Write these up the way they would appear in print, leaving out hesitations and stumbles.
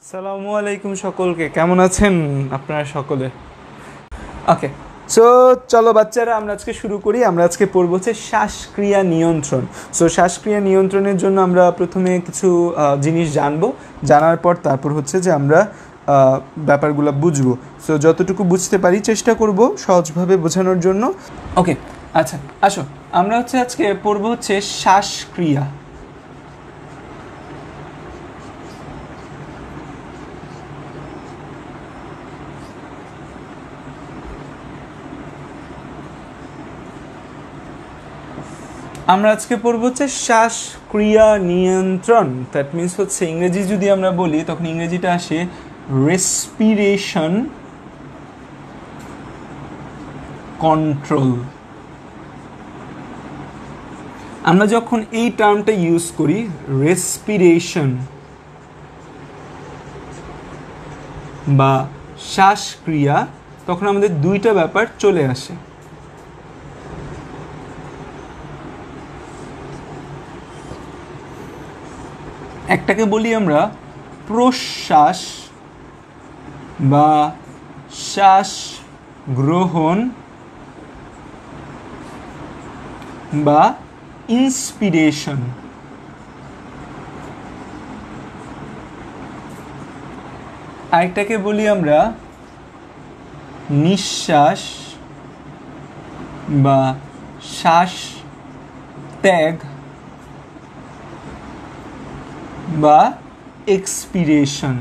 আসসালামু আলাইকুম সকলকে, কেমন আছেন আপনারা সকলে? ওকে, সো চলো বাচ্চারা, আমরা আজকে শুরু করি। আমরা আজকে পড়বো হচ্ছে শ্বাসক্রিয়া নিয়ন্ত্রণ। সো শ্বাসক্রিয়া নিয়ন্ত্রণের জন্য আমরা প্রথমে কিছু জিনিস জানবো, জানার পর তারপর হচ্ছে যে আমরা ব্যাপারগুলো বুঝবো। সো যতটুকু বুঝতে পারি চেষ্টা করব সহজভাবে বোঝানোর জন্য। ওকে, আচ্ছা আসো, আমরা হচ্ছে আজকে পড়বো হচ্ছে শ্বাসক্রিয়া। আমরা আজকে পড়বো হচ্ছে শ্বাসক্রিয়া নিয়ন্ত্রণ। দ্যাট মিনস হচ্ছে ইংরেজি যদি আমরা বলি তখন ইংরেজিটা আসে রেসপিরেশন কন্ট্রোল। আমরা যখন এই টার্মটা ইউজ করি রেসপিরেশন বা শ্বাসক্রিয়া, তখন আমাদের দুইটা ব্যাপার চলে আসে। একটাকে বলি আমরা প্রশ্বাস বা শ্বাস গ্রহণ বা ইন্সপিরেশন। আরেকটাকে বলি আমরা নিঃশ্বাস বা শ্বাস ত্যাগ বা এক্সপিরেশন।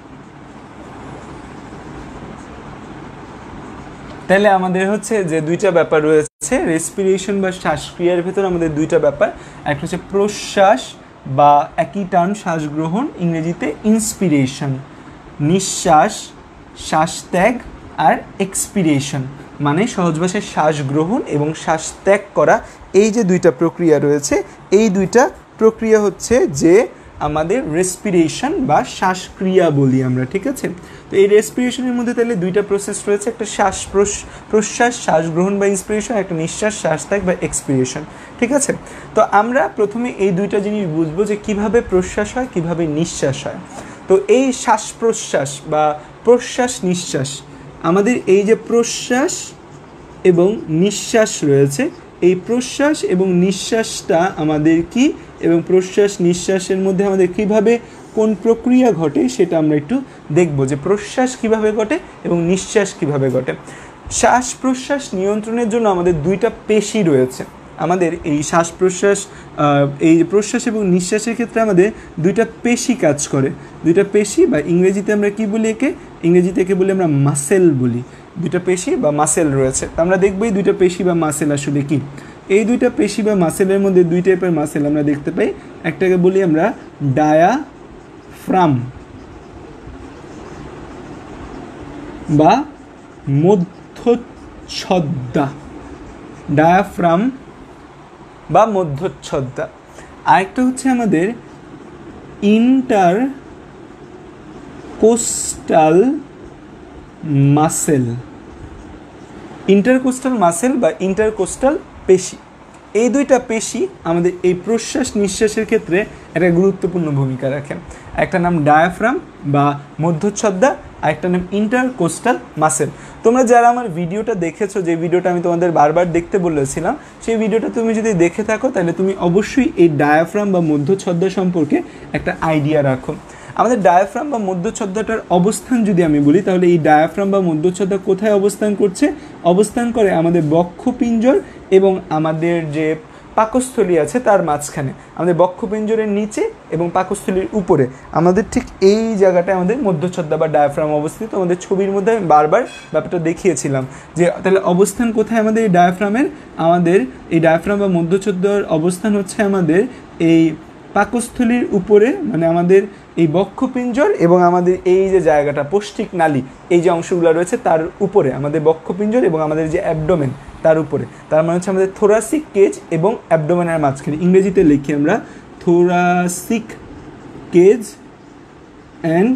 তাহলে আমাদের হচ্ছে যে দুইটা ব্যাপার রয়েছে রেসপিরেশন বা শ্বাসক্রিয়ার ভেতর, আমাদের দুইটা ব্যাপার। একটা হচ্ছে প্রশ্বাস বা একই টার্ম শ্বাস গ্রহণ, ইংরেজিতে ইন্সপিরেশন, নিঃশ্বাস শ্বাস ত্যাগ, আর এক্সপিরেশন মানে সহজ ভাষায় শ্বাস গ্রহণ এবং শ্বাস ত্যাগ করা। এই যে দুইটা প্রক্রিয়া রয়েছে, এই দুইটা প্রক্রিয়া হচ্ছে যে আমাদের রেসপিরেশন বা শ্বাসক্রিয়া বলি আমরা, ঠিক আছে? তো এই রেসপিরেশনের মধ্যে তাহলে দুইটা প্রসেস রয়েছে, একটা শ্বাস প্রশ্বাস শ্বাস গ্রহণ বা ইন্সপিরেশন, একটা নিঃশ্বাস শ্বাস ত্যাগ বা এক্সপিরেশন, ঠিক আছে? তো আমরা প্রথমে এই দুইটা জিনিস বুঝবো যে কিভাবে প্রশ্বাস হয়, কিভাবে নিঃশ্বাস হয়। তো এই শ্বাস প্রশ্বাস বা প্রশ্বাস নিঃশ্বাস, আমাদের এই যে প্রশ্বাস এবং নিঃশ্বাস রয়েছে, এই প্রশ্বাস এবং নিঃশ্বাসটা আমাদের কি, এবং প্রশ্বাস নিঃশ্বাসের মধ্যে আমাদের কিভাবে কোন প্রক্রিয়া ঘটে সেটা আমরা একটু দেখব, যে প্রশ্বাস কিভাবে ঘটে এবং নিঃশ্বাস কিভাবে ঘটে। শ্বাস প্রশ্বাস নিয়ন্ত্রণের জন্য আমাদের দুইটা পেশি রয়েছে। আমাদের এই শ্বাস প্রশ্বাস, এই প্রশ্বাস এবং নিঃশ্বাসের ক্ষেত্রে আমাদের দুইটা পেশি কাজ করে। দুইটা পেশি বা ইংরেজিতে আমরা কি বলি, ইংরেজিতে একে বলি আমরা মাসেল বলি। দুইটা পেশি বা মাসেল রয়েছে। আমরা দেখব এই দুইটা পেশি বা মাসেল আসলে কি। এই দুইটা পেশি বা মাসেলের মধ্যে দুই টাইপের মাসেল আমরা দেখতে পাই। একটাকে বলি আমরা ডায়াফ্রাম বা মধ্যচ্ছদা, ডায়াফ্রাম বা মধ্যচ্ছদা। আরেকটা হচ্ছে আমাদের ইন্টারকোস্টাল মাসেল, ইন্টারকোস্টাল মাসেল বা ইন্টারকোস্টাল পেশি। এই দুইটা পেশি আমাদের এই প্রশ্বাস নিঃশ্বাসের ক্ষেত্রে একটা গুরুত্বপূর্ণ ভূমিকা রাখে। একটা নাম ডায়াফ্রাম বা মধ্যচ্ছদা, আরেকটা নাম ইন্টারকোস্টাল মাসেল। তোমরা যারা আমার ভিডিওটা দেখেছো, যে ভিডিওটা আমি তোমাদের বারবার দেখতে বলেছিলাম, সেই ভিডিওটা তুমি যদি দেখে থাকো তাহলে তুমি অবশ্যই এই ডায়াফ্রাম বা মধ্যচ্ছদা সম্পর্কে একটা আইডিয়া রাখো। আমাদের ডায়াফ্রাম বা মধ্যচ্ছদাটার অবস্থান যদি আমি বলি, তাহলে এই ডায়াফ্রাম বা মধ্যচ্ছদা কোথায় অবস্থান করছে? অবস্থান করে আমাদের বক্ষপিঞ্জর এবং আমাদের যে পাকস্থলী আছে তার মাঝখানে। আমাদের বক্ষপিঞ্জরের নিচে এবং পাকস্থলীর উপরে, আমাদের ঠিক এই জায়গাটায় আমাদের মধ্যচ্ছদা বা ডায়াফ্রাম অবস্থিত। আমাদের ছবির মধ্যে আমি বারবার ব্যাপারটা দেখিয়েছিলাম যে তাহলে অবস্থান কোথায় আমাদের এই ডায়াফ্রামের। আমাদের এই ডায়াফ্রাম বা মধ্যচ্ছদার অবস্থান হচ্ছে আমাদের এই পাকস্থলীর উপরে, মানে আমাদের এই বক্ষপিঞ্জর এবং আমাদের এই যে জায়গাটা পৌষ্টিক নালী, এই যে অংশগুলো রয়েছে তার উপরে আমাদের বক্ষপিঞ্জর এবং আমাদের যে অ্যাবডোমেন তার উপরে। তার মানে হচ্ছে আমাদের থোরাসিক কেজ এবং অ্যাবডোমেনের মাঝখানে। ইংরেজিতে লিখি আমরা thoracic cage and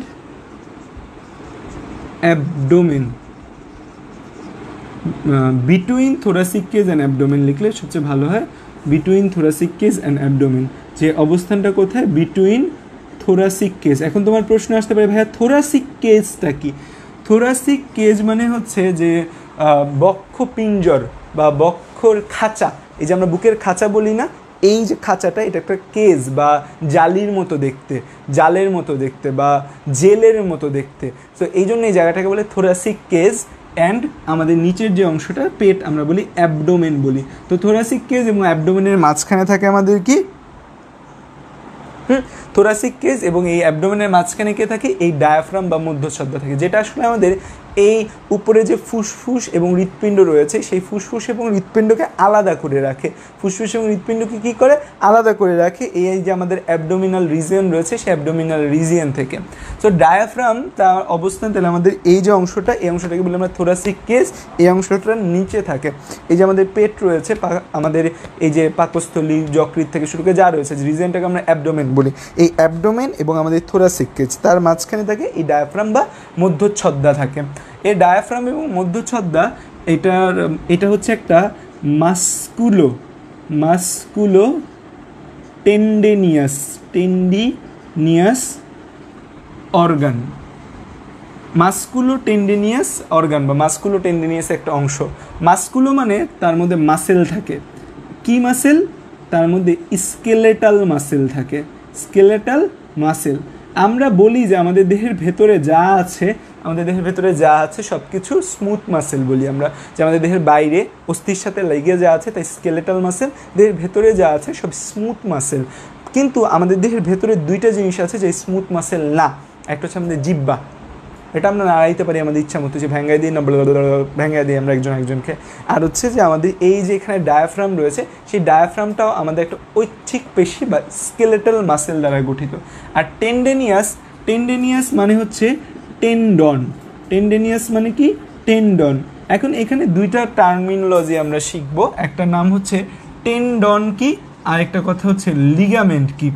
abdomen. Between thoracic cage and abdomen লিখলে সবচেয়ে ভালো হয়। Between thoracic cage and abdomen, যে অবস্থানটা কোথায়? Between thoracic cage. এখন তোমার প্রশ্ন আসতে পারে ভাইয়া থোরাসিক কেজটা কি? থোরাসিক কেজ মানে হচ্ছে যে বক্ষপিঞ্জর বা বক্ষর খাঁচা, এই যে আমরা বুকের খাঁচা বলি না, এই যে খাঁচাটা এটা একটা কেজ বা জালির মতো দেখতে, জালের মতো দেখতে বা জেলের মতো দেখতে। সো এই জন্য এই জায়গাটাকে বলে থোরাসিক কেজ। অ্যান্ড আমাদের নিচের যে অংশটা পেট আমরা বলি অ্যাবডোমেন বলি। তো থোরাসিক কেজ এবং অ্যাবডোমেনের মাঝখানে থাকে আমাদের কি থোরাসিক কেজ, এবং এই অ্যাবডোমেনের মাঝখানে কে থাকে? এই ডায়াফ্রাম বা মধ্যচ্ছদা থাকে, যেটা আসলে আমাদের এই উপরে যে ফুসফুস এবং হৃৎপিণ্ড রয়েছে সেই ফুসফুস এবং হৃৎপিণ্ডকে আলাদা করে রাখে। ফুসফুস এবং হৃৎপিণ্ডকে কী করে? আলাদা করে রাখে এই যে আমাদের অ্যাবডোমিনাল রিজিয়ন রয়েছে সেই অ্যাবডোমিনাল রিজিয়ন থেকে। সো ডায়াফ্রাম তার অবস্থান তাহলে আমাদের এই যে অংশটা, এই অংশটাকে বলি আমরা থোরাসিক কেজ। এই অংশটার নিচে থাকে এই যে আমাদের পেট রয়েছে, আমাদের এই যে পাকস্থলী, যকৃৎ থেকে শুরু করে যা রয়েছে রিজিয়নটাকে আমরা অ্যাবডোমেন বলি। এই অ্যাবডোমেন এবং আমাদের থোরাসিক কেজ তার মাঝখানে থাকে এই ডায়াফ্রাম বা মধ্যচ্ছদা থাকে। এই ডায়াফ্রাম এবং মধ্যচ্ছদা এটা হচ্ছে একটা মাস্কুলো টেন্ডিনিয়াস অর্গান। মাস্কুলো টেন্ডিনিয়াস অর্গান বা মাস্কুলো টেন্ডিনিয়াস একটা অংশ। মাস্কুলো মানে তার মধ্যে মাসেল থাকে। কি মাসেল? তার মধ্যে স্কেলেটাল মাসেল থাকে, স্কেলেটাল মাসেল। আমরা বলি যে আমাদের দেহের ভেতরে যা আছে, সব কিছু স্মুথ মাসেল বলি আমরা, যে আমাদের দেহের বাইরে অস্থির সাথে লেগে যা আছে তাই স্কেলেটাল মাসেল, দেহের ভেতরে যা আছে সব স্মুথ মাসেল। কিন্তু আমাদের দেহের ভেতরে দুইটা জিনিস আছে যে স্মুথ মাসেল না। একটা হচ্ছে আমাদের জিহ্বা, এটা আমরা নাড়াইতে পারি আমাদের ইচ্ছা মতো, যে ভেঙ্গাই দিই না ভেঙ্গাই দিই আমরা একজনকে। আর হচ্ছে যে আমাদের এই যে এখানে ডায়াফ্রাম রয়েছে সেই ডায়াফ্রামটাও আমাদের একটা ঐচ্ছিক পেশি বা স্কেলেটাল মাসেল দ্বারা গঠিত। আর টেন্ডেনিয়াস মানে হচ্ছে টেন্ডন। টেন্ডেনিয়াস মানে কি? টেন্ডন। এখন এখানে দুইটা টার্মিনোলজি আমরা শিখব, একটা নাম হচ্ছে টেন্ডন কি, আর একটা কথা হচ্ছে লিগামেন্ট কি।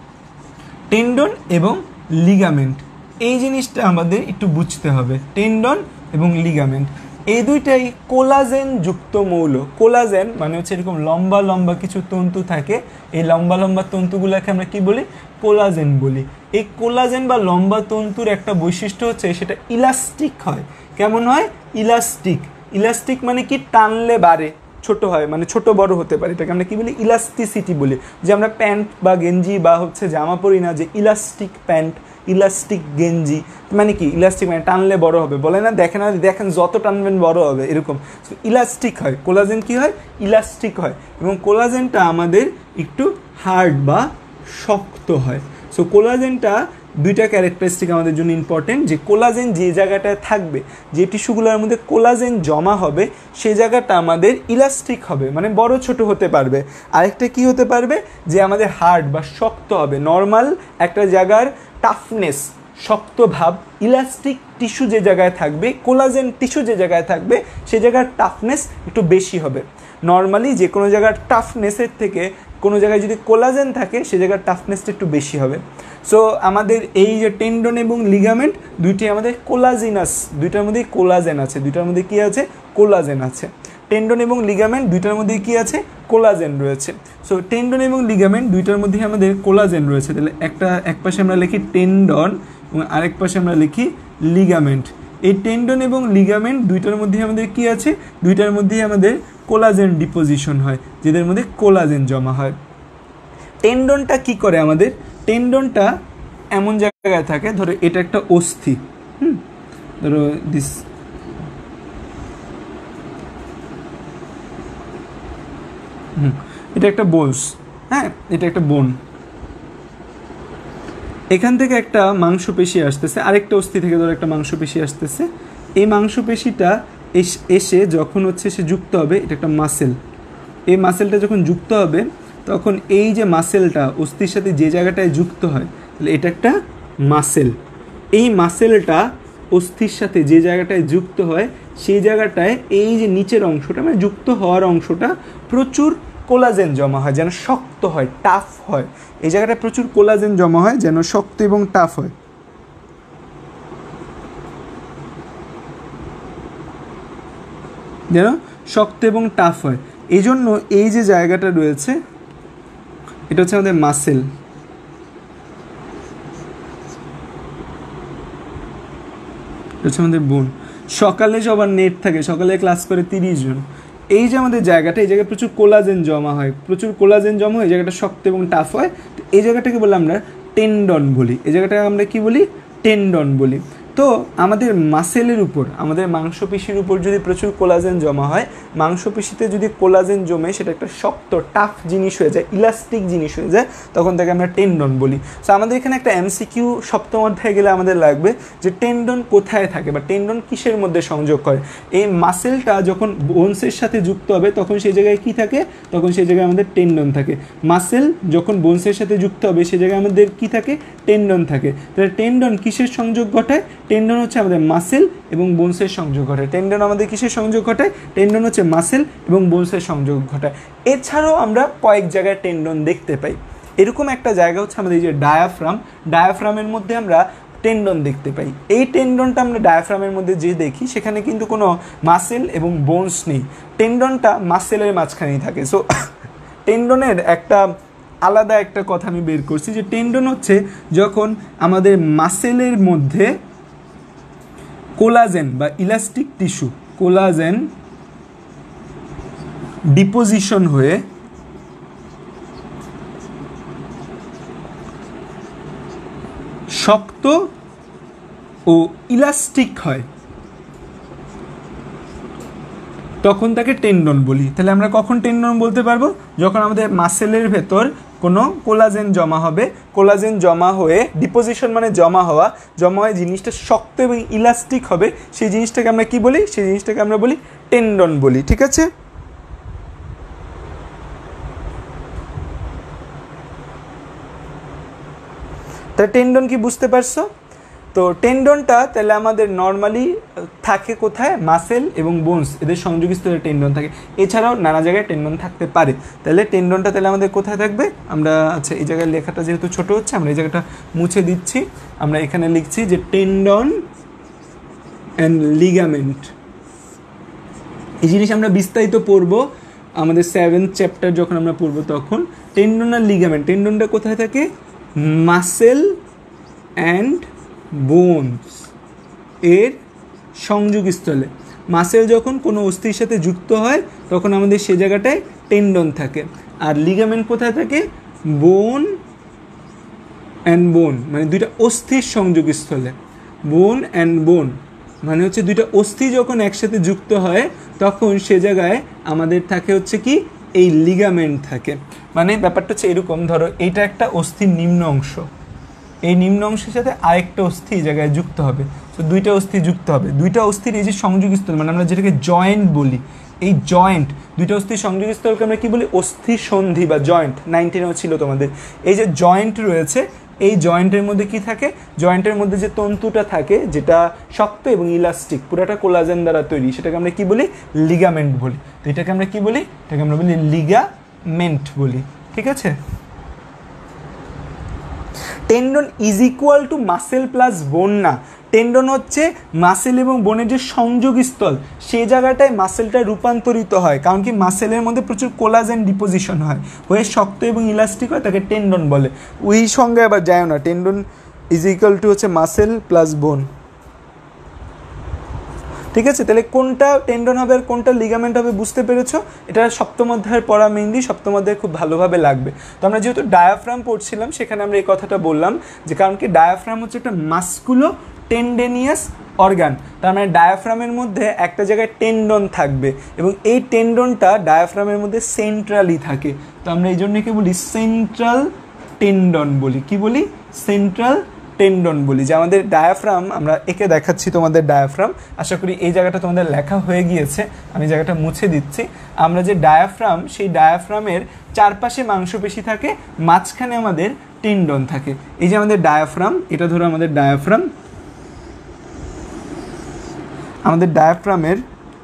টেন্ডন এবং লিগামেন্ট এই জিনিসটা আমাদের একটু বুঝতে হবে। টেন্ডন এবং লিগামেন্ট এই দুইটাই কোলাজেন যুক্ত মৌল। কোলাজেন মানে হচ্ছে এরকম লম্বা লম্বা কিছু তন্তু থাকে, এই লম্বা লম্বা তন্তুগুলোকে আমরা কি বলি? কোলাজেন বলি। এই কোলাজেন বা লম্বা তন্তুর একটা বৈশিষ্ট্য হচ্ছে সেটা ইলাস্টিক হয়। কেমন হয়? ইলাস্টিক। ইলাস্টিক মানে কি? টানলে বাড়ে, ছোট হয়, মানে ছোট বড় হতে পারে, এটাকে আমরা কি বলি? ইলাস্টিসিটি বলি। যে আমরা প্যান্ট বা গেঞ্জি বা হচ্ছে জামা পরি না, যে ইলাস্টিক প্যান্ট, ইলাস্টিক গেঞ্জি, মানে কি? ইলাস্টিক মানে টানলে বড় হবে, বলে না? দেখেন যত টানবেন বড় হবে, এরকম ইলাস্টিক হয়। কোলাজেন কি হয়? ইলাস্টিক হয়। এবং কোলাজেনটা আমাদের একটু হার্ড বা শক্ত হয়। সো কোলাজেনটা দুইটা ক্যারেক্টারিস্টিক আমাদের জন্য ইম্পর্টেন্ট, যে কোলাজেন যে জায়গাটায় থাকবে, যে টিস্যুগুলোর মধ্যে কোলাজেন জমা হবে সেই জায়গাটা আমাদের ইলাস্টিক হবে, মানে বড় ছোট হতে পারবে। আরেকটা কি হতে পারবে? যে আমাদের হার্ড বা শক্ত হবে। নর্মাল একটা জায়গার টাফনেস, শক্ত ভাব, ইলাস্টিক টিস্যু যে জায়গায় থাকবে, কোলাজেন টিস্যু যে জায়গায় থাকবে সেই জায়গার টাফনেস একটু বেশি হবে। নর্মালি যে কোনো জায়গার টাফনেসের থেকে কোনো জায়গায় যদি কোলাজেন থাকে সে জায়গার টাফনেসটা একটু বেশি হবে। সো আমাদের এই যে টেন্ডন এবং লিগামেন্ট দুইটি আমাদের কোলাজিনাস, দুইটার মধ্যেই কোলাজেন আছে, দুইটার মধ্যে কী আছে? কোলাজেন আছে। টেন্ডন এবং লিগামেন্ট দুইটার মধ্যে কী আছে? কোলাজেন রয়েছে। সো টেন্ডন এবং লিগামেন্ট দুইটার মধ্যেই আমাদের কোলাজেন রয়েছে। তাহলে এক পাশে আমরা লিখি টেন্ডন এবং আরেক পাশে আমরা লিখি লিগামেন্ট। এই টেন্ডন এবং লিগামেন্ট দুইটার মধ্যে আমাদের কি আছে? দুইটার মধ্যেই আমাদের কোলাজেন ডিপোজিশন হয়, যেদের মধ্যে কোলাজেন জমা হয়। টেন্ডনটা কি করে আমাদের? টেন্ডনটা এমন জায়গায় থাকে, ধরো এটা একটা অস্থি, ধরো দিস, এটা একটা বোনস, হ্যাঁ, এটা একটা বোন। এখান থেকে একটা মাংসপেশি আসতেছে, আরেকটা অস্থি থেকে ধরো একটা মাংসপেশি আসতেছে। এই মাংসপেশিটা এসে যখন হচ্ছে সে যুক্ত হবে, এটা একটা মাসেল। এই মাসেলটা যখন যুক্ত হবে তখন এই যে মাসেলটা অস্থির সাথে যে জায়গাটায় যুক্ত হয়, তাহলে এটা একটা মাসেল। এই মাসেলটা অস্থির সাথে যে জায়গাটায় যুক্ত হয় সেই জায়গাটায় এই যে নিচের অংশটা, মানে যুক্ত হওয়ার অংশটা প্রচুর কোলাজেন জমা হয়, যেন শক্ত হয়, টাফ হয়। এই জায়গাটায় প্রচুর কোলাজেন জমা হয় যেন শক্ত এবং টাফ হয়। যেন শক্ত এবং টাফ হয়। এই জন্য এই যে জায়গাটা রয়েছে এটা হচ্ছে আমাদের মাসেল। হচ্ছে আমাদের বোন। সকালে সবার নেট থাকে, সকালে ক্লাস করে 30 জন। এই যে আমাদের জায়গাটা, এই জায়গায় প্রচুর কোলাজেন জমা হয়, প্রচুর কোলাজেন জমা হয়, এই জায়গাটা শক্ত এবং টাফ হয়। তো এই জায়গাটাকে বলে আমরা টেন্ডন বলি, এই জায়গাটাকে আমরা কি বলি? টেন্ডন বলি। তো আমাদের মাসেলের উপর, আমাদের মাংসপেশির উপর যদি প্রচুর কোলাজেন জমা হয়, মাংসপেশিতে যদি কোলাজেন জমে সেটা একটা শক্ত টাফ জিনিস হয়ে যায়, ইলাস্টিক জিনিস হয়ে যায়, তখন তাকে আমরা টেন্ডন বলি। সো আমাদের এখানে একটা এমসিকিউ সপ্তম অধ্যায়ে গেলে আমাদের লাগবে যে টেন্ডন কোথায় থাকে বা টেন্ডন কিসের মধ্যে সংযোগ করে। এই মাসেলটা যখন বোনসের সাথে যুক্ত হবে তখন সেই জায়গায় কি থাকে? তখন সেই জায়গায় আমাদের টেন্ডন থাকে। মাসেল যখন বোনসের সাথে যুক্ত হবে সেই জায়গায় আমাদের কি থাকে? টেন্ডন থাকে। তাহলে টেন্ডন কিসের সংযোগ ঘটায়? টেন্ডন হচ্ছে আমাদের মাসেল এবং বোনসের সংযোগ ঘটায়। টেন্ডন আমাদের কিসের সংযোগ ঘটায়? টেন্ডন হচ্ছে মাসেল এবং বোনসের সংযোগ ঘটায়। এছাড়াও আমরা কয়েক জায়গায় টেন্ডন দেখতে পাই। এরকম একটা জায়গা হচ্ছে আমাদের এই যে ডায়াফ্রাম, ডায়াফ্রামের মধ্যে আমরা টেন্ডন দেখতে পাই। এই টেন্ডনটা আমরা ডায়াফ্রামের মধ্যে যে দেখি সেখানে কিন্তু কোনো মাসেল এবং বোনস নেই, টেন্ডনটা মাসেলের মাঝখানেই থাকে। সো টেন্ডনের একটা আলাদা একটা কথা আমি বের করছি যে টেন্ডন হচ্ছে যখন আমাদের মাসেলের মধ্যে কোলাজেন বা ইলাস্টিক টিস্যু, কোলাজেন ডিপোজিশন হয়ে শক্ত ও ইলাস্টিক হয়, তখন তাকে টেন্ডন বলি। তাহলে আমরা কখন টেন্ডন বলতে পারবো? যখন আমাদের মাসেলের ভেতর কোনো কোলাজেন জমা হবে, কোলাজেন জমা হয়ে ডিপোজিশন মানে জমা হওয়া, জমা হয়ে জিনিসটা শক্ত এবং ইলাস্টিক হবে, সেই জিনিসটাকে আমরা কি বলি? সেই জিনিসটাকে আমরা বলি টেন্ডন বলি। ঠিক আছে? তা টেন্ডন কি বুঝতে পারছো? তো টেন্ডনটা তাহলে আমাদের নর্মালি থাকে কোথায়? মাসেল এবং বোনস এদের সংযোগস্থলে টেন্ডন থাকে। এছাড়াও নানা জায়গায় টেন্ডন থাকতে পারে। তাহলে টেন্ডনটা তাহলে আমাদের কোথায় থাকবে? আমরা আচ্ছা এই জায়গায় লেখাটা যেহেতু ছোট হচ্ছে আমরা এই জায়গাটা মুছে দিচ্ছি। আমরা এখানে লিখছি যে টেন্ডন অ্যান্ড লিগামেন্ট। এই জিনিস আমরা বিস্তারিত পড়বো আমাদের 7th চ্যাপ্টার যখন আমরা পড়বো তখন। টেন্ডন আর লিগামেন্ট, টেন্ডনটা কোথায় থাকে? মাসেল অ্যান্ড বোনস এর সংযোগস্থলে। মাসেল যখন কোনো অস্থির সাথে যুক্ত হয় তখন আমাদের সে জায়গাটায় টেন্ডন থাকে। আর লিগামেন্ট কোথায় থাকে? বোন অ্যান্ড বোন, মানে দুইটা অস্থির সংযোগস্থলে। বোন অ্যান্ড বোন মানে হচ্ছে দুইটা অস্থি যখন একসাথে যুক্ত হয় তখন সে জায়গায় আমাদের থাকে হচ্ছে কি? এই লিগামেন্ট থাকে। মানে ব্যাপারটা হচ্ছে এরকম, ধরো এইটা একটা অস্থির নিম্ন অংশ, এই নিম্ন অংশের সাথে আরেকটা অস্থি এই জায়গায় যুক্ত হবে। তো দুইটা অস্থি যুক্ত হবে, দুইটা অস্থির এই যে সংযোগস্থল মানে আমরা যেটাকে জয়েন্ট বলি, এই জয়েন্ট দুইটা অস্থির সংযোগস্থলকে আমরা কী বলি? অস্থি সন্ধি বা জয়েন্ট। 19-এও ছিল তোমাদের। এই যে জয়েন্ট রয়েছে, এই জয়েন্টের মধ্যে কি থাকে? জয়েন্টের মধ্যে যে তন্তুটা থাকে যেটা শক্ত এবং ইলাস্টিক, পুরাটা কোলাজেন দ্বারা তৈরি, সেটাকে আমরা কি বলি? লিগামেন্ট বলি। তো এটাকে আমরা কি বলি? এটাকে আমরা বলি লিগামেন্ট বলি। ঠিক আছে? Tendon is equal to muscle plus bone না। টেন্ডন হচ্ছে মাসেল এবং বোনের যে সংযোগস্থল, সেই জায়গাটায় মাসেলটা রূপান্তরিত হয়। কারণ কি? মাসেলের মধ্যে প্রচুর কোলাজেন ডিপোজিশন হয়, হয়ে শক্ত এবং ইলাস্টিক হয়, তাকে টেন্ডন বলে। ওই সঙ্গে আবার যায় না, টেন্ডন ইজ ইকুয়াল টু হচ্ছে মাসেল প্লাস বোন। ঠিক আছে? তাহলে কোনটা টেন্ডন হবে আর কোনটা লিগামেন্ট হবে বুঝতে পেরেছো? এটা সপ্তম অধ্যায়ের পড়া মেইনলি সপ্তম অধ্যায়ে খুব ভালোভাবে লাগবে। তো আমরা যেহেতু ডায়াফ্রাম পড়ছিলাম সেখানে আমরা এই কথাটা বললাম যে কারণ কি ডায়াফ্রাম হচ্ছে একটা মাস্কুলো টেন্ডেনিয়াস অর্গান, তার মানে ডায়াফ্রামের মধ্যে একটা জায়গায় টেন্ডন থাকবে এবং এই টেন্ডনটা ডায়াফ্রামের মধ্যে সেন্ট্রালি থাকে। তো আমরা এই জন্য কি বলি? সেন্ট্রাল টেন্ডন বলি। কি বলি? সেন্ট্রাল টেন্ডন বলি। যে আমাদের ডায়াফ্রাম, আমরা একে দেখাচ্ছি তোমাদের ডায়াফ্রাম, আশা করি এই জায়গাটা তোমাদের লেখা হয়ে গিয়েছে, আমি জায়গাটা মুছে দিচ্ছি। আমরা যে ডায়াফ্রাম, সেই ডায়াফ্রামের চারপাশে মাংসপেশি থাকে, মাঝখানে আমাদের টেন্ডন থাকে। এই যে আমাদের ডায়াফ্রাম, এটা ধরো আমাদের ডায়াফ্রাম, আমাদের ডায়াফ্রামের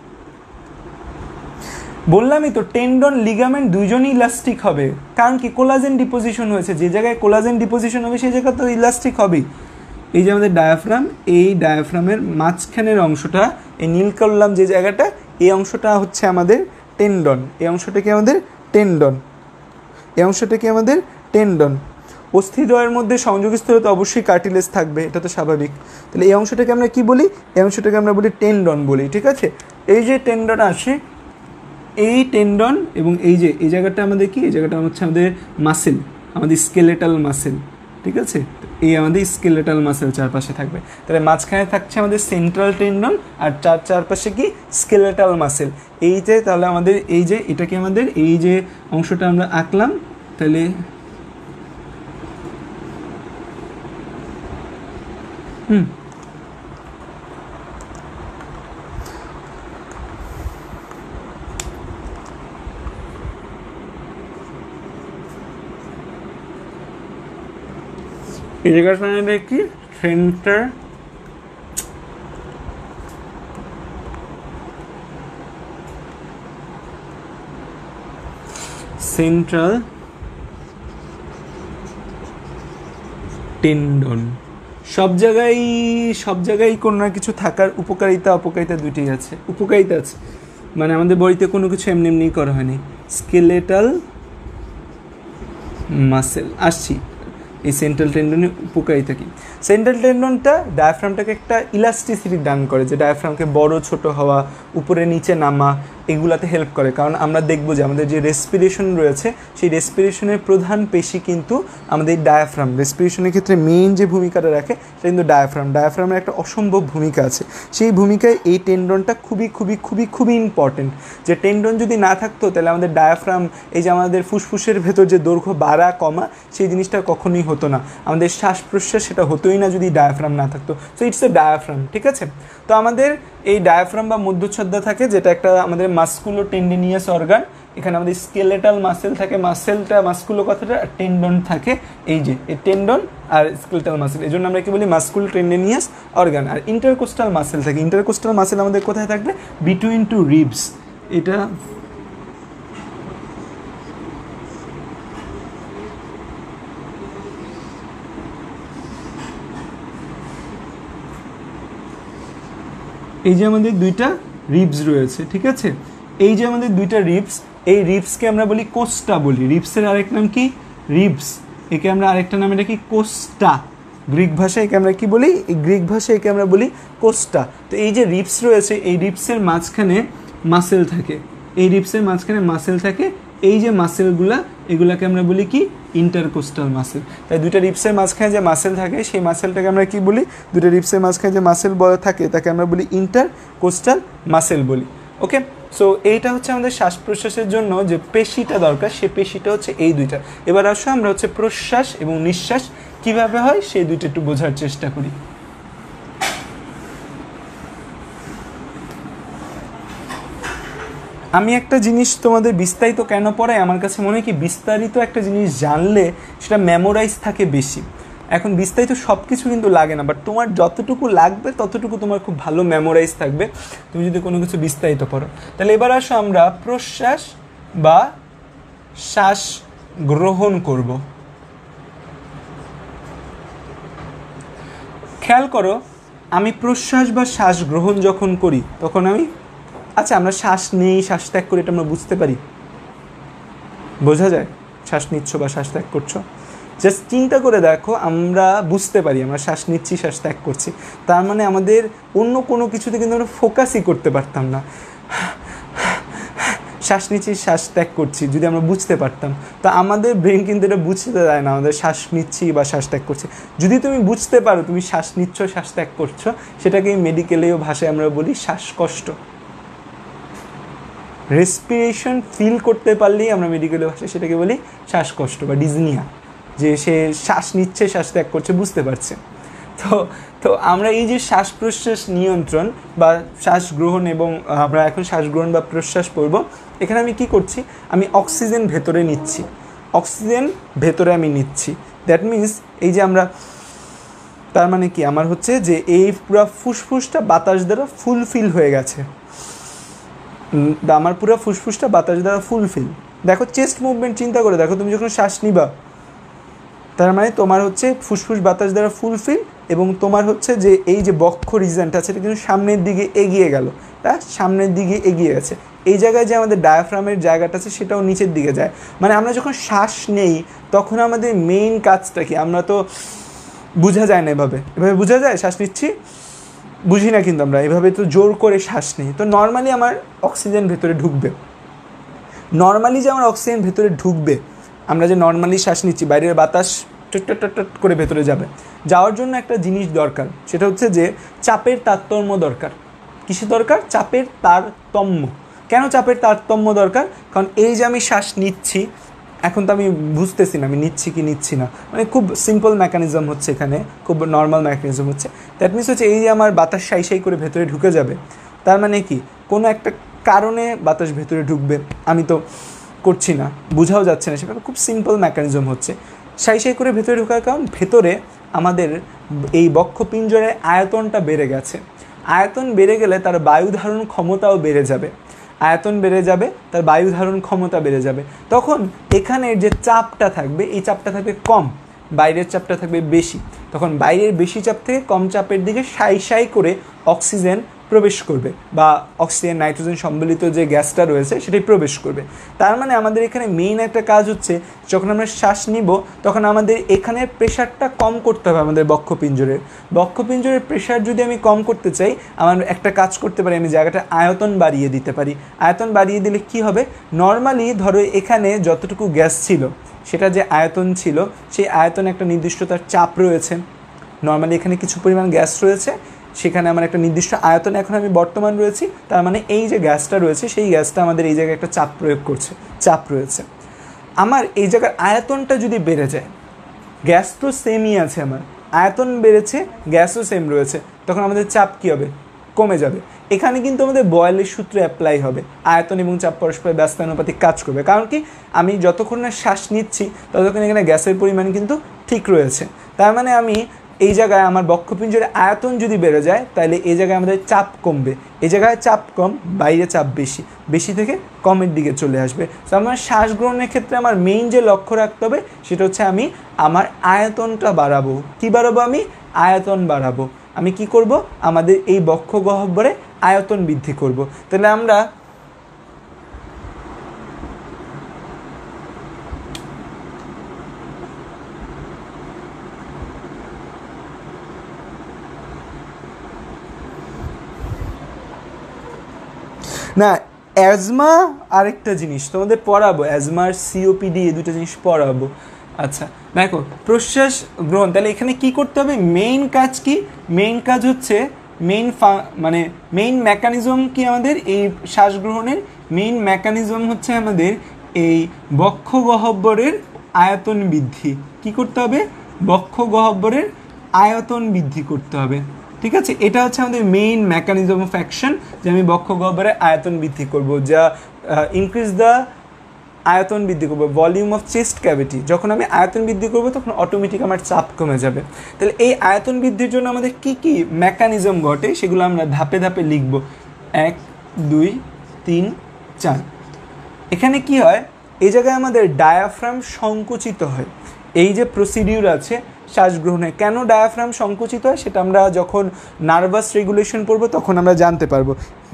বললামই তো টেন্ডন লিগামেন্ট দুইজনই ইলাস্টিক হবে। কারণ কি? কোলাজেন ডিপোজিশন হয়েছে, যে জায়গায় কোলাজেন ডিপোজিশন হবে সেই জায়গা তো ইলাস্টিক হবেই। এই যে আমাদের ডায়াফ্রাম, এই ডায়াফ্রামের মাঝখানের অংশটা, এই নীল করলাম যে জায়গাটা, এই অংশটা হচ্ছে আমাদের টেন্ডন। এই অংশটা কি আমাদের টেন্ডন, এই অংশটা কি আমাদের টেন্ডন। অস্থিদ্বয়ের মধ্যে সংযোগস্থলে তো অবশ্যই কার্টিলেজ থাকবে, এটা তো স্বাভাবিক। তাহলে এই অংশটাকে আমরা কি বলি? এই অংশটাকে আমরা বলি টেন্ডন বলি, ঠিক আছে। এই যে টেন্ডন আসে, এই টেন্ডন এবং এই যে এই জায়গাটা আমাদের কি, এই জায়গাটা হচ্ছে আমাদের মাসেল, আমাদের স্কেলেটাল মাসেল, ঠিক আছে। এই আমাদের স্কেলেটাল মাসেল চারপাশে থাকবে। তাহলে মাঝখানে থাকছে আমাদের সেন্ট্রাল টেন্ডন আর চারপাশে কি স্কেলেটাল মাসেল। এই যে তাহলে আমাদের এই যে এটাকে আমাদের এই যে অংশটা আমরা আঁকলাম, তাহলে এই জায়গাটা কি সেন্টার সেন্ট্রাল টেন্ডন। সব জায়গায় কোনো না কিছু থাকার উপকারিতা অপকারিতা দুইটাই আছে। উপকারিতা আছে মানে আমাদের বডিতে কোনো কিছু এমনি এমনি করা হয়নি। স্কেলেটাল মাসেল আসছি, এই সেন্ট্রাল টেন্ডনের উপকারিতা কি? সেন্ট্রাল টেন্ডনটা ডায়াফ্রামটাকে একটা ইলাস্টিসিটি দান করে, যে ডায়াফ্রামকে বড় ছোট হওয়া, উপরে নিচে নামা, এগুলাতে হেল্প করে। কারণ আমরা দেখব যে আমাদের যে রেসপিরেশন রয়েছে, সেই রেসপিরেশনের প্রধান পেশি কিন্তু আমাদের ডায়াফ্রাম। রেসপিরেশনের ক্ষেত্রে মেইন যে ভূমিকাটা রাখে সেটা কিন্তু ডায়াফ্রামের একটা অসম্ভব ভূমিকা আছে। সেই ভূমিকায় এই টেন্ডনটা খুবই খুবই খুবই খুবই ইম্পর্টেন্ট। যে টেন্ডন যদি না থাকতো তাহলে আমাদের ডায়াফ্রাম, এই যে আমাদের ফুসফুসের ভেতর যে দৈর্ঘ্য বাড়া কমা, সেই জিনিসটা কখনোই হতো না। আমাদের শ্বাস প্রশ্বাস সেটা হতোই না যদি ডায়াফ্রাম না থাকতো। সো ইটস এ ডায়াফ্রাম, ঠিক আছে। তো আমাদের এই ডায়াফ্রাম বা মধ্যচ্ছদা থাকে, যেটা একটা আমাদের মাস্কুলো টেন্ডিনিয়াস অর্গান। এখানে আমাদের স্কেলেটাল মাসেল থাকে, মাসেলটা মাস্কুলো কথাটা, টেন্ডন থাকে, এই যে এই টেন্ডন আর স্কেলেটাল মাসেল, এই জন্য আমরা কি বলি মাস্কুলো টেন্ডিনিয়াস অর্গান। আর ইন্টারকোস্টাল মাসেল থাকে। ইন্টারকোস্টাল মাসেল আমাদের কোথায় থাকবে? Between two ribs. এটা এই যে আমাদের দুইটা রিবস রয়েছে, ঠিক আছে। এই যে আমাদের দুইটা রিবস, এই রিবসকে আমরা বলি কোস্টা বলি। রিবসের আরেক নাম কি? রিবস। একে আমরা আরেকটা নাম, এটা কি? কোস্টা। গ্রিক ভাষায় একে আমরা কি বলি? এই গ্রিক ভাষায় একে আমরা বলি কোস্টা। তো এই যে রিবস রয়েছে, এই রিবসের মাঝখানে মাসেল থাকে, এই রিবসের মাঝখানে মাসেল থাকে। এই যে মাসেলগুলা, এগুলাকে আমরা বলি কি? Intercostal muscle. তাই দুইটা রিবসের মাঝখানে যে মাসেল থাকে, সেই মাসেলটাকে আমরা কি বলি? দুইটা রিবসের মাঝখানে যে মাসেল বলা থাকে তাকে আমরা বলি ইন্টারকোস্টাল মাসেল বলি। ওকে, সো এইটা হচ্ছে আমাদের শ্বাস প্রশ্বাসের জন্য যে পেশিটা দরকার, সে পেশিটা হচ্ছে এই দুইটা। এবার আসো আমরা হচ্ছে প্রশ্বাস এবং নিঃশ্বাস কিভাবে হয় সেই দুইটা একটু বোঝার চেষ্টা করি। আমি একটা জিনিস তোমাদের বিস্তারিত কেন পড়াই, আমার কাছে মনে হয় কি বিস্তারিত একটা জিনিস জানলে সেটা মেমোরাইজ থাকে বেশি। এখন বিস্তারিত সব কিছু কিন্তু লাগে না, বাট তোমার যতটুকু লাগবে ততটুকু তোমার খুব ভালো মেমোরাইজ থাকবে তুমি যদি কোনো কিছু বিস্তারিত পড়ো। তাহলে এবার আসো আমরা প্রশ্বাস বা শ্বাস গ্রহণ করব। খেয়াল করো, আমি প্রশ্বাস বা শ্বাস গ্রহণ যখন করি তখন আমি, আচ্ছা আমরা শ্বাস নেই শ্বাস ত্যাগ করি, এটা আমরা বুঝতে পারি, বোঝা যায় শ্বাস নিচ্ছ বা শ্বাস ত্যাগ করছো। জাস্ট চিন্তা করে দেখো, আমরা বুঝতে পারি আমরা শ্বাস নিচ্ছি শ্বাস ত্যাগ করছি। তার মানে আমাদের অন্য কোনো কিছুতে কিন্তু আমরা ফোকাসই করতে পারতাম না। শ্বাস নিচ্ছি শ্বাস ত্যাগ করছি যদি আমরা বুঝতে পারতাম, তো আমাদের ব্রেন কিন্তু এটা বুঝতে দেয় না আমাদের শ্বাস নিচ্ছি বা শ্বাস ত্যাগ করছি। যদি তুমি বুঝতে পারো তুমি শ্বাস নিচ্ছ শ্বাস ত্যাগ করছো, সেটাকে মেডিকেলীয় ভাষায় আমরা বলি শ্বাসকষ্ট। রেসপিরেশন ফিল করতে পারলেই আমরা মেডিকেলীয় ভাষায় সেটাকে বলি শ্বাসকষ্ট বা ডিজনিয়া, যে সে শ্বাস নিচ্ছে শ্বাস ত্যাগ করছে বুঝতে পারছে। তো আমরা এই যে শ্বাস প্রশ্বাস নিয়ন্ত্রণ বা শ্বাস গ্রহণ, এবং আমরা এখন শ্বাস গ্রহণ বা প্রশ্বাস পড়ব, এখানে আমি কি করছি? আমি অক্সিজেন ভেতরে নিচ্ছি, অক্সিজেন ভেতরে আমি নিচ্ছি। দ্যাট মিনস এই যে আমরা, তার মানে কি আমার হচ্ছে যে এই পুরো ফুসফুসটা বাতাস দ্বারা ফুলফিল হয়ে গেছে, আমার পুরো ফুসফুসটা বাতাস দ্বারা ফুলফিল। দেখো চেস্ট মুভমেন্ট চিন্তা করে দেখো, তুমি যখন শ্বাস নিবা তার মানে তোমার হচ্ছে ফুসফুস বাতাস দ্বারা ফুলফিল, এবং তোমার হচ্ছে যে এই যে বক্ষ রিজনটা আছে এটা কিন্তু সামনের দিকে এগিয়ে গেল, তা সামনের দিকে এগিয়ে গেছে। এই জায়গায় যে আমাদের ডায়াফ্রামের জায়গাটা আছে সেটাও নিচের দিকে যায়। মানে আমরা যখন শ্বাস নেই তখন আমাদের মেইন কাজটা কি, আমরা তো বোঝা যায় না এভাবে বোঝা যায় শ্বাস নিচ্ছি, বুঝি না কিন্তু আমরা এভাবে তো জোর করে শ্বাস নিই। তো নর্মালি আমার অক্সিজেন ভেতরে ঢুকবে, নর্মালি যে আমার অক্সিজেন ভেতরে ঢুকবে, আমরা যে নর্মালি শ্বাস নিচ্ছি বাইরের বাতাস টট করে ভেতরে যাবে, যাওয়ার জন্য একটা জিনিস দরকার, সেটা হচ্ছে যে চাপের তারতম্য দরকার। কিসের দরকার? চাপের তারতম্য। কেন চাপের তারতম্য দরকার? কারণ এই যে আমি শ্বাস নিচ্ছি, এখন তো আমি বুঝতেছি না আমি নিচ্ছি কি নিচ্ছি না, মানে খুব সিম্পল মেকানিজম হচ্ছে এখানে, খুব নর্মাল মেকানিজম হচ্ছে। দ্যাট মিনস হচ্ছে এই যে আমার বাতাস সাই করে ভেতরে ঢুকে যাবে, তার মানে কি কোনো একটা কারণে বাতাস ভেতরে ঢুকবে, আমি তো করছি না, বোঝাও যাচ্ছে না, সেটা খুব সিম্পল মেকানিজম হচ্ছে। সাই করে ভেতরে ঢোকার কারণ ভেতরে আমাদের এই বক্ষপিঞ্জরের আয়তনটা বেড়ে গেছে। আয়তন বেড়ে গেলে তার বায়ু ধারণ ক্ষমতাও বেড়ে যাবে, আয়তন বেড়ে যাবে, তার বায়ু ধারণ ক্ষমতা বেড়ে যাবে। তখন এখানের যে চাপটা থাকবে এই চাপটা থাকবে কম, বাইরের চাপটা থাকবে বেশি। তখন বাইরের বেশি চাপ থেকে কম চাপের দিকে সাই করে অক্সিজেন প্রবেশ করবে, বা অক্সিজেন নাইট্রোজেন সম্বলিত যে গ্যাসটা রয়েছে সেটাই প্রবেশ করবে। তার মানে আমাদের এখানে মেইন একটা কাজ হচ্ছে, যখন আমরা শ্বাস নিব তখন আমাদের এখানে প্রেশারটা কম করতে হবে। আমাদের বক্ষপিঞ্জরের প্রেশার যদি আমি কম করতে চাই, আমার একটা কাজ করতে পারি, আমি জায়গাটা আয়তন বাড়িয়ে দিতে পারি। আয়তন বাড়িয়ে দিলে কি হবে? নর্মালি ধরো এখানে যতটুকু গ্যাস ছিল, সেটা যে আয়তন ছিল, সেই আয়তনে একটা নির্দিষ্ট তার চাপ রয়েছে। নর্মালি এখানে কিছু পরিমাণ গ্যাস রয়েছে, সেখানে আমার একটা নির্দিষ্ট আয়তনে এখন আমি বর্তমান রয়েছি, তার মানে এই যে গ্যাসটা রয়েছে সেই গ্যাসটা আমাদের এই জায়গায় একটা চাপ প্রয়োগ করছে, চাপ রয়েছে। আমার এই জায়গার আয়তনটা যদি বেড়ে যায়, গ্যাস তো সেমই আছে, আমার আয়তন বেড়েছে, গ্যাসও সেম রয়েছে, তখন আমাদের চাপ কী হবে? কমে যাবে। এখানে কিন্তু আমাদের বয়েলের সূত্র অ্যাপ্লাই হবে, আয়তন এবং চাপ পরস্পরের ব্যস্তানুপাতিক কাজ করবে। কারণ কি, আমি যতক্ষণ না শ্বাস নিচ্ছি ততক্ষণ এখানে গ্যাসের পরিমাণ কিন্তু ঠিক রয়েছে। তার মানে আমি এই জায়গায় আমার বক্ষপিঞ্জরের আয়তন যদি বেড়ে যায়, তাহলে এই জায়গায় আমাদের চাপ কমবে। এই জায়গায় চাপ কম, বাইরে চাপ বেশি, বেশি থেকে কমের দিকে চলে আসবে। তো আমার শ্বাস গ্রহণের ক্ষেত্রে আমার মেইন যে লক্ষ্য রাখতে হবে সেটা হচ্ছে আমি আমার আয়তনটা বাড়াবো। কী বাড়াবো? আমি আয়তন বাড়াবো। আমি কি করব? আমাদের এই বক্ষ গহ্বরে আয়তন বৃদ্ধি করব। তাহলে আমরা না, অ্যাজমা আরেকটা জিনিস তোমাদের পড়াবো, অ্যাজমা আর সিওপিডি এই দুটো জিনিস পড়াবো। আচ্ছা দেখো, প্রশ্বাস গ্রহণ, তাহলে এখানে কি করতে হবে? মেইন কাজ কি? মেইন কাজ হচ্ছে মেইন মেকানিজম কি আমাদের এই শ্বাস গ্রহণের? মেইন মেকানিজম হচ্ছে আমাদের এই বক্ষ গহ্বরের আয়তন বৃদ্ধি। কি করতে হবে? বক্ষ গহ্বরের আয়তন বৃদ্ধি করতে হবে। ঠিক আছে, এটা হচ্ছে আমাদের মেইন মেকানিজম অফ অ্যাকশন, যে আমি বক্ষ গহ্বরের আয়তন বৃদ্ধি করব, যা ইনক্রিজ দ্য আয়তন বৃদ্ধি করবো, ভলিউম অফ চেস্ট ক্যাভিটি। যখন আমি আয়তন বৃদ্ধি করবো তখন অটোমেটিক আমার চাপ কমে যাবে। তাহলে এই আয়তন বৃদ্ধির জন্য আমাদের কি কি মেকানিজম ঘটে সেগুলো আমরা ধাপে ধাপে লিখব। 1 2 3 4। এখানে কি হয়? এই জায়গায় আমাদের ডায়াফ্রাম সংকুচিত হয়। এই যে প্রসিডিউর আছে শ্বাস গ্রহণে, কেন ডায়াফ্রাম সংকুচিত হয় সেটা আমরা যখন নার্ভাস রেগুলেশন পড়বো তখন আমরা জানতে পারবো।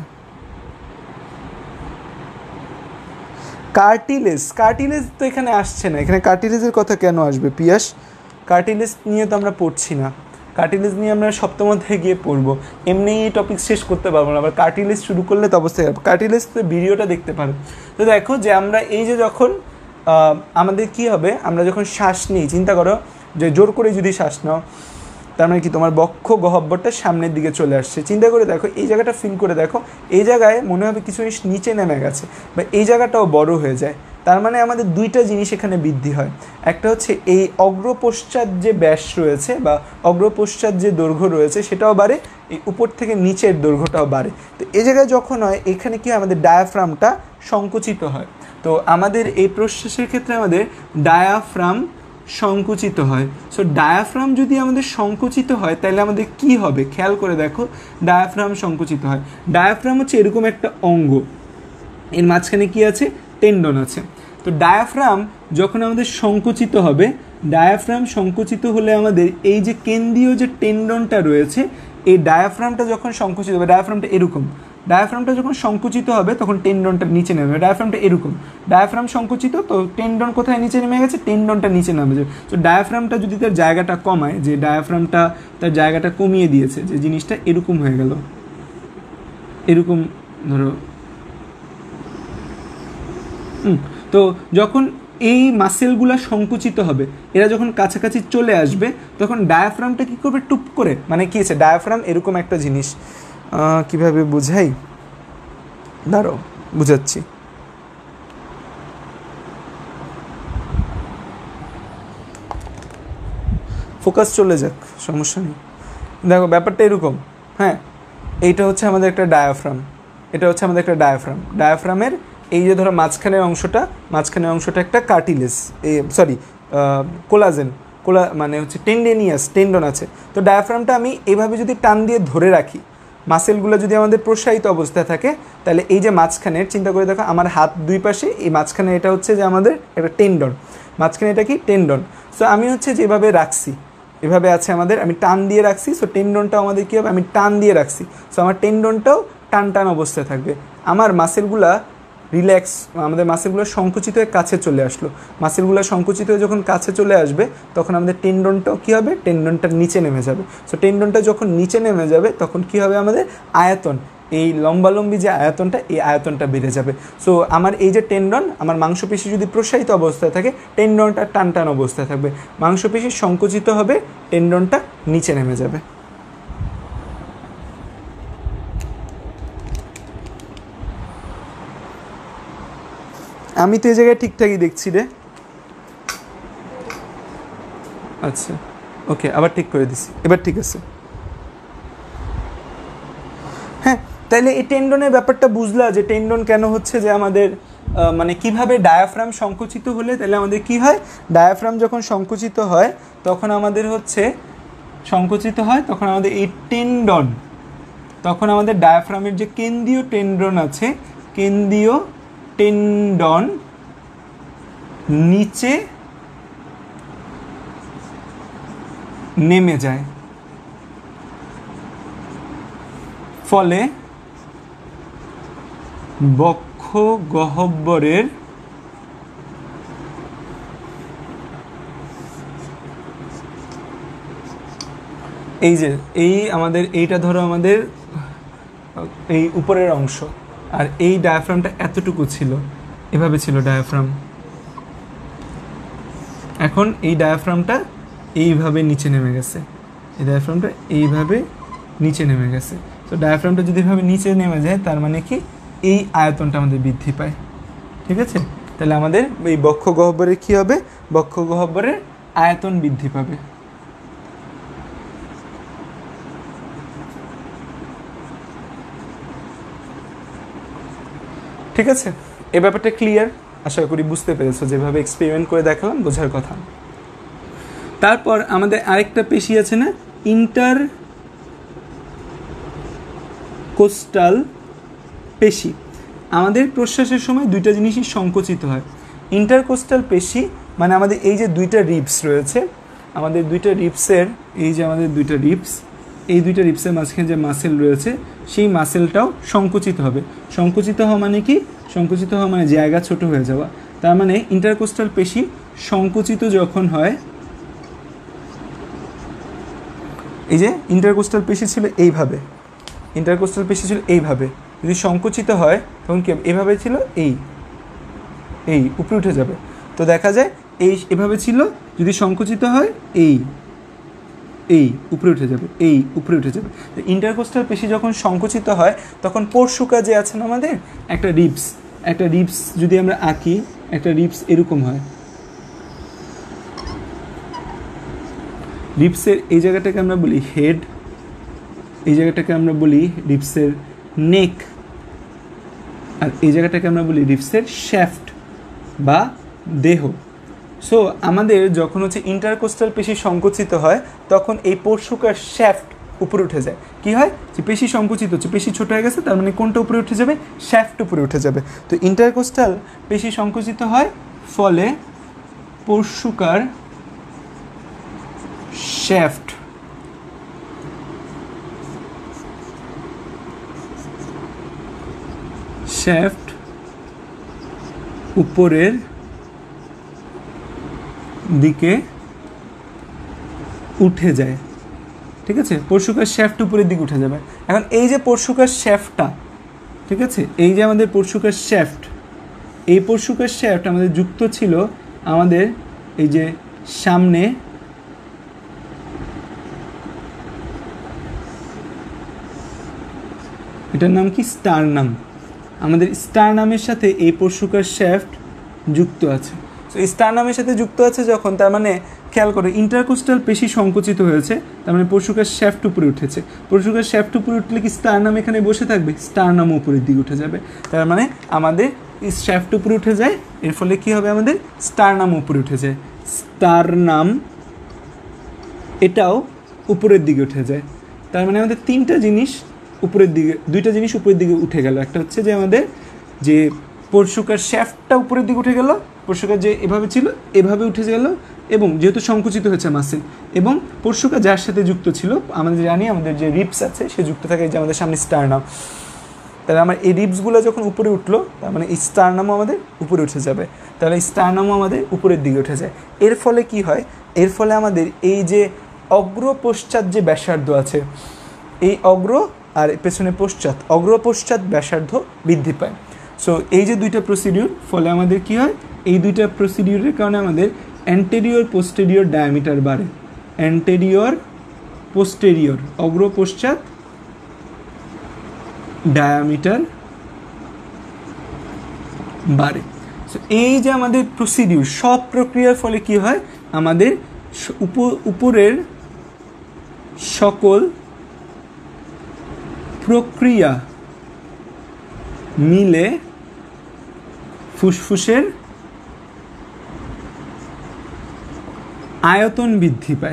কার্টিলেজ তো এখানে আসছে না, এখানে কার্টিলেজের কথা কেন আসবে পিয়াস? কার্টিলেজ নিয়ে তো আমরা পড়ছি না, কার্টিলেজ নিয়ে আমরা সপ্তম অধ্যায়ে গিয়ে পড়বো, এমনি এই টপিক শেষ করতে পারবো না, আবার কার্টিলেজ শুরু করলে তো অবস্থায় যাবে। কার্টিলেজ তো ভিডিওটা দেখতে পারো। তো দেখো যে আমরা এই যে যখন আমাদের কি হবে, আমরা যখন শ্বাস নিই, চিন্তা করো যে জোর করে যদি শ্বাস নাও, তার মানে কি তোমার বক্ষ গহ্বরটা সামনের দিকে চলে আসছে। চিন্তা করে দেখো, এই জায়গাটা ফিল করে দেখো, এই জায়গায় মনে হবে কিছু জিনিস নিচে নেমে গেছে, বা এই জায়গাটাও বড় হয়ে যায়। তার মানে আমাদের দুইটা জিনিস এখানে বৃদ্ধি হয়। একটা হচ্ছে এই অগ্রপশ্চাৎ যে ব্যাস রয়েছে বা অগ্রপশ্চাৎ যে দৈর্ঘ্য রয়েছে সেটাও বাড়ে, এই উপর থেকে নিচের দৈর্ঘ্যটাও বাড়ে। তো এই জায়গায় যখন হয়, এখানে কি হয়, আমাদের ডায়াফ্রামটা সংকুচিত হয়। তো আমাদের এই প্রশ্বাসের ক্ষেত্রে আমাদের ডায়াফ্রাম সংকুচিত হয়। সো ডায়াফ্রাম যদি আমাদের সংকুচিত হয় তাহলে আমাদের কি হবে? খেয়াল করে দেখো, ডায়াফ্রাম সংকুচিত হয়। ডায়াফ্রাম হচ্ছে এরকম একটা অঙ্গ, এর মাঝখানে কি আছে? টেন্ডন আছে। তো ডায়াফ্রাম যখন আমাদের সংকুচিত হবে, ডায়াফ্রাম সংকুচিত হলে আমাদের এই যে কেন্দ্রীয় যে টেন্ডনটা রয়েছে, এই ডায়াফ্রামটা যখন সংকুচিত হবে, ডায়াফ্রামটা এরকম, ডায়াফ্রামটা যখন সংকুচিত হবে তখন টেন্ডনটা নিচে নেমে, ডায়াফ্রামটা এরকম, ডায়াফ্রাম সংকুচিত তো টেন্ডন কোথায় নিচে নেমে গেছে, টেন্ডনটা নিচে নেমে যাবে। তো ডায়াফ্রামটা যদি তার জায়গাটা কমায়, যে ডায়াফ্রামটা তার জায়গাটা কমিয়ে দিয়েছে, যে জিনিসটা এরকম হয়ে গেল, এরকম ধরো, তো যখন এই মাসেলগুলো সংকুচিত হবে, এরা যখন কাছাকাছি চলে আসবে তখন ডায়াফ্রামটা কী করবে, টুপ করে, মানে কী আছে ডায়াফ্রাম এরকম একটা জিনিস, কিভাবে বুঝাই, দাঁড়াও বুঝাচ্ছি। ফোকাস চলে যাক, সমস্যা নেই। দেখো ব্যাপারটা এরকম, হ্যাঁ, এইটা হচ্ছে আমাদের একটা ডায়াফ্রাম, এটা হচ্ছে আমাদের একটা ডায়াফ্রাম। ডায়াফ্রামের এই যে ধরো মাঝখানের অংশটা একটা কার্টিলেজ, সরি কোলাজেন, মানে হচ্ছে টেন্ডন আছে। তো ডায়াফ্রামটা আমি এইভাবে যদি টান দিয়ে ধরে রাখি, মাসেলগুলো যদি আমাদের প্রসারিত অবস্থায় থাকে, তাহলে এই যে মাঝখানের, চিন্তা করে দেখো আমার হাত দুই পাশে, এই মাঝখানে এটা হচ্ছে যে আমাদের একটা টেন্ডন, মাঝখানে এটা কি টেন্ডন। সো আমি হচ্ছে যেভাবে রাখছি, এভাবে আছে আমাদের, আমি টান দিয়ে রাখছি, সো টেন্ডনটাও আমাদের কী হবে, আমি টান দিয়ে রাখছি, সো আমার টেন্ডনটাও টান অবস্থায় থাকবে। আমার মাসেলগুলা রিল্যাক্স, আমাদের মাসেলগুলো সংকুচিত হয়ে কাছে চলে আসলো, মাসেলগুলো সংকুচিত হয়ে যখন কাছে চলে আসবে তখন আমাদের টেন্ডনটাও কী হবে, টেন্ডনটা নিচে নেমে যাবে। সো টেন্ডনটা যখন নিচে নেমে যাবে তখন কী হবে, আমাদের আয়তন, এই লম্বালম্বি যে আয়তনটা, এই আয়তনটা বেড়ে যাবে। সো আমার এই যে টেন্ডন, আমার মাংসপেশি যদি প্রসারিত অবস্থায় থাকে, টেন্ডনটা টান অবস্থায় থাকবে, মাংসপেশি সংকুচিত হবে, টেন্ডনটা নিচে নেমে যাবে। আমি তো এই জায়গায় ঠিকঠাকই দেখছি রে, আচ্ছা ওকে, আবার ঠিক করে দিছি, এবার ঠিক আছে। হ্যাঁ, তাইলে এই টেন্ডনের ব্যাপারটা বুঝলা, যে টেন্ডন কেন হচ্ছে, যে আমাদের মানে কিভাবে ডায়াফ্রাম সংকুচিত হলে তাহলে আমাদের কি হয়, ডায়াফ্রাম যখন সংকুচিত হয় তখন আমাদের হচ্ছে তখন আমাদের এই টেন্ডন, তখন আমাদের ডায়াফ্রামের যে কেন্দ্রীয় টেন্ডন আছে, কেন্দ্রীয় টেন্ডন নিচে নেমে যায়, ফলে বক্ষ গহ্বরের এই যে আমাদের এইটা ধরো আমাদের এই উপরের অংশ, আর এই ডায়াফ্রামটা এতটুকু ছিল, এভাবে ছিল ডায়াফ্রাম, এখন এই ডায়াফ্রামটা এইভাবে নিচে নেমে গেছে, এই ডায়াফ্রামটা এইভাবে নিচে নেমে গেছে। তো ডায়াফ্রামটা যদি এভাবে নিচে নেমে যায় তার মানে কি, এই আয়তনটা আমাদের বৃদ্ধি পায়, ঠিক আছে। তাহলে আমাদের এই বক্ষ গহ্বরের কী হবে, বক্ষ গহ্বরের আয়তন বৃদ্ধি পাবে। ঠিক আছে, এই ব্যাপারটা ক্লিয়ার, আশা করি বুঝতে পেরেছো, যেভাবে এক্সপেরিমেন্ট করে দেখালাম বোঝার কথা। তারপর আমাদের আরেকটা পেশি আছে না, ইন্টারকোস্টাল পেশি। আমাদের প্রশ্বাসের সময় দুইটা জিনিসই সংকুচিত হয়। ইন্টারকোস্টাল পেশি মানে আমাদের এই যে দুইটা রিবস রয়েছে, আমাদের দুইটা রিবসের, এই যে আমাদের দুইটা রিবস, এই দুইটা রিবসের মাঝখানে যে মাসেল রয়েছে সেই মাসেলটাও সংকুচিত হবে। সংকুচিত হওয়া মানে কি, সংকুচিত হওয়া মানে জায়গা ছোট হয়ে যাওয়া। তার মানে ইন্টারকোস্টাল পেশি সংকুচিত যখন হয়, এই যে ইন্টারকোস্টাল পেশি ছিল এইভাবে, ইন্টারকোস্টাল পেশি ছিল এইভাবে, যদি সংকুচিত হয় তখন কি এভাবে ছিল, এই উপরে উঠে যাবে। তো দেখা যায় এই এভাবে ছিল, যদি সংকুচিত হয় এই উপরে উঠে যাবে, এই উপরে উঠে যাবে। ইন্টারকোস্টাল পেশি যখন সংকুচিত হয় তখন পরশুকা যে আছে না আমাদের, একটা রিবস যদি আমরা আঁকি, একটা রিবস এরকম হয়, রিবসের এই জায়গাটাকে আমরা বলি হেড, এই জায়গাটাকে আমরা বলি রিবসের নেক, আর এই জায়গাটাকে আমরা বলি রিবসের শ্যাফট বা দেহ। সো আমাদের যখন হচ্ছে ইন্টারকোস্টাল পেশি সংকুচিত হয় তখন এই পরশুকার শ্যাফট উপরে উঠে যায়। কি হয়, যে পেশি সংকুচিত হচ্ছে, পেশি ছোট হয়ে গেছে, তার মানে কোনটা উপরে উঠে যাবে, শ্যাফট উপরে উঠে যাবে। তো ইন্টারকোস্টাল পেশি সংকুচিত হয় ফলে পরশুকার শ্যাফট শ্যাফট উপরের দিকে উঠে যায়, ঠিক আছে, পরশুকার শ্যাফট উপরের দিকে উঠে যাবে। এখন এই যে পরশুকার শ্যাফটটা, ঠিক আছে, এই যে আমাদের পরশুকার শ্যাফট, এই পরশুকার শ্যাফট আমাদের যুক্ত ছিল আমাদের এই যে সামনে এটার নাম কি, স্টারনাম। আমাদের স্টারনামের সাথে এই পরশুকার শ্যাফট যুক্ত আছে। তো স্টারনামের সাথে যুক্ত আছে যখন, তার মানে খেয়াল করে ইন্টারকোস্টাল পেশি সংকুচিত হয়েছে, তার মানে পরশুকার শ্যাফট উপরে উঠেছে। পরশুকার শ্যাফট উপরে উঠলে কি স্টারনাম এখানে বসে থাকবে? স্টারনাম উপরের দিকে উঠে যাবে। তার মানে আমাদের শ্যাফট উপরে উঠে যায়, এর ফলে কি হবে, আমাদের স্টারনাম উপরে উঠে যায়। স্টারনাম এটাও উপরের দিকে উঠে যায়। তার মানে আমাদের তিনটা জিনিস উপরের দিকে, দুইটা জিনিস উপরের দিকে উঠে গেল। একটা হচ্ছে যে আমাদের যে পরশুকার শ্যাফটটা উপরের দিকে উঠে গেল, পরশুকার যে এভাবে ছিল এভাবে উঠে গেল, এবং যেহেতু সংকুচিত হয়েছে মাসেল, এবং পরশুকা যার সাথে যুক্ত ছিল আমাদের জানি আমাদের যে রিপস আছে সে যুক্ত থাকে যে আমাদের সামনে স্টারনাম। তাহলে আমার এই রিপসগুলো যখন উপরে উঠলো, তার মানে স্টারনামও আমাদের উপরে উঠে যাবে। তাহলে স্টারনামও আমাদের উপরের দিকে উঠে যায়। এর ফলে কি হয়, এর ফলে আমাদের এই যে অগ্র পশ্চাৎ যে ব্যাসার্ধ আছে, এই অগ্র আর পেছনে পশ্চাৎ, অগ্র পশ্চাৎ ব্যাসার্ধ বৃদ্ধি পায়। সো এই যে দুইটা প্রসিডিউর, ফলে আমাদের কি হয়, এই দুইটা প্রসিডিউরের কারণে আমাদের অ্যান্টেরিয়র পোস্টেরিয়র ডায়ামিটার বাড়ে। অ্যান্টেরিয়র পোস্টেরিয়র, অগ্র পশ্চাৎ ডায়ামিটার বাড়ে। সো এই যে আমাদের প্রসিডিউর, সব প্রক্রিয়ার ফলে কি হয়, আমাদের উপরের সকল প্রক্রিয়া মিলে ফুসফুসের আয়তন বৃদ্ধি পায়।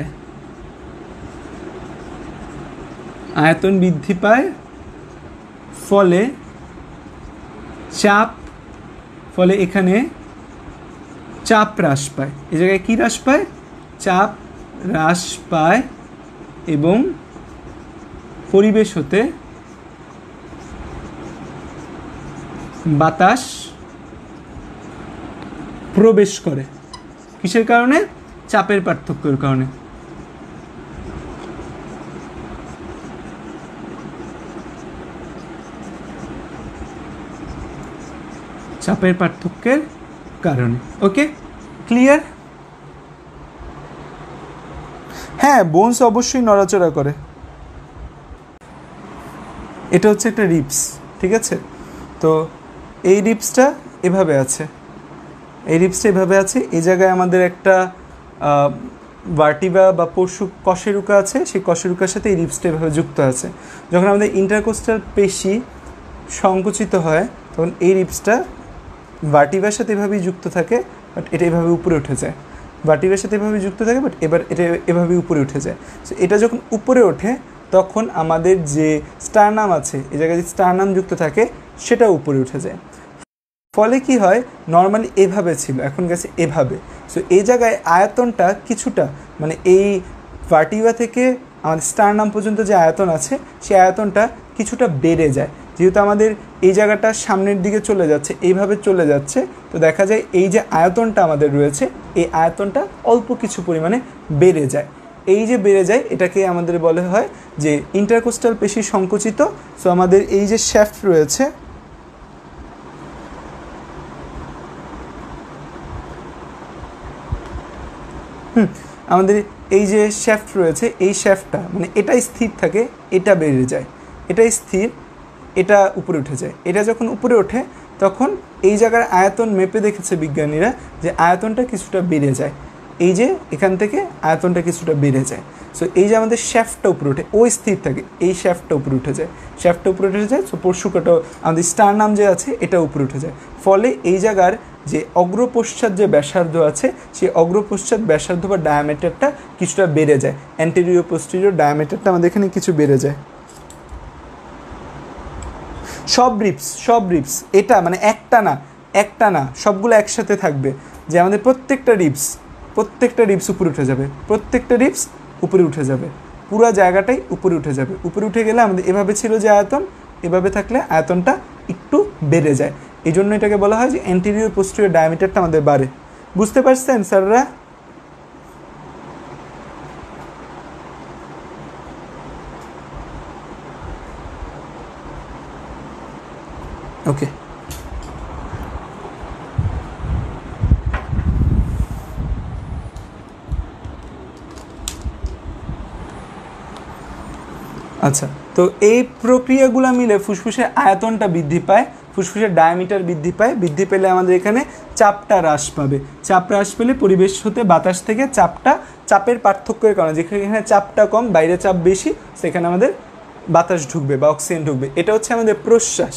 আয়তন বৃদ্ধি পায়, ফলে চাপ, ফলে এখানে চাপ হ্রাস পায়। এই জায়গায় কি হ্রাস পায়? চাপ হ্রাস পায়, এবং পরিবেশ হতে বাতাস প্রবেশ করে। কিসের কারণে? চাপের পার্থক্যের কারণে। চাপের পার্থক্যের কারণে। ওকে, ক্লিয়ার? হ্যাঁ, বোনস অবশ্যই নড়াচড়া করে। এটা হচ্ছে একটা রিপস, ঠিক আছে। তো এই রিপসটা এভাবে আছে, এই রিপসটা এভাবে আছে। এই জায়গায় আমাদের একটা ভার্টিবা বা কশেরুকা আছে, সেই কশেরুকার সাথে এই রিপসটা এভাবে যুক্ত আছে। যখন আমাদের ইন্টারকোস্টাল পেশি সংকুচিত হয়, তখন এই রিপসটা ভার্টিবার সাথে এভাবেই যুক্ত থাকে, বাট এটা এভাবে উপরে উঠে যায়। ভার্টিবার সাথে এভাবে যুক্ত থাকে, বাট এবার এটা এভাবেই উপরে উঠে যায়। সো এটা যখন উপরে ওঠে, তখন আমাদের যে স্টারনাম আছে, এই জায়গায় যে স্টারনাম যুক্ত থাকে, সেটা উপরে উঠে যায়। ফলে কি হয়, নর্মালি এভাবে ছিল, এখন গেছে এভাবে। সো এই জায়গায় আয়তনটা কিছুটা, মানে এই ভার্টিবা থেকে আমাদের স্টারনাম পর্যন্ত যে আয়তন আছে, সেই আয়তনটা কিছুটা বেড়ে যায়। যেহেতু আমাদের এই জায়গাটা সামনের দিকে চলে যাচ্ছে, এইভাবে চলে যাচ্ছে, তো দেখা যায় এই যে আয়তনটা আমাদের রয়েছে, এই আয়তনটা অল্প কিছু পরিমাণে বেড়ে যায়। এই যে বেড়ে যায়, এটাকে আমাদের বলা হয় যে ইন্টারকোস্টাল পেশি সংকুচিত। সো আমাদের এই যে শ্যাফট রয়েছে, আমাদের এই যে শ্যাফট রয়েছে, এই শ্যাফটটা মানে এটাই স্থির থাকে, এটা বেড়ে যায়, এটাই স্থির, এটা উপরে উঠে যায়। এটা যখন উপরে ওঠে, তখন এই জায়গার আয়তন মেপে দেখেছে বিজ্ঞানীরা যে আয়তনটা কিছুটা বেড়ে যায়। এই যে এখান থেকে আয়তনটা কিছুটা বেড়ে যায়। সো এই যে আমাদের শ্যাফটটা উপরে ওঠে, ওই স্থির থাকে, এই শ্যাফটটা উপরে উঠে যায়, শ্যাফটটা উপরে উঠে যায়। সো পরশুকাটাও আমাদের স্টারনাম যে আছে, এটা উপরে উঠে যায়। ফলে এই জায়গার যে অগ্রপশ্চাৎ যে ব্যাসার্ধ আছে, সেই অগ্রপশ্চাৎ ব্যাসার্ধ বা ডায়ামিটারটা কিছুটা বেড়ে যায়। অ্যান্টেরিয়র পোস্টেরিয়র ডায়ামিটারটা আমাদের এখানে কিছু বেড়ে যায়। সব রিপস এটা মানে একটা না, সবগুলো একসাথে থাকবে। যে আমাদের প্রত্যেকটা রিপস উপরে উঠে যাবে, প্রত্যেকটা রিপস উপরে উঠে যাবে, পুরো জায়গাটাই উপরে উঠে যাবে। উপরে উঠে গেলে আমাদের এভাবে ছিল যে আয়তন, এভাবে থাকলে আয়তনটা একটু বেড়ে যায়, এই জন্য এটাকে বলা হয় যে অ্যান্টেরিয়র পোস্টেরিয়র ডায়ামিটারটা আমাদের বাড়ে। বুঝতে পারছেন স্যাররা? ওকে, আচ্ছা, তো এই প্রক্রিয়াগুলো মিলে ফুসফুসের আয়তনটা বৃদ্ধি পায়, ফুসফুসের ডায়ামিটার বৃদ্ধি পায়, বৃদ্ধি পেলে আমাদের এখানে চাপটা হ্রাস পাবে। চাপ হ্রাস পেলে পরিবেশ হতে বাতাস থেকে চাপের পার্থক্যের কারণে, যেখানে এখানে চাপটা কম বাইরে চাপ বেশি, সেখানে আমাদের বাতাস ঢুকবে বা অক্সিজেন ঢুকবে। এটা হচ্ছে আমাদের প্রশ্বাস।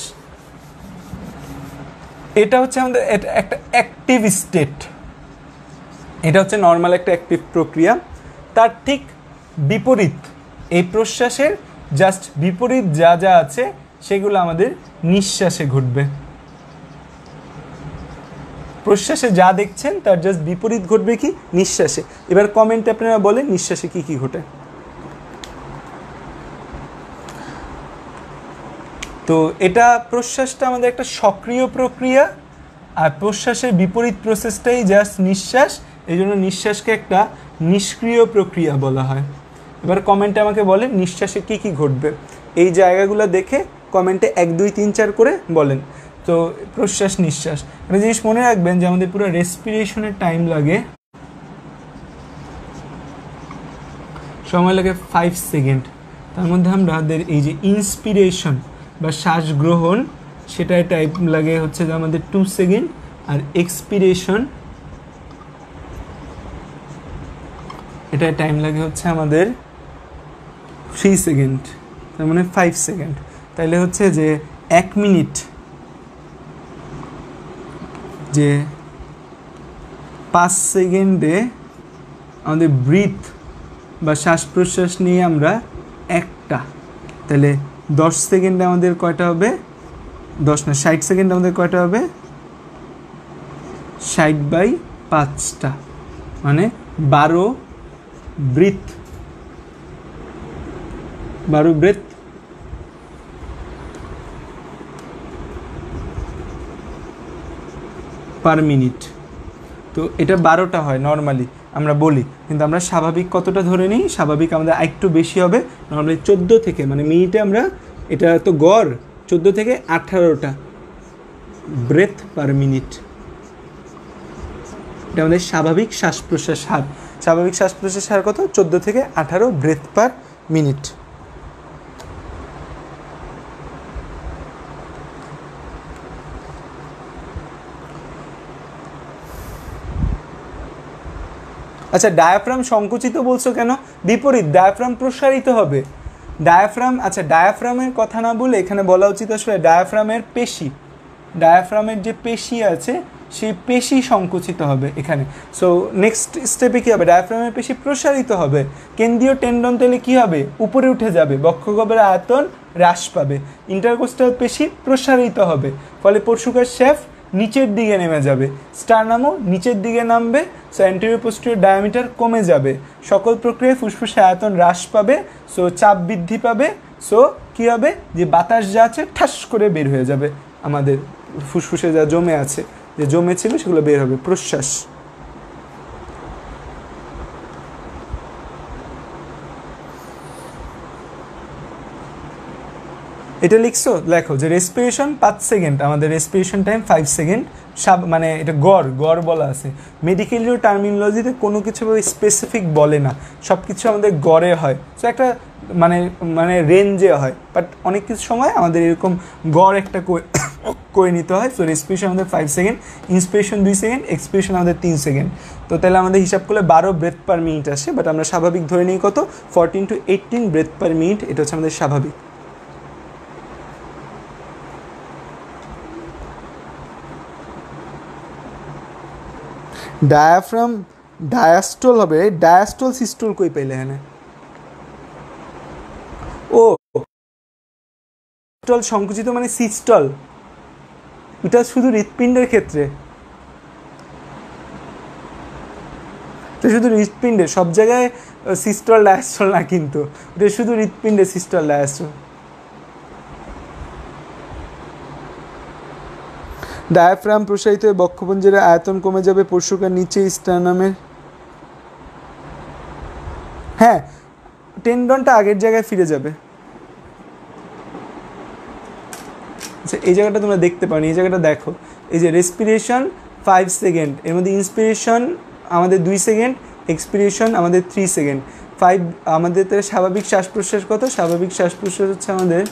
এটা হচ্ছে আমাদের একটা অ্যাক্টিভ স্টেট, এটা হচ্ছে নর্মাল একটা অ্যাক্টিভ প্রক্রিয়া। তার ঠিক বিপরীত, এই প্রশ্বাসের জাস্ট বিপরীত যা যা আছে সেগুলো আমাদের নিঃশ্বাসে ঘটবে। প্রশ্বাসে যা দেখছেন তার জাস্ট বিপরীত ঘটবে কি? নিঃশ্বাসে। এবার কমেন্টে আপনারা বলেন নিঃশ্বাসে কি কি ঘটে। তো এটা প্রশ্বাসটা আমাদের একটা সক্রিয় প্রক্রিয়া, আর প্রশ্বাসের বিপরীত প্রসেসটাই জাস্ট নিঃশ্বাস, এই জন্য নিঃশ্বাসকে একটা নিষ্ক্রিয় প্রক্রিয়া বলা হয়। এবার কমেন্টে আমাকে বলেন নিঃশ্বাসে কি কি ঘটবে, এই জায়গাগুলো দেখে কমেন্টে 1 2 3 4 করে বলেন। তো প্রশ্বাস নিঃশ্বাস, একটা জিনিস মনে রাখবেন যে আমাদের পুরো রেসপিরেশনের টাইম লাগে, সময় লাগে 5 সেকেন্ড। তার মধ্যে আমাদের এই যে ইন্সপিরেশন বা শ্বাস গ্রহণ, সেটাই টাইম লাগে হচ্ছে যে আমাদের 2 সেকেন্ড, আর এক্সপিরেশন এটাই টাইম লাগে হচ্ছে আমাদের 3 সেকেন্ড, তার মানে 5 সেকেন্ড। তাইলে হচ্ছে যে 1 মিনিট, যে 5 সেকেন্ডে আমাদের ব্রিথ বা শ্বাস প্রশ্বাস নিয়ে আমরা একটা, তাহলে 10 সেকেন্ডে আমাদের কয়টা হবে? 10 না 60 সেকেন্ডে আমাদের কয়টা হবে? 60/5টা, মানে 12 ব্রিথ, 12 ব্রেথ পার মিনিট। তো এটা 12টা হয় নর্মালি আমরা বলি, কিন্তু আমরা স্বাভাবিক কতটা ধরে নিই? স্বাভাবিক আমাদের একটু বেশি হবে, নর্মালি 14 থেকে, মানে মিনিটে আমরা, এটা তো গড় 14 থেকে 18টা ব্রেথ পার মিনিট। এটা আমাদের স্বাভাবিক শ্বাস প্রশ্বাস হার। স্বাভাবিক শ্বাস প্রশ্বাস হার কত? 14 থেকে 18 ব্রেথ পার মিনিট। আচ্ছা, ডায়াফ্রাম সংকুচিত বলছো কেন? বিপরীত, ডায়াফ্রাম প্রসারিত হবে। ডায়াফ্রাম, আচ্ছা ডায়াফ্রামের কথা না বলে এখানে বলা উচিত আসলে ডায়াফ্রামের পেশি, ডায়াফ্রামের যে পেশি আছে সেই পেশি সংকুচিত হবে এখানে। সো নেক্সট স্টেপে কী হবে? ডায়াফ্রামের পেশি প্রসারিত হবে, কেন্দ্রীয় টেন্ডন তাহলে কী হবে? উপরে উঠে যাবে, বক্ষগহ্বরের আয়তন হ্রাস পাবে, ইন্টারকোস্টাল পেশি প্রসারিত হবে, ফলে পরশুকার শ্যাফট নিচের দিকে নেমে যাবে, স্টারনামও নিচের দিকে নামবে। সো অ্যান্টেরিয়র পোস্টেরিয়র ডায়ামিটার কমে যাবে, সকল প্রক্রিয়ায় ফুসফুসে আয়তন হ্রাস পাবে, সো চাপ বৃদ্ধি পাবে। সো কী হবে? যে বাতাস যা আছে ঠাস করে বের হয়ে যাবে, আমাদের ফুসফুসে যা জমে আছে, যে জমে ছিল সেগুলো বের হবে। প্রশ্বাস, এটা লিখছো? লেখো যে রেসপিরেশন 5 সেকেন্ড, আমাদের রেসপিরেশন টাইম 5 সেকেন্ড, মানে এটা গড় বলা আছে। মেডিকেলীয় টার্মিনোলজিতে কোনো কিছু স্পেসিফিক বলে না, সব কিছু আমাদের গড়ে হয়। সো একটা মানে রেঞ্জে হয়, বাট অনেক কিছু সময় আমাদের এরকম গড় একটা করে নিতে হয়। সো রেসপিরেশন আমাদের 5 সেকেন্ড, ইন্সপিরেশন 2 সেকেন্ড, এক্সপিরেশন আমাদের 3 সেকেন্ড। তো তাহলে আমাদের হিসাব করলে 12 ব্রেথ পার মিনিট আসে, বাট আমরা স্বাভাবিক ধরে নিই কত? 14 to 18 ব্রেথ পার মিনিট, এটা হচ্ছে আমাদের স্বাভাবিক। ডায়াফ্রাম ডায়াস্টল হবে, ডায়াস্টল সিস্টল কই পাইলে এখানে? ও সিস্টল সংকুচিত মানে সিস্টল, এটা শুধু হৃৎপিণ্ডের ক্ষেত্রে, তো শুধু হৃৎপিণ্ডে, সব জায়গায় সিস্টল ডায়াস্টল না, কিন্তু এটা শুধু হৃৎপিণ্ডে সিস্টল ডায়াস্টল। ডায়াফ্রাম প্রসারিত হয়ে বক্ষপঞ্জরের আয়তন কমে যাবে, পরশুকার নিচে স্টার্নামের, হ্যাঁ টেন্ডনটা আগের জায়গায় ফিরে যাবে। আচ্ছা এই জায়গাটা তোমরা দেখতে পারো, এই জায়গাটা দেখো, এই যে রেসপিরেশন 5 সেকেন্ড, এর মধ্যে ইন্সপিরেশন আমাদের 2 সেকেন্ড, এক্সপিরেশন আমাদের 3 সেকেন্ড। 5 আমাদের স্বাভাবিক শ্বাস প্রশ্বাস কত? স্বাভাবিক শ্বাস প্রশ্বাস হচ্ছে আমাদের,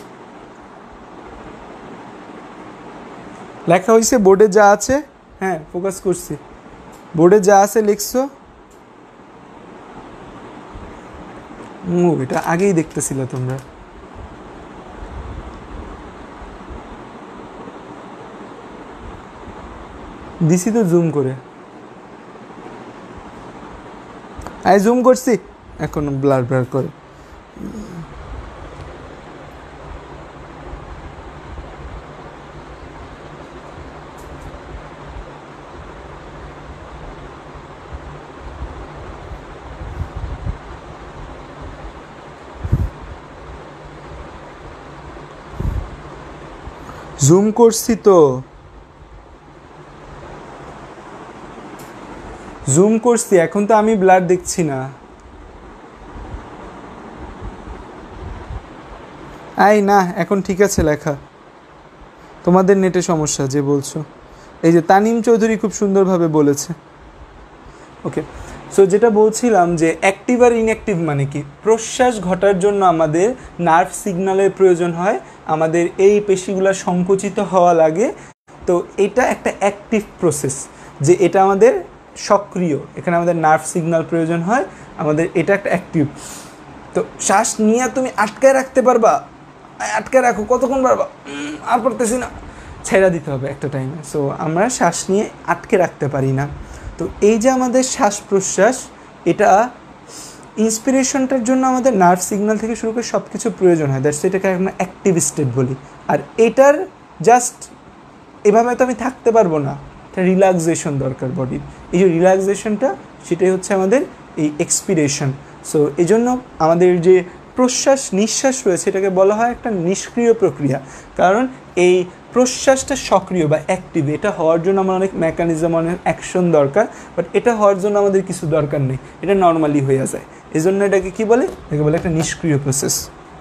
লেখা হয়েছে বোর্ডে যা আছে, হ্যাঁ ফোকাস করছি, বোর্ডে যা আছে লিখছো, এটা আগেই দেখতেছিল তোমরা। দিছি তো জুম করে, জুম করছি, এখন ব্লার ব্লার করে। জুম করছি তো, জুম করছি, এখন তো আমি ব্লার দেখছি না। না এখন ঠিক আছে লেখা, তোমাদের নেটে সমস্যা যে বলছো। এই যে তানিম চৌধুরী খুব সুন্দরভাবে বলেছে। ওকে, সো যেটা বলছিলাম যে অ্যাক্টিভ আর ইনঅ্যাক্টিভ মানে কি, প্রশ্বাস ঘটার জন্য আমাদের নার্ভ সিগন্যালের প্রয়োজন হয়, আমাদের এই পেশিগুলো সংকুচিত হওয়া লাগে। তো এটা একটা অ্যাক্টিভ প্রসেস, যে এটা আমাদের সক্রিয়, এখানে আমাদের নার্ভ সিগন্যাল প্রয়োজন হয় আমাদের, এটা একটা অ্যাক্টিভ। তো শ্বাস নিয়ে তুমি আটকায় রাখতে পারবা, আটকায় রাখো কতক্ষণ পারবা, আর পারতেছি না, ছেড়া দিতে হবে একটা টাইমে। সো আমরা শ্বাস নিয়ে আটকে রাখতে পারি না। তো এই যে আমাদের শ্বাস প্রশ্বাস, এটা ইন্সপিরেশনটার জন্য আমাদের নার্ভ সিগন্যাল থেকে শুরু করে সব কিছু প্রয়োজন হয়, দ্যাটস এটাকে আমরা অ্যাক্টিভ স্টেট বলি। আর এটার জাস্ট এভাবে তো আমি থাকতে পারবো না, এটা রিল্যাক্সেশন দরকার বডির। এই যে রিল্যাক্সেশনটা, সেটাই হচ্ছে আমাদের এই এক্সপিরেশন। সো এই জন্য আমাদের যে প্রশ্বাস নিঃশ্বাস রয়েছে, এটাকে বলা হয় একটা নিষ্ক্রিয় প্রক্রিয়া, কারণ এই প্রশ্বাসটা সক্রিয় বা অ্যাক্টিভ, এটা হওয়ার জন্য আমার অনেক মেকানিজম, অনেক অ্যাকশন দরকার, বাট এটা হওয়ার জন্য আমাদের কিছু দরকার নেই, এটা নর্মালি হয়ে যায়। এই জন্য এটাকে কী বলে? এটাকে বলে একটা নিষ্ক্রিয় প্রসেস।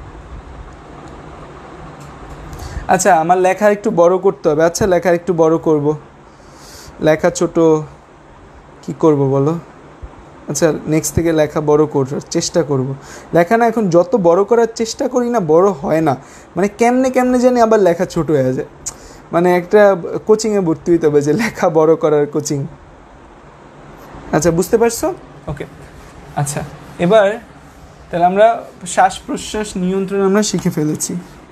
আচ্ছা আমার লেখা একটু বড় করতে হবে, আচ্ছা লেখা একটু বড় করব, লেখা ছোট কি করব বলো? আচ্ছা নেক্সট থেকে লেখা বড় করার চেষ্টা করব। লেখা না এখন যত বড় করার চেষ্টা করি না, বড় হয় না, মানে কেমনে কেমনে জানি আবার লেখা ছোট হয়ে যায়। মানে একটা কোচিংয়ে ভর্তি হইতে হবে যে লেখা বড় করার কোচিং। আচ্ছা বুঝতে পারছো? ওকে, আচ্ছা এবার তাহলে আমরা শ্বাস প্রশ্বাস নিয়ন্ত্রণ আমরা শিখে ফেলেছি।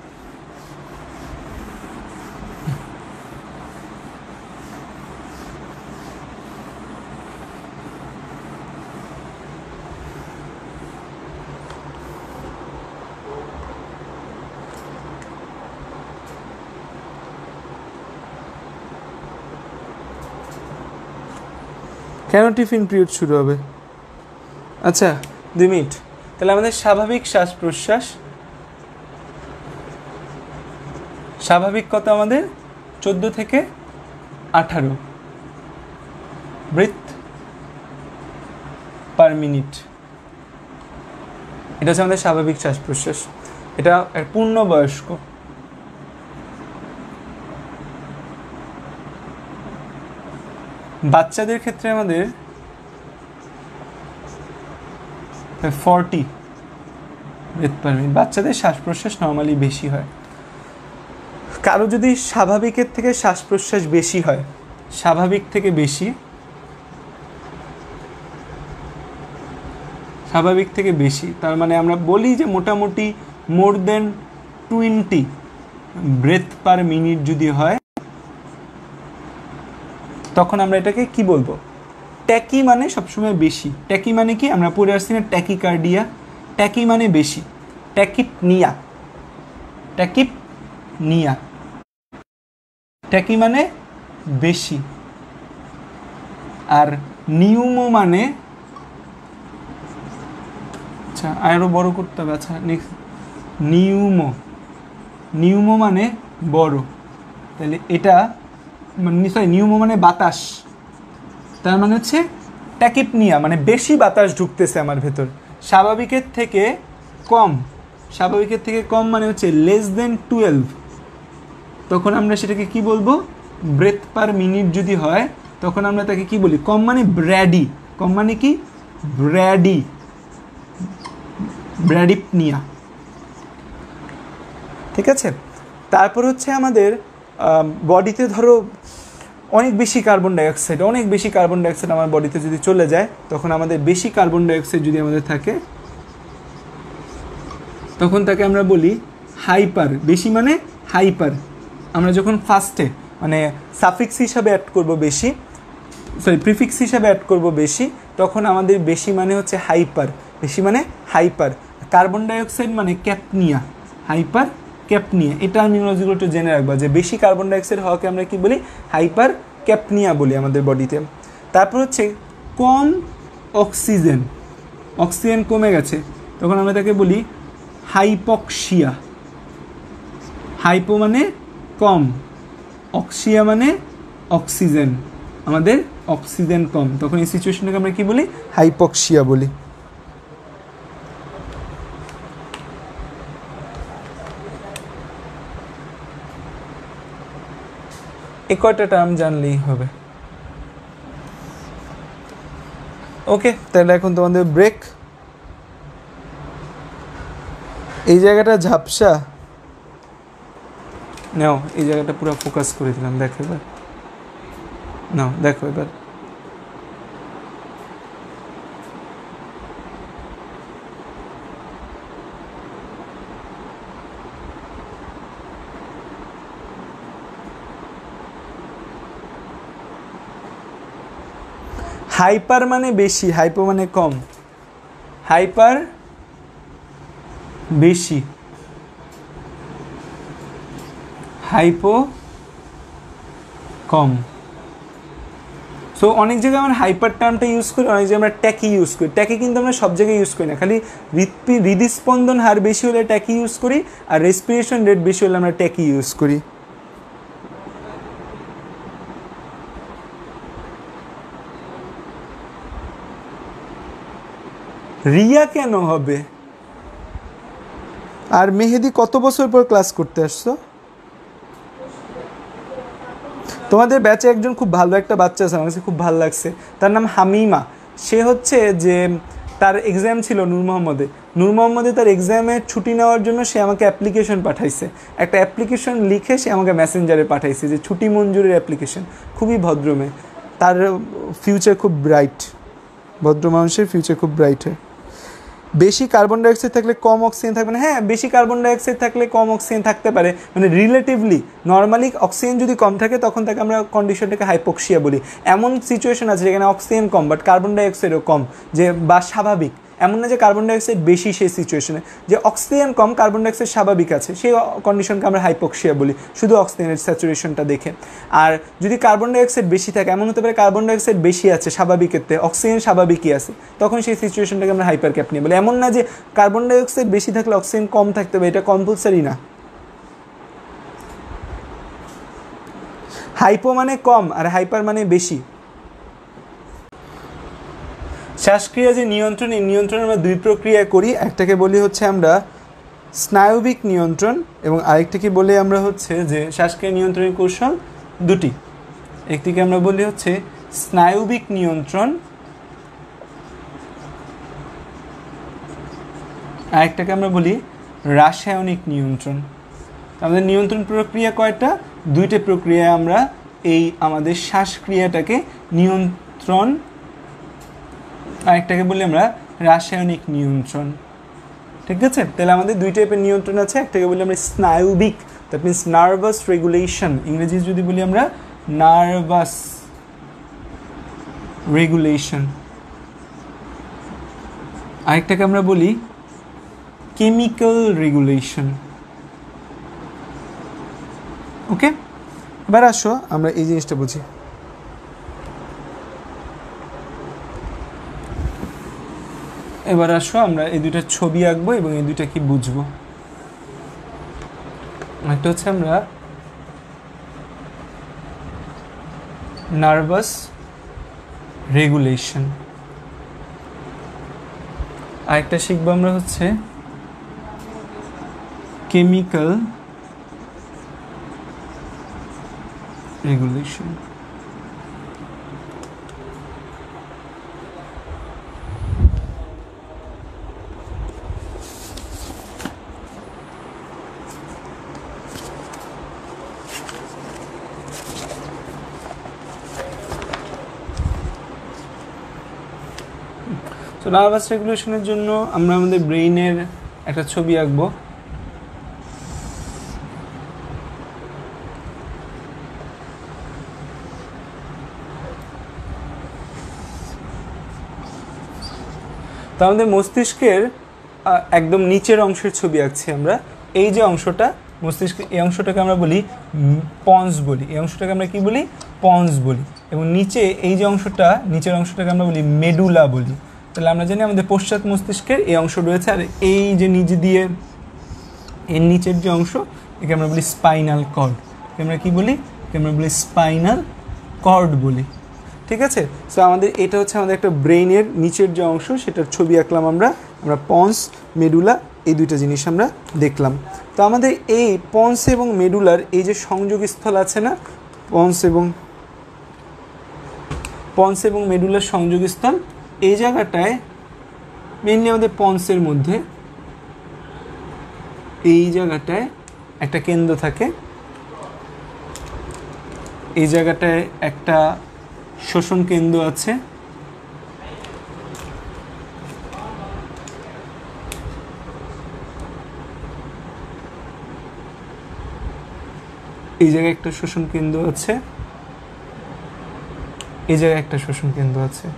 কেন টিফিন পিরিয়ড শুরু হবে? আচ্ছা 2 মিনিট। তাহলে আমাদের স্বাভাবিক শ্বাস প্রশ্বাস, স্বাভাবিক কত আমাদের 14 থেকে 18 ব্রিথ পার মিনিট, এটা হচ্ছে আমাদের স্বাভাবিক শ্বাস প্রশ্বাস। এটা পূর্ণবয়স্ক। বাচ্চাদের ক্ষেত্রে আমাদের 40 ব্রেথ পার মিনিট। বাচ্চাদের শ্বাস প্রশ্বাস নর্মালি বেশি হয়। কারো যদি স্বাভাবিকের থেকে শ্বাস প্রশ্বাস বেশি হয়, স্বাভাবিক থেকে বেশি, স্বাভাবিক থেকে বেশি, তার মানে আমরা বলি যে মোটামুটি মোর দেন 20 ব্রেথ পার মিনিট যদি হয়, তখন আমরা এটাকে কি বলবো? ট্যাকি মানে সবসময় বেশি। ট্যাকি মানে কি? আমরা পড়ে আসছি না ট্যাকিকার্ডিয়া, ট্যাকি মানে বেশি, ট্যাকিপনিয়া, ট্যাকিপনিয়া, ট্যাকি মানে বেশি। আর নিউমো মানে, আচ্ছা আরও বড় করতে হবে। আচ্ছা নেক্সট নিউমো, নিউমো মানে বড়। তাহলে এটা সরি নিউমো মানে বাতাস, তার মানে হচ্ছে ট্যাকিপনিয়া মানে বেশি বাতাস ঢুকতেছে আমার ভেতর, স্বাভাবিকের থেকে কম, স্বাভাবিকের থেকে কম মানে হচ্ছে লেস দেন 12, তখন আমরা সেটাকে কি বলবো, ব্রেথ পার মিনিট যদি হয় তখন আমরা তাকে কি বলি, কম মানে ব্র্যাডি, কম মানে কি ব্র্যাডি, ব্র্যাডিপনিয়া। ঠিক আছে, তারপর হচ্ছে আমাদের বডিতে ধরো অনেক বেশি কার্বন ডাইঅক্সাইড, অনেক বেশি কার্বন ডাইঅক্সাইড আমার বডিতে যদি চলে যায়, তখন আমাদের বেশি কার্বন ডাইঅক্সাইড যদি আমাদের থাকে তখন তাকে আমরা বলি হাইপার, বেশি মানে হাইপার। আমরা যখন ফার্স্টে মানে সাফিক্স হিসাবে অ্যাড করব বেশি, সরি প্রিফিক্স হিসাবে অ্যাড করব বেশি, তখন আমাদের বেশি মানে হচ্ছে হাইপার, বেশি মানে হাইপার। কার্বন ডাইঅক্সাইড মানে ক্যাপনিয়া, হাইপার ক্যাপনিয়া, এই টার্মিনোলজিগুলো একটু জেনে রাখবা যে বেশি কার্বন ডাইঅক্সাইড হওয়াকে আমরা কি বলি, হাইপার ক্যাপনিয়া বলি আমাদের বডিতে। তারপর হচ্ছে কম অক্সিজেন, অক্সিজেন কমে গেছে তখন আমরা তাকে বলি হাইপক্সিয়া, হাইপো মানে কম, অক্সিয়া মানে অক্সিজেন, আমাদের অক্সিজেন কম, তখন এই সিচুয়েশনটাকে আমরা কি বলি, হাইপক্সিয়া বলি। এই কয়টা টার্ম জানলেই হবে। ওকে, তাহলে এখন তোমাদের ব্রেক। এই জায়গাটা ঝাপসা, নাও এই জায়গাটা পুরো ফোকাস করে দিলাম, দেখো এবার, নাও দেখো এবার। হাইপার মানে বেশি, হাইপো মানে কম, হাইপার বেশি, হাইপো কম। সো অনেক জায়গায় আমরা হাইপার টার্মটা ইউজ করি, অনেক জায়গায় আমরা ট্যাকি ইউজ করি। ট্যাকি কিন্তু আমরা সব জায়গায় ইউজ করি না, খালি হৃদস্পন্দন হার বেশি হলে ট্যাকি ইউজ করি, আর রেসপিরেশন রেট বেশি হলে আমরা ট্যাকি ইউজ করি। রিয়া কেন হবে? আর মেহেদি কত বছর পর ক্লাস করতে আসছো? তোমাদের ব্যাচে একজন খুব ভালো একটা বাচ্চা আছে, আমার কাছে খুব ভালো লাগছে, তার নাম হামিমা। সে হচ্ছে যে তার এক্সাম ছিল নূর মোহাম্মদে, তার এক্সামের ছুটি নেওয়ার জন্য সে আমাকে অ্যাপ্লিকেশন পাঠাইছে, একটা অ্যাপ্লিকেশন লিখে সে আমাকে মেসেঞ্জারে পাঠাইছে যে ছুটি মঞ্জুরের অ্যাপ্লিকেশন। খুবই ভদ্র মেয়ে, তার ফিউচার খুব ব্রাইট, ভদ্র মানুষের ফিউচার খুব ব্রাইট হয়। বেশি কার্বন ডাইঅক্সাইড থাকলে কম অক্সিজেন থাকবে না, হ্যাঁ বেশি কার্বন ডাইঅক্সাইড থাকলে কম অক্সিজেন থাকতে পারে, মানে রিলেটিভলি। নর্মালি অক্সিজেন যদি কম থাকে তখন তাকে আমরা কন্ডিশনটাকে হাইপক্সিয়া বলি। এমন সিচুয়েশন আছে যেখানে অক্সিজেন কম বাট কার্বন ডাইঅক্সাইডও কম, যে বা স্বাভাবিক, এমন না যে কার্বন ডাইঅক্সাইড বেশি, সেই সিচুয়েশনে যে অক্সিজেন কম কার্বন ডাইঅক্সাইড স্বাভাবিক আছে, সেই কন্ডিশনকে আমরা হাইপক্সিয়া বলি, শুধু অক্সিজেনের স্যাচুরেশনটা দেখে। আর যদি কার্বন ডাইঅক্সাইড বেশি থাকে, এমন হতে পারে কার্বন ডাইঅক্সাইড বেশি আছে স্বাভাবিকের থেকে, অক্সিজেন স্বাভাবিকই আছে, তখন সেই সিচুয়েশনটাকে আমরা হাইপার ক্যাপনিয়া বলি। এমন না যে কার্বন ডাইঅক্সাইড বেশি থাকলে অক্সিজেন কম থাকতে হবে, এটা কম্পালসারি না। হাইপো মানে কম আর হাইপার মানে বেশি। শ্বাসক্রিয়া যে নিয়ন্ত্রণ, এই নিয়ন্ত্রণ আমরা দুই প্রক্রিয়ায় করি, একটাকে বলি হচ্ছে আমরা স্নায়বিক নিয়ন্ত্রণ, এবং আরেকটাকে বলি আমরা হচ্ছে যে শ্বাসক্রিয়া নিয়ন্ত্রণের কৌশল দুটি, একটিকে আমরা বলি হচ্ছে স্নায়বিক নিয়ন্ত্রণ, আরেকটাকে আমরা বলি রাসায়নিক নিয়ন্ত্রণ। আমাদের নিয়ন্ত্রণ প্রক্রিয়া কয়টা? দুইটা প্রক্রিয়ায় আমরা এই আমাদের শ্বাসক্রিয়াটাকে নিয়ন্ত্রণ, আরেকটাকে বলি আমরা রাসায়নিক নিয়ন্ত্রণ। ঠিক আছে, তাহলে আমাদের দুই টাইপের নিয়ন্ত্রণ আছে, একটাকে বলি আমরা স্নায়বিক, দ্যাট মিনস নার্ভাস রেগুলেশন, ইংরেজি যদি বলি আমরা নার্ভাস রেগুলেশন, আরেকটাকে আমরা বলি কেমিক্যাল রেগুলেশন। ওকে, এবার আসো আমরা এই জিনিসটা বুঝি। এবার আসো আমরা এই দুইটা ছবি আঁকবো এবং এই দুইটা কি বুঝবো। একটা হচ্ছে আমরা নার্ভাস রেগুলেশন। আরেকটা শিখবো আমরা হচ্ছে কেমিক্যাল রেগুলেশন। তো নার্ভাস রেগুলেশনের জন্য আমরা আমাদের ব্রেইনের একটা ছবি আঁকবো। তো আমাদের মস্তিষ্কের একদম নিচের অংশের ছবি আঁকছি আমরা। এই যে অংশটা মস্তিষ্ক, এই অংশটাকে আমরা বলি পন্স বলি। এই অংশটাকে আমরা কি বলি? পন্স বলি। এবং নিচে এই যে অংশটা, নিচের অংশটাকে আমরা বলি মেডুলা বলি। তাহলে আমরা জানি আমাদের পশ্চাৎ মস্তিষ্কের এই অংশ রয়েছে, আর এই যে নিচ দিয়ে এর নিচের যে অংশ, একে আমরা বলি স্পাইনাল কর্ড। আমরা কি বলি? আমরা বলি স্পাইনাল কর্ড বলি। ঠিক আছে? সো আমাদের এটা হচ্ছে আমাদের একটা ব্রেইনের নিচের যে অংশ, সেটার ছবি আঁকলাম আমরা পন্স, মেডুলা, এই দুইটা জিনিস আমরা দেখলাম। তো আমাদের এই পন্স এবং মেডুলার এই যে সংযোগস্থল আছে না, পন্স এবং মেডুলার সংযোগস্থল, এই জায়গাটায় মেইনলি আমাদের পন্সের মধ্যে এই জায়গাটায় একটা কেন্দ্র থাকে। এই জায়গাটায় একটা শোষণ কেন্দ্র আছে। এই জায়গায় একটা শোষণ কেন্দ্র আছে, এই জায়গায় একটা শোষণ কেন্দ্র আছে।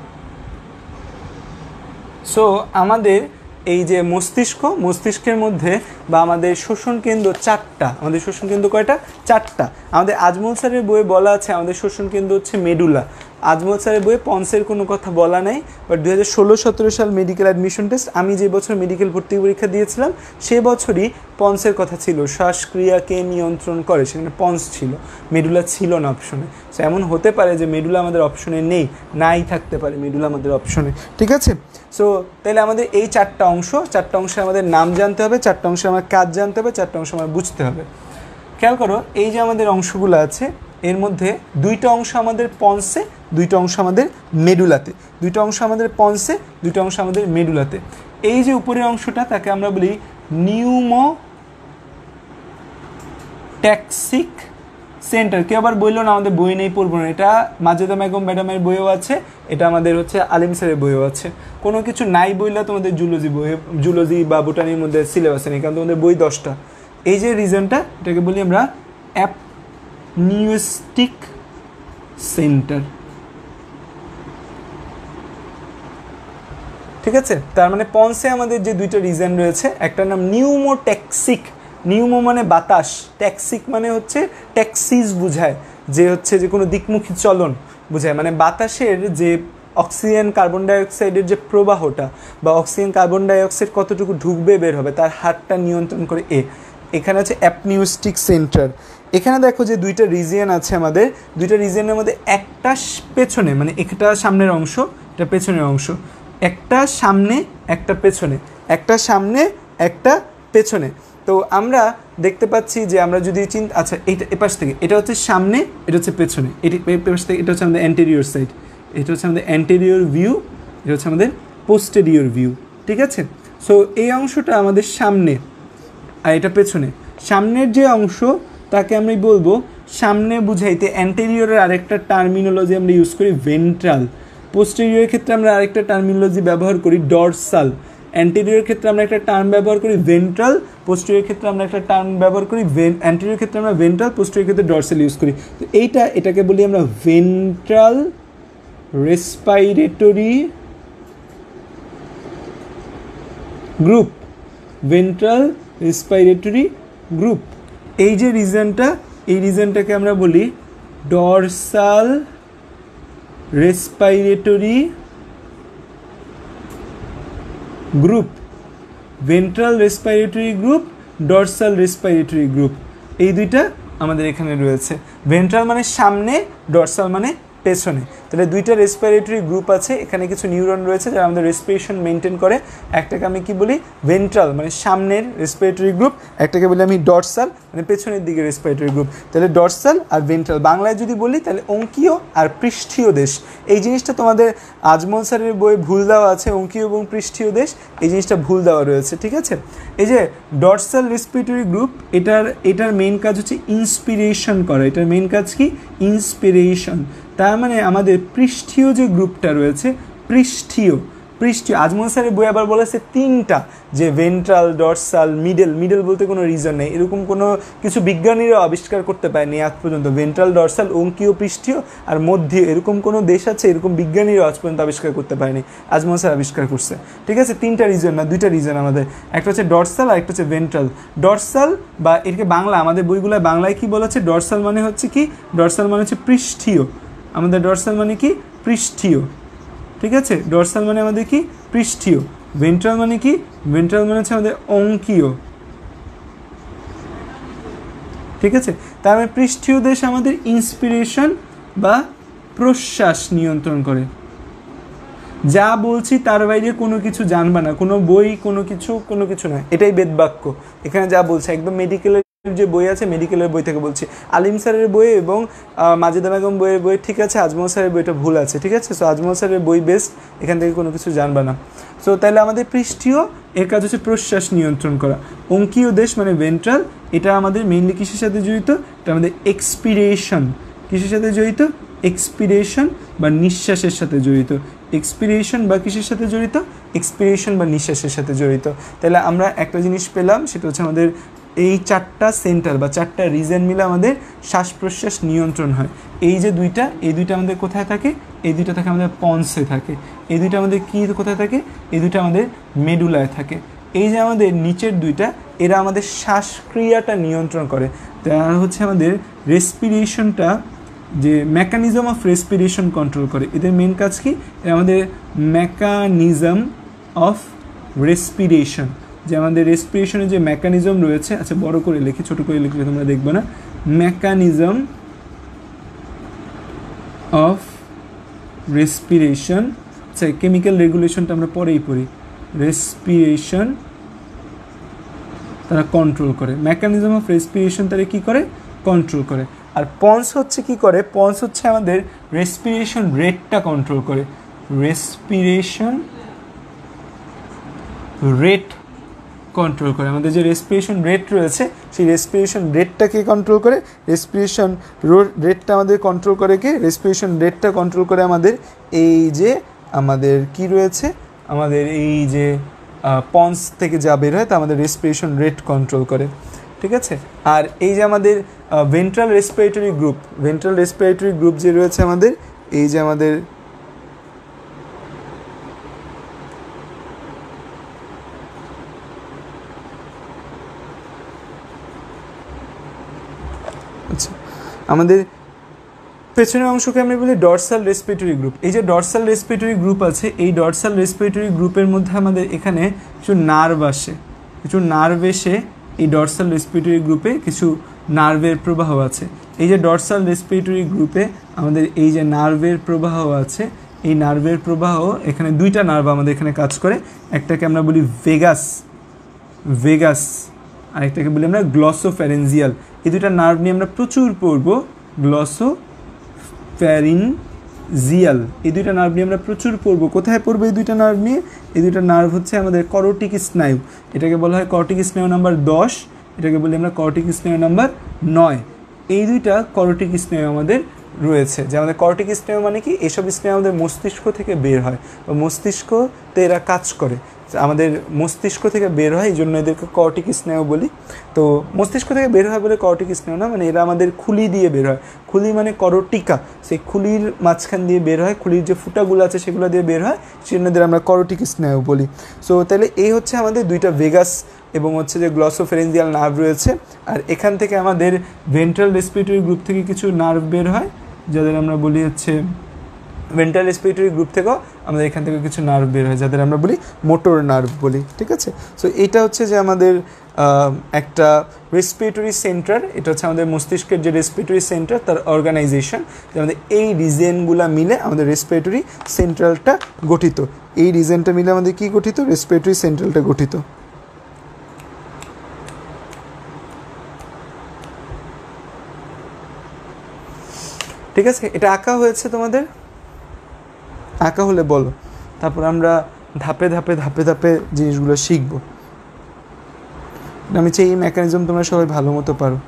সো আমাদের এই যে মস্তিষ্কের মধ্যে বা আমাদের শোষণ কেন্দ্র চারটা। আমাদের শোষণ কেন্দ্র কয়টা? চারটা। আমাদের আজমল স্যারের বইয়ে বলা আছে আমাদের শোষণ কেন্দ্র হচ্ছে মেডুলা। আজমল স্যারের বইয়ে পন্সের কোনো কথা বলা নেই, বাট 2016-17 সাল মেডিকেল অ্যাডমিশন টেস্ট, আমি যে বছর মেডিকেল ভর্তি পরীক্ষা দিয়েছিলাম সে বছরই পন্সের কথা ছিল। শ্বাসক্রিয়াকে নিয়ন্ত্রণ করে, সেখানে পন্স ছিল, মেডুলা ছিল না অপশনে। সো এমন হতে পারে যে মেডুলা আমাদের অপশনে নেই, নাই থাকতে পারে মেডুলা আমাদের অপশনে। ঠিক আছে? সো তাহলে আমাদের এই চারটা অংশে আমাদের নাম জানতে হবে, চারটা অংশে আমার কাজ জানতে হবে, চারটা অংশ আমার বুঝতে হবে। খেয়াল করো, এই যে আমাদের অংশগুলো আছে এর মধ্যে দুইটা অংশ আমাদের পন্সে, দুইটা অংশ আমাদের মেডুলাতে। দুইটা অংশ আমাদের পন্সে, দুইটা অংশ আমাদের মেডুলাতে। এই যে উপরের অংশটা তাকে আমরা বলি নিউমোট্যাক্সিক সেন্টার। কেউ আবার বললো না আমাদের বই নেই, পড়বো না, এটা মাজেদা বেগম ম্যাডামের বইও আছে, এটা আমাদের হচ্ছে আলিম স্যারের বইও আছে। কোনো কিছু নাই বইলা তোমাদের জুলজি বা বোটানির মধ্যে সিলেবাসে নেই, কারণ তোমাদের বই 10টা। এই যে রিজনটা, এটাকে বলি আমরা অ্যাপনিউস্টিক সেন্টার। ঠিক আছে? তার মানে পন্সে আমাদের যে দুইটা রিজন রয়েছে, একটার নাম নিউমোট্যাক্সিক, নিউমো মানে বাতাস, ট্যাক্সিক মানে হচ্ছে ট্যাক্সিস বুঝায়, যে হচ্ছে যে কোনো দিকমুখী চলন বুঝায়, মানে বাতাসের যে অক্সিজেন কার্বন ডাইঅক্সাইডের যে প্রবাহটা বা অক্সিজেন কার্বন ডাইঅক্সাইড কতটুকু ঢুকবে বের হবে তার হারটা নিয়ন্ত্রণ করে এখানে আছে অ্যাপনিউস্টিক সেন্টার। এখানে দেখো যে দুইটা রিজিয়ন আছে আমাদের, দুইটা রিজিয়নের মধ্যে একটা পেছনে, মানে একটা সামনের অংশ, এটা পেছনের অংশ, একটা সামনে একটা পেছনে, একটা সামনে একটা পেছনে। তো আমরা দেখতে পাচ্ছি যে আমরা যদি আচ্ছা এইটা এপাশ থেকে, এটা হচ্ছে সামনে, এটা হচ্ছে পেছনে, এপাশ থেকে এটা হচ্ছে আমাদের অ্যান্টেরিয়র সাইড, এটা হচ্ছে আমাদের অ্যান্টেরিয়র ভিউ, এটা হচ্ছে আমাদের পোস্টেরিয়র ভিউ। ঠিক আছে? সো এই অংশটা আমাদের সামনে আর এটা পেছনে। সামনের যে অংশ তাকে আমরা বলবো, সামনে বুঝাইতে অ্যান্টেরিয়রের আরেকটা টার্মিনোলজি আমরা ইউজ করি ভেন্ট্রাল। পোস্টেরিয়রের ক্ষেত্রে আমরা আরেকটা টার্মিনোলজি ব্যবহার করি ডরসাল। অ্যান্টেরিয়র ক্ষেত্রে আমরা একটা টার্ম ব্যবহার করি ভেন্ট্রাল, পোস্টেরিয়র ক্ষেত্রে আমরা একটা টার্ম ব্যবহার করি অ্যান্টেরিয়র ক্ষেত্রে আমরা ভেন্ট্রাল, পোস্টেরিয়র ক্ষেত্রে ডরসাল ইউজ করি। তো এটাকে বলি আমরা ventral respiratory group, ventral respiratory group. এই যে রিজনটা, এই রিজনটাকে আমরা বলি dorsal respiratory group, ventral respiratory group, dorsal respiratory group. এই দুইটা আমাদের এখানে রয়েছে। ভেন্ট্রাল মানে সামনে, ডরসাল মানে পেছনে। তাহলে দুইটা রেসপিরেটরি গ্রুপ আছে, এখানে কিছু নিউরন রয়েছে যারা আমাদের রেসপিরেশন মেনটেন করে। একটাকে আমি কি বলি ভেন্ট্রাল মানে সামনের রেসপিরেটরি গ্রুপ, একটাকে বলি আমি ডরসাল মানে পেছনের দিকে রেসপিরেটরি গ্রুপ। তাহলে ডরসাল আর ভেন্ট্রাল, বাংলায় যদি বলি তাহলে অঙ্কীয় আর পৃষ্ঠীয় দেশ। এই জিনিসটা তোমাদের আজমল স্যারের বইয়ে ভুল দেওয়া আছে, অঙ্কীয় এবং পৃষ্ঠীয় দেশ এই জিনিসটা ভুল দেওয়া রয়েছে, ঠিক আছে। এই যে ডরসাল রেসপিরেটরি গ্রুপ, এটার মেইন কাজ হচ্ছে ইন্সপিরেশন করা। এটার মেইন কাজ কি ইন্সপিরেশন। তার মানে আমাদের পৃষ্ঠীয় যে গ্রুপটা রয়েছে, পৃষ্ঠীয় আজমল স্যারের বই আবার বলেছে তিনটা, যে ভেন্ট্রাল, ডরসাল, মিডল বলতে কোনো রিজন নেই, এরকম কোনো কিছু বিজ্ঞানীরাও আবিষ্কার করতে পারেনি আজ পর্যন্ত। ভেন্ট্রাল, ডরসাল, অঙ্কীয়, পৃষ্ঠীয় আর মধ্যে এরকম কোনো দেশ আছে এরকম বিজ্ঞানীরাও আজ পর্যন্ত আবিষ্কার করতে পারেনি, আজমল স্যার আবিষ্কার করছে, ঠিক আছে। তিনটা রিজন না, দুইটা রিজন আমাদের, একটা হচ্ছে ডরসাল আর একটা হচ্ছে ভেন্ট্রাল। ডরসাল বা এটাকে বাংলা আমাদের বইগুলোয় বাংলায় কি বলেছে, ডরসাল মানে হচ্ছে কি, ডরসাল মানে হচ্ছে পৃষ্ঠীয়, আমাদের ডরসাল মানে কি পৃষ্ঠীয়, ঠিক আছে। ডরসাল মানে আমাদের কি পৃষ্ঠীয়। ভেন্ট্রাল মানে কি, ভেন্ট্রাল মানে হচ্ছে আমাদের অঙ্কীয়, ঠিক আছে। তার মানে পৃষ্ঠীয় দেশ আমাদের ইন্সপিরেশন বা প্রশ্বাস নিয়ন্ত্রণ করে। যা বলছি তার বাইরে কোনো কিছু জানবা না, কোনো বই কোনো কিছু নয়, এটাই বেদবাক্য। এখানে যা বলছে একদম মেডিকেলের যে বই আছে মেডিকেলের বই থেকে বলছি, আলিম স্যারের বই এবং মাজেদা বেগম বইয়ের বই ঠিক আছে, আজমল স্যারের বইটা ভুল আছে, ঠিক আছে। সো আজমল স্যারের বই বেস্ট, এখান থেকে কোনো কিছু জানবা না। সো তাহলে আমাদের পৃষ্ঠীয় এর কাজ হচ্ছে প্রশ্বাস নিয়ন্ত্রণ করা। অঙ্কীয় দেশ মানে ভেন্ট্রাল, এটা আমাদের মেইনলি কিসের সাথে জড়িত, এটা আমাদের এক্সপিরেশন, কিসের সাথে জড়িত, এক্সপিরেশন বা নিঃশ্বাসের সাথে জড়িত। এক্সপিরেশন বা কিসের সাথে জড়িত, এক্সপিরেশন বা নিঃশ্বাসের সাথে জড়িত। তাহলে আমরা একটা জিনিস পেলাম, সেটা হচ্ছে আমাদের এই চারটা সেন্টার বা চারটা রিজন মিলে আমাদের শ্বাস প্রশ্বাস নিয়ন্ত্রণ হয়। এই যে দুইটা, এই দুইটা আমাদের কোথায় থাকে, এই দুইটা থাকে আমাদের পন্সে থাকে। এই দুইটা আমাদের কী কোথায় থাকে, এই দুইটা আমাদের মেডুলায় থাকে। এই যে আমাদের নিচের দুইটা, এরা আমাদের শ্বাসক্রিয়াটা নিয়ন্ত্রণ করে। তারা হচ্ছে আমাদের রেসপিরেশনটা, যে মেকানিজম অফ রেসপিরেশন কন্ট্রোল করে। এদের মেন কাজ কি, আমাদের মেকানিজম অফ রেসপিরেশন, যে আমাদের রেসপিরেশনের যে মেকানিজম রয়েছে, আচ্ছা বড় করে লিখি, ছোটো করে লিখলে তোমরা দেখবে না, মেকানিজম অফ রেসপিরেশন, আচ্ছা কেমিক্যাল রেগুলেশনটা আমরা পরেই পড়ি, রেসপিরেশন তারা কন্ট্রোল করে। মেকানিজম অফ রেসপিরেশন তারা কী করে, কন্ট্রোল করে। আর পন্স হচ্ছে কি করে, পন্স হচ্ছে আমাদের রেসপিরেশন রেটটা কন্ট্রোল করে। রেসপিরেশন রেট কন্ট্রোল করে, আমাদের যে রেসপিরেশন রেট রয়েছে সেই রেসপিরেশন রেটটাকে কন্ট্রোল করে। রেসপিরেশন রেটটা আমাদের কন্ট্রোল করে কে, রেসপিরেশন রেটটা কন্ট্রোল করে আমাদের এই যে আমাদের কি রয়েছে, আমাদের এই যে পন্স থেকে যা বের হয় তা আমাদের রেসপিরেশন রেট কন্ট্রোল করে, ঠিক আছে। আর এই যে আমাদের ventral respiratory group, ventral respiratory group যে রয়েছে আমাদের, এই যে আমাদের আচ্ছা আমাদের পেছনের অংশকে আমরা বলি ডরসাল রেসপিরেটরি গ্রুপ। এই যে ডরসাল রেসপিরেটরি গ্রুপ আছে, এই ডরসাল রেসপিরেটরি গ্রুপের মধ্যে আমাদের এখানে কিছু নার্ভ আসে, কিছু নার্ভ এসে এই ডরসাল রেসপিরেটরি গ্রুপে কিছু নার্ভের প্রবাহ আছে। এই যে ডরসাল রেসপিরেটরি গ্রুপে আমাদের এই যে নার্ভের প্রবাহ আছে, এই নার্ভের প্রবাহ, এখানে দুইটা নার্ভ আমাদের এখানে কাজ করে, একটাকে আমরা বলি ভেগাস আর একটাকে বলি আমরা গ্লসোফ্যারেঞ্জিয়াল। এই দুইটা নার্ভ নিয়ে আমরা প্রচুর পড়ব, গ্লসোফ্যারিঞ্জিয়াল, এই দুইটা নার্ভ নিয়ে আমরা প্রচুর পড়ব। কোথায় পড়বো এই দুইটা নার্ভ নিয়ে, এই দুইটা নার্ভ হচ্ছে আমাদের করটিক স্নায়ু, এটাকে বলা হয় করটিক স্নায়ু নাম্বার 10, এটাকে বলি আমরা করটিক স্নায়ু নাম্বার 9। এই দুইটা করটিক স্নায়ু আমাদের রয়েছে, যে আমাদের করটিক স্নায়ু মানে কি, এসব স্নায়ু আমাদের মস্তিষ্ক থেকে বের হয় বা মস্তিষ্কতে এরা কাজ করে, আমাদের মস্তিষ্ক থেকে বের হয়, এই জন্য এদেরকে কর্টিক স্নায়ু বলি। তো মস্তিষ্ক থেকে বের হয় বলে কর্টিক স্নায়ু না, মানে এরা আমাদের খুলি দিয়ে বের হয়, খুলি মানে করটিকা, সেই খুলির মাঝখান দিয়ে বের হয়, খুলির যে ফুটাগুলো আছে সেগুলো দিয়ে বের হয়, সেজন্য এদের আমরা করটিক স্নায়ু বলি। সো তাহলে এই হচ্ছে আমাদের দুইটা ভেগাস এবং হচ্ছে যে গ্লসোফ্যারেঞ্জিয়াল নার্ভ রয়েছে। আর এখান থেকে আমাদের ভেন্ট্রাল রেসপিরেটরি গ্রুপ থেকে কিছু নার্ভ বের হয়, যাদের আমরা বলি হচ্ছে ভেন্ট্রাল রেসপিরেটরি গ্রুপ থেকেও আমাদের এখান থেকে কিছু নার্ভ বের হয়, যাদের আমরা বলি মোটর নার্ভ বলি, ঠিক আছে। সো এইটা হচ্ছে যে আমাদের একটা রেসপিরেটরি সেন্টার, এটা হচ্ছে আমাদের মস্তিষ্কের যে রেসপিরেটরি সেন্টার তার অর্গানাইজেশন, আমাদের এই রিজেনগুলো মিলে আমাদের রেসপিরেটরি সেন্ট্রালটা গঠিত। এই রিজেনটা মিলে আমাদের কি গঠিত? রেসপিরেটরি সেন্ট্রালটা গঠিত। ঠিক আছে, এটা আঁকা হয়েছে তোমাদের? আঁকা হলে বলো, তারপর আমরা ধাপে ধাপে ধাপে ধাপে জিনিসগুলো শিখব। আমি চাই এই মেকানিজম তোমরা সবাই ভালো মতো পারো।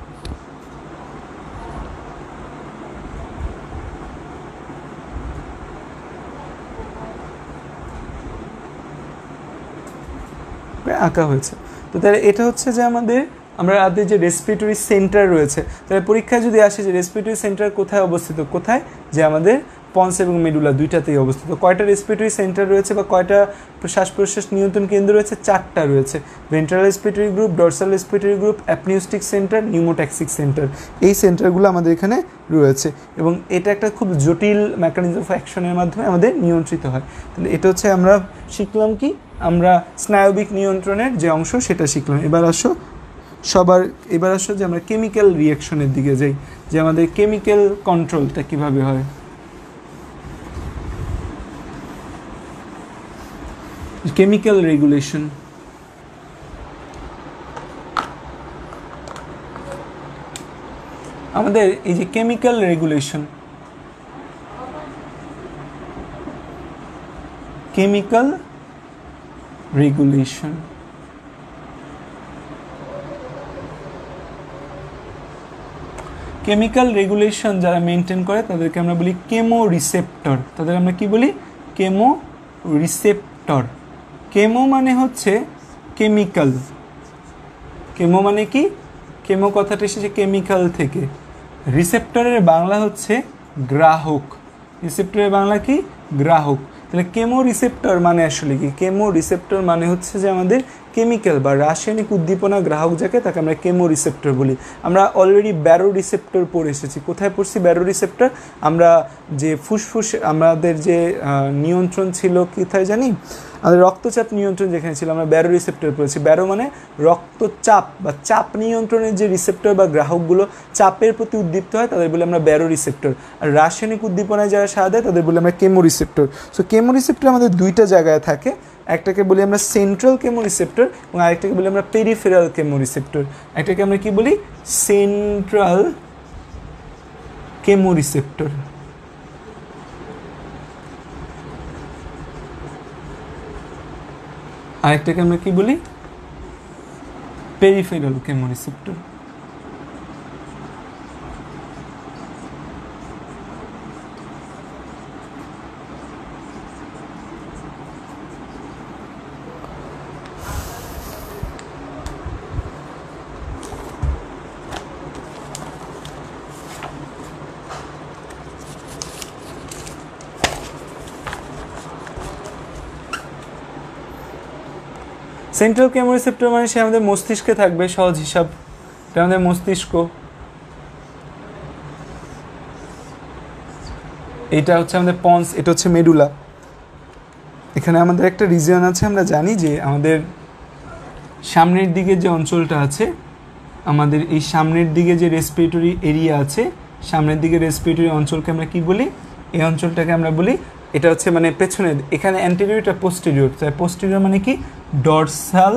আঁকা হয়েছে তো তাহলে এটা হচ্ছে যে আমরা যে রেসপিরেটরি সেন্টার রয়েছে, তাহলে পরীক্ষায় যদি আসে যে রেসপিরেটরি সেন্টার কোথায় অবস্থিত, কোথায়? যে আমাদের পন্স এবং মেডুলা দুইটাতেই অবস্থিত। কয়টা রেসপিরেটরি সেন্টার রয়েছে বা কয়টা শ্বাস প্রশ্বাস নিয়ন্ত্রণ কেন্দ্র রয়েছে? 4টা রয়েছে। Ventral respiratory group, dorsal respiratory group, apneustic centre, pneumotaxic centre, এই সেন্টারগুলো আমাদের এখানে রয়েছে এবং এটা একটা খুব জটিল মেকানিজম অফ অ্যাকশনের মাধ্যমে আমাদের নিয়ন্ত্রিত হয়। তাহলে এটা হচ্ছে আমরা শিখলাম কি, আমরা স্নায়বিক নিয়ন্ত্রণের যে অংশ সেটা শিখলাম। এবার আসো যে আমরা কেমিক্যাল রিঅ্যাকশনের দিকে যাই, যে আমাদের কেমিক্যাল কন্ট্রোলটা কিভাবে হয়। কেমিক্যাল রেগুলেশন, আমাদের এই যে chemical regulation, chemical regulation chemical regulation যারা মেনটেন করে তাদেরকে আমরা বলি কেমো রিসেপ্টর। তাদের আমরা কি বলি? Chemo receptor. কেমো মানে হচ্ছে কেমিক্যাল, কেমো মানে কি? কেমো কথাটা এসেছে কেমিক্যাল থেকে। রিসেপ্টরের বাংলা হচ্ছে গ্রাহক। রিসেপ্টরের বাংলা কি? গ্রাহক। তাহলে কেমো রিসেপ্টর মানে আসলে কি? কেমো রিসেপ্টর মানে হচ্ছে যে আমাদের কেমিক্যাল বা রাসায়নিক উদ্দীপনা গ্রাহক যাকে, তাকে আমরা কেমো রিসেপ্টর বলি। আমরা অলরেডি ব্যারো রিসেপ্টর পড়ে এসেছি। কোথায় পড়ছি ব্যারো রিসেপ্টর? আমরা যে ফুসফুস আমাদের যে নিয়ন্ত্রণ ছিল কোথায় জানি? আমাদের রক্তচাপ নিয়ন্ত্রণ যেখানে ছিল আমরা ব্যারো রিসেপ্টর পড়েছি। ব্যারো মানে রক্তচাপ বা চাপ নিয়ন্ত্রণের যে রিসেপ্টর বা গ্রাহকগুলো চাপের প্রতি উদ্দীপ্ত হয় তাদের বলে আমরা ব্যারো রিসেপ্টর। আর রাসায়নিক উদ্দীপনায় যারা সাড়া দেয় তাদের বলে আমরা chemoreceptor. So chemoreceptor আমাদের দুইটা জায়গায় থাকে, একটাকে বলি আমরা সেন্ট্রাল কেমো রিসেপ্টর এবং আরেকটাকে বলি আমরা পেরিফেরাল কেমো রিসেপ্টর। একটাকে আমরা কি বলি? সেন্ট্রাল কেমো রিসেপ্টর, আরেকটাকে আমরা কি বলি? Peripheral chemoreceptor. Central chemoreceptor মানে সে আমাদের মস্তিষ্কে থাকবে, সহজ হিসাব, এটা আমাদের মস্তিষ্ক। এটা হচ্ছে আমাদের পন্স, এটা হচ্ছে মেডুলা। এখানে আমাদের একটা রিজিয়ন আছে, আমরা জানি যে আমাদের সামনের দিকে যে অঞ্চলটা আছে, আমাদের এই সামনের দিকে যে রেসপিরেটরি এরিয়া আছে, সামনের দিকে রেসপিরেটরি অঞ্চলকে আমরা কি বলি? এই অঞ্চলটাকে আমরা বলি, এটা হচ্ছে মানে পেছনে, এখানে অ্যান্টেরিয়র, এটা পোস্টেরিয়র। তাই পোস্টেরিয়র মানে কি? ডরসাল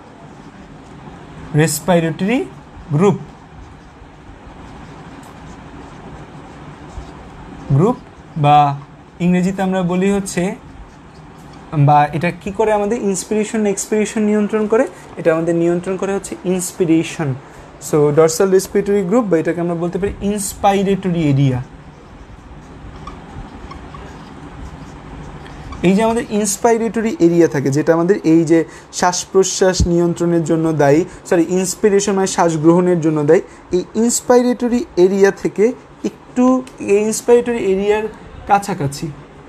রেসপিরেটরি গ্রুপ, বা ইংরেজিতে আমরা বলি হচ্ছে, বা এটা কি করে আমাদের ইন্সপিরেশন এক্সপিরেশন নিয়ন্ত্রণ করে? এটা আমাদের নিয়ন্ত্রণ করে হচ্ছে inspiration. So dorsal respiratory group, বা এটাকে আমরা বলতে পারি ইন্সপাইরেটরি এরিয়া। এই যে আমাদের ইন্সপাইরেটরি এরিয়া থাকে, যেটা আমাদের এই যে শ্বাস প্রশ্বাস নিয়ন্ত্রণের জন্য দায়ী, ইন্সপিরেশন মানে শ্বাস গ্রহণের জন্য দায়ী, এই ইন্সপাইরেটরি এরিয়া থেকে একটু, এই ইন্সপাইরেটরি এরিয়ার কাছাকাছি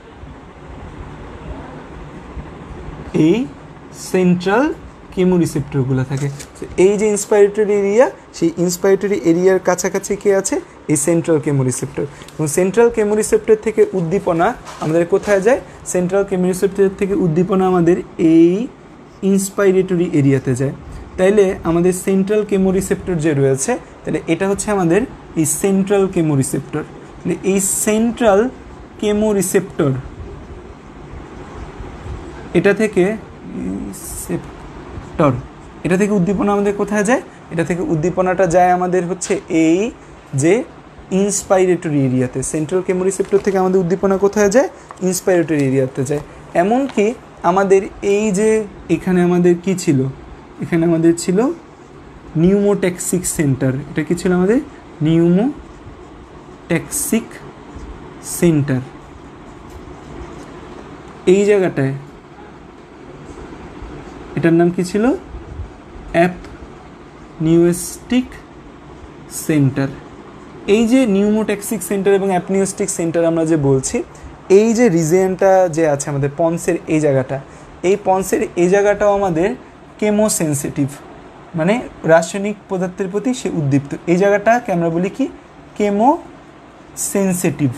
এই সেন্ট্রাল কেমো রিসেপ্টরগুলো থাকে। এই যে ইন্সপাইরেটরি এরিয়া, সেই ইন্সপাইরেটরি এরিয়ার কাছাকাছি কে আছে? এই সেন্ট্রাল কেমো রিসেপ্টর। এবং সেন্ট্রাল কেমো রিসেপ্টর থেকে উদ্দীপনা আমাদের কোথায় যায়? সেন্ট্রাল কেমো রিসেপ্টর থেকে উদ্দীপনা আমাদের এই ইন্সপাইরেটরি এরিয়াতে যায়। তাইলে আমাদের সেন্ট্রাল কেমোরিসেপ্টর যে রয়েছে, তাহলে এটা হচ্ছে আমাদের এই সেন্ট্রাল কেমোরিসেপ্টর। তাহলে এই সেন্ট্রাল কেমোরিসেপ্টর এটা থেকে উদ্দীপনা আমাদের কোথায় যায়? এটা থেকে উদ্দীপনাটা যায় আমাদের হচ্ছে এই যে ইন্সপাইরেটরি এরিয়াতে। সেন্ট্রাল কেমোরিসেপ্টর থেকে আমাদের উদ্দীপনা কোথায় যায়? ইন্সপাইরেটরি এরিয়াতে যায়। এমনকি আমাদের এই যে এখানে আমাদের কি ছিল? এখানে আমাদের ছিল নিউমোট্যাক্সিক সেন্টার। এটা কি ছিল আমাদের? Pneumotaxic centre. এই জায়গাটায় এটার নাম কি ছিল? Apneustic centre. এই যে নিউমোট্যাক্সিক সেন্টার এবং অ্যাপনিউস্টিক সেন্টার আমরা যে বলছি, এই যে রিজিয়নটা যে আছে আমাদের পন্সের এই জায়গাটা, এই পন্সের এই জায়গাটাও আমাদের কেমোসেন্সিটিভ, মানে রাসায়নিক পদার্থের প্রতি সে উদ্দীপ্ত। এই জায়গাটাকে আমরা বলি কি? কেমোসেন্সিটিভ।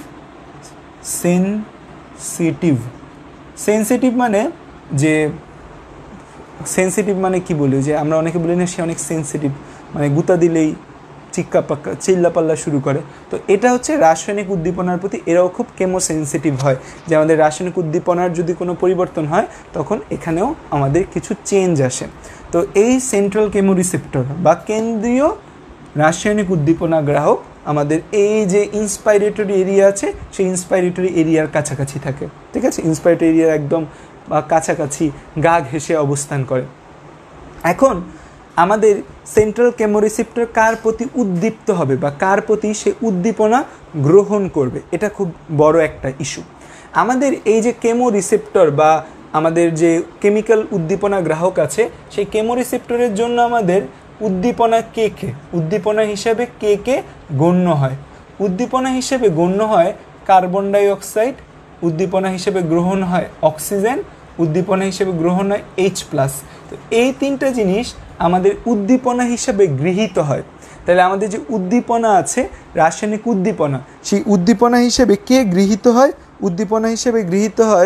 সেন্সিটিভ মানে যে সেন্সিটিভ মানে কি বলি, যে আমরা অনেকে বলি না সে অনেক সেন্সিটিভ, মানে গুতা দিলেই চিল্লাপাল্লা শুরু করে। তো এটা হচ্ছে রাসায়নিক উদ্দীপনার প্রতি এরাও খুব কেমোসেন্সিটিভ হয়, যে আমাদের রাসায়নিক উদ্দীপনার যদি কোনো পরিবর্তন হয় তখন এখানেও আমাদের কিছু চেঞ্জ আসে। তো এই সেন্ট্রাল কেমোরিসেপ্টর বা কেন্দ্রীয় রাসায়নিক উদ্দীপনা গ্রাহক আমাদের এই যে ইন্সপাইরেটরি এরিয়া আছে সেই ইন্সপাইরেটরি এরিয়ার কাছাকাছি থাকে। ঠিক আছে, ইন্সপাইরেটরি এরিয়ার একদম বা কাছাকাছি গা ঘেঁষে অবস্থান করে। এখন আমাদের সেন্ট্রাল কেমোরিসেপ্টর কার প্রতি উদ্দীপ্ত হবে বা কার প্রতি সে উদ্দীপনা গ্রহণ করবে, এটা খুব বড় একটা ইস্যু। আমাদের এই যে কেমোরিসেপ্টর বা আমাদের যে কেমিক্যাল উদ্দীপনা গ্রাহক আছে, সেই কেমোরিসেপ্টরের জন্য আমাদের উদ্দীপনা উদ্দীপনা হিসেবে কে গণ্য হয়? উদ্দীপনা হিসেবে গণ্য হয় কার্বন ডাই অক্সাইড, উদ্দীপনা হিসেবে গ্রহণ হয় অক্সিজেন, উদ্দীপনা হিসেবে গ্রহণ হয় H+। তো এই তিনটা জিনিস আমাদের উদ্দীপনা হিসেবে গৃহীত হয়। তাহলে আমাদের যে উদ্দীপনা আছে, রাসায়নিক উদ্দীপনা, সেই উদ্দীপনা হিসেবে কে গৃহীত হয়? উদ্দীপনা হিসেবে গৃহীত হয়